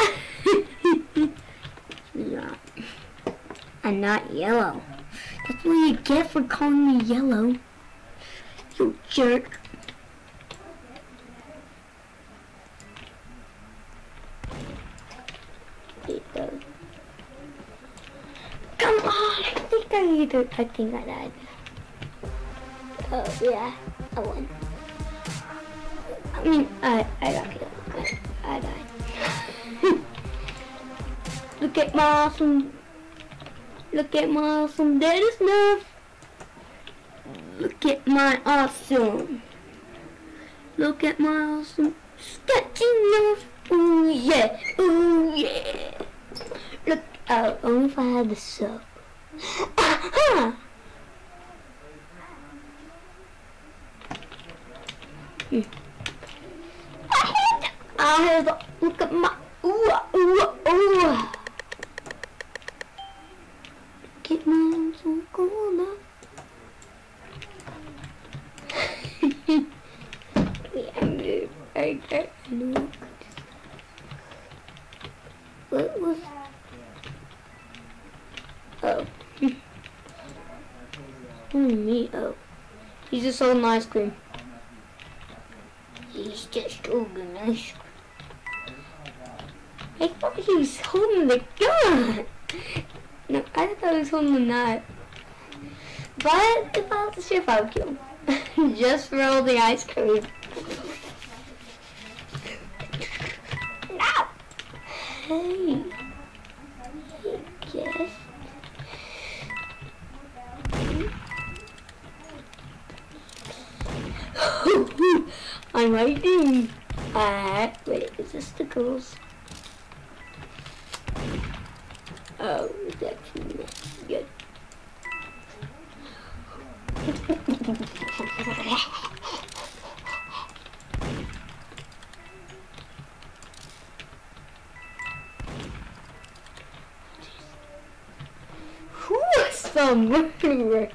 Yeah. I'm not yellow. That's what you get for calling me yellow. You jerk. Come on, I think I either I think I died. Oh yeah, I won. I mean I I got killed. I, I died. Look at my awesome Look at my awesome daddy snuff. Look at my awesome Look at my awesome sketchy snuff. Ooh yeah, ooh yeah. Look out, only if I had the soap. hmm. I have the, look at my, ooh, ooh, ooh. Get my awesome corner. Yeah, I'm good. I, I, I know. What was? Oh. Hmm, me. Oh. He's just holding ice cream. He's just holding ice cream. I thought he was holding the gun. No, I thought he was holding the knife. But if I was the sheriff, I would kill him. Just for all the ice cream. No! Hey. Hey, guess. I'm hiding. Uh, wait, is this the girls? Oh, it's actually not good. Some murderer.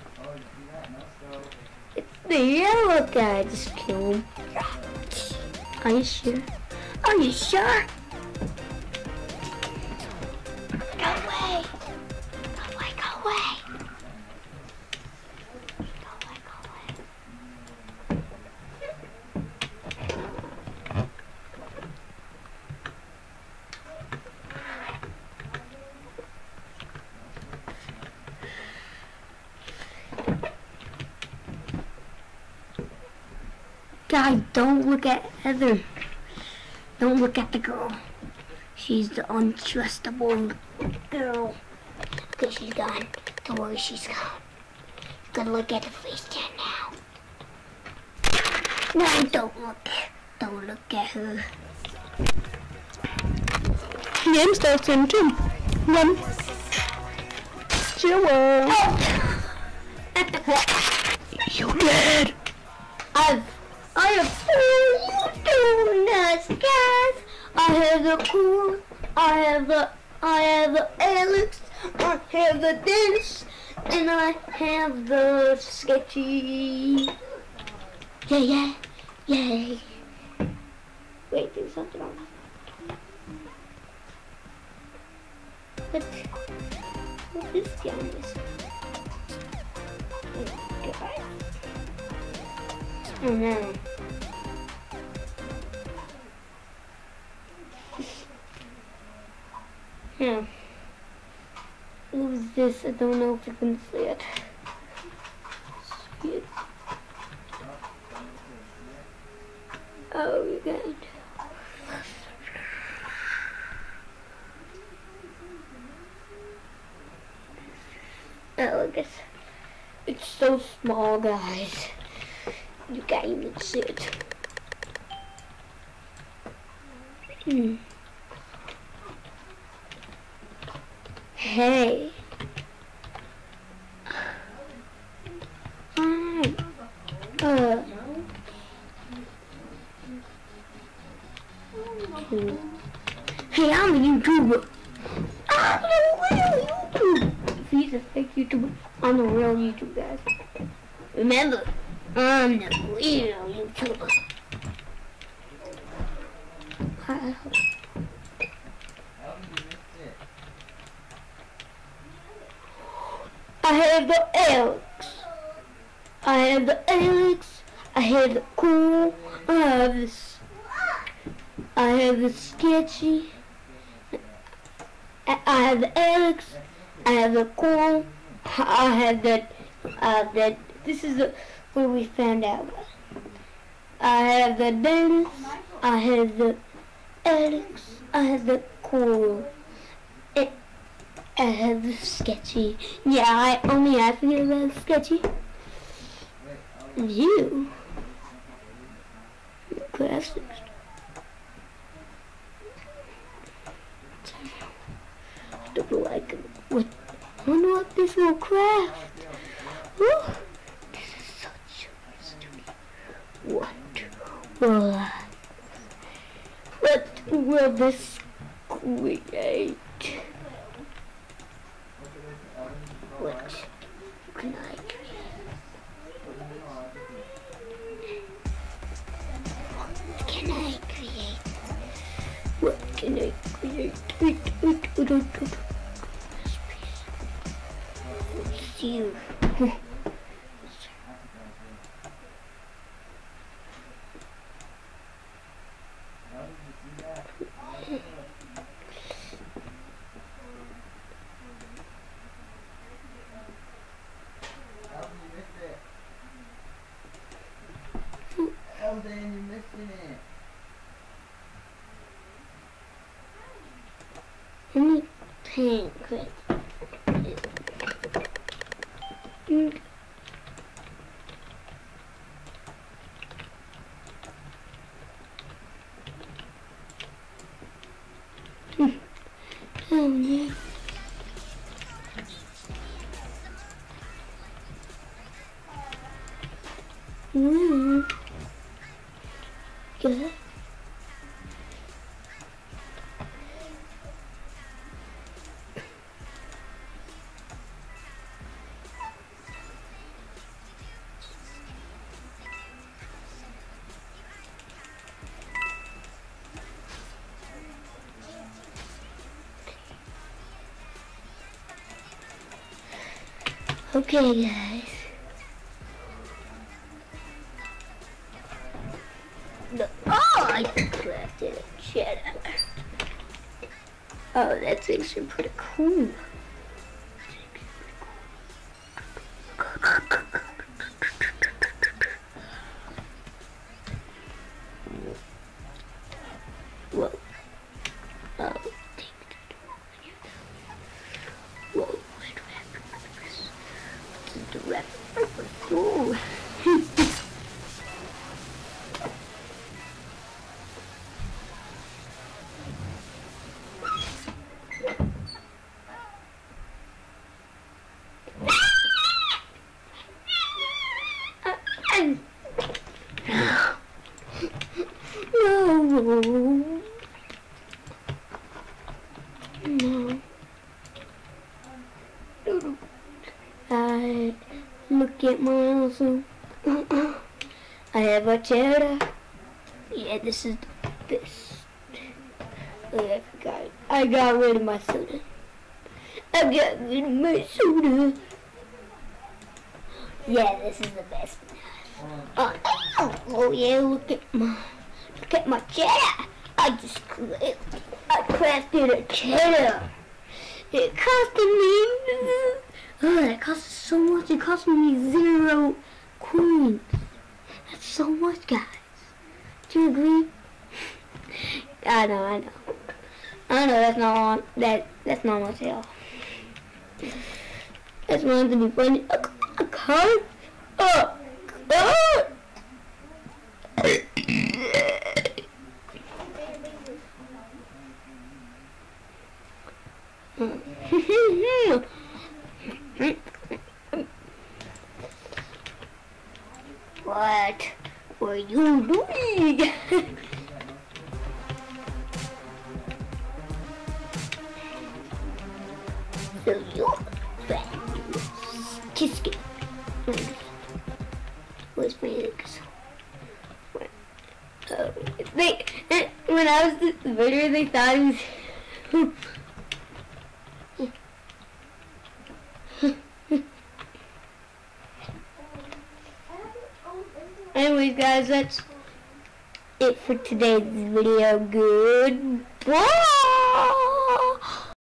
It's the yellow guy. Just kill him. Are you sure? Are you sure? Go away. Go away, go away. Go away, go away. Guys, don't look at Heather. Don't look at the girl. She's the untrustable girl. Okay, she's gone. Don't worry, she's gone. You gotta look at the face cam now. No, don't look. Don't look at her. Game starts in two, one, zero. You dead. I've I have four donuts, guys. I have the cool. I have the. I have the Alex. I have the dance, and I have the sketchy. Yeah, yeah, yay. Wait, there's something on. What? What is this guy? Oh, God. Oh, no. Yeah. Who's this? I don't know if you can see it. See it. Oh, you're good. Oh, look, it's, it's so small, guys. You can't even see it. Hmm. Hey. Hi. Uh. Hey, I'm a YouTuber. I'm the real YouTuber. If he's a fake YouTuber, I'm the real YouTuber, guys. Remember, I'm the real YouTuber. I I have the Alex. I have the Alex. I have the cool. I have this. I have the sketchy. I I have the Alex. I have the cool. I have that. Uh, that. This is the, where we found out. I have the Dennis. I have the Alex. I have the cool. It, I have the sketchy. Yeah, I only I feel about sketchy. And you, classics. Don't like what? I wonder what this will craft. Ooh, this is such a mystery. What will I? What will this create? What can I create? What can I create? What can I create? Wait, wait, wait, wait, wait. It's you. Elden, you're missing it. Let me paint quick. Mm. Oh no. Mm. Good. Okay, guys. The, oh, I crafted a cheddar. Oh, that's actually pretty cool. Whoa. Oh, whoa, what happened? The rep. Ooh. No. No. have a cheddar. Yeah, this is this. Oh, I forgot. I got rid of my soda. I got rid of my soda. Yeah, this is the best. Oh, oh, oh yeah, look at my, look at my cheddar. I just, I crafted a cheddar. It costed me, oh, it cost so much. It cost me zero coins. That's so much, guys. Do you agree? I know, I know. I know that's not on, that that's not much at all. That's going to be funny. A, a card? Oh, oh. What were you doing? So you're fabulous. Kiss it. Where's my legs? Uh, they, when I was this video, they thought it was. Anyways, guys, that's it for today's video. Goodbye.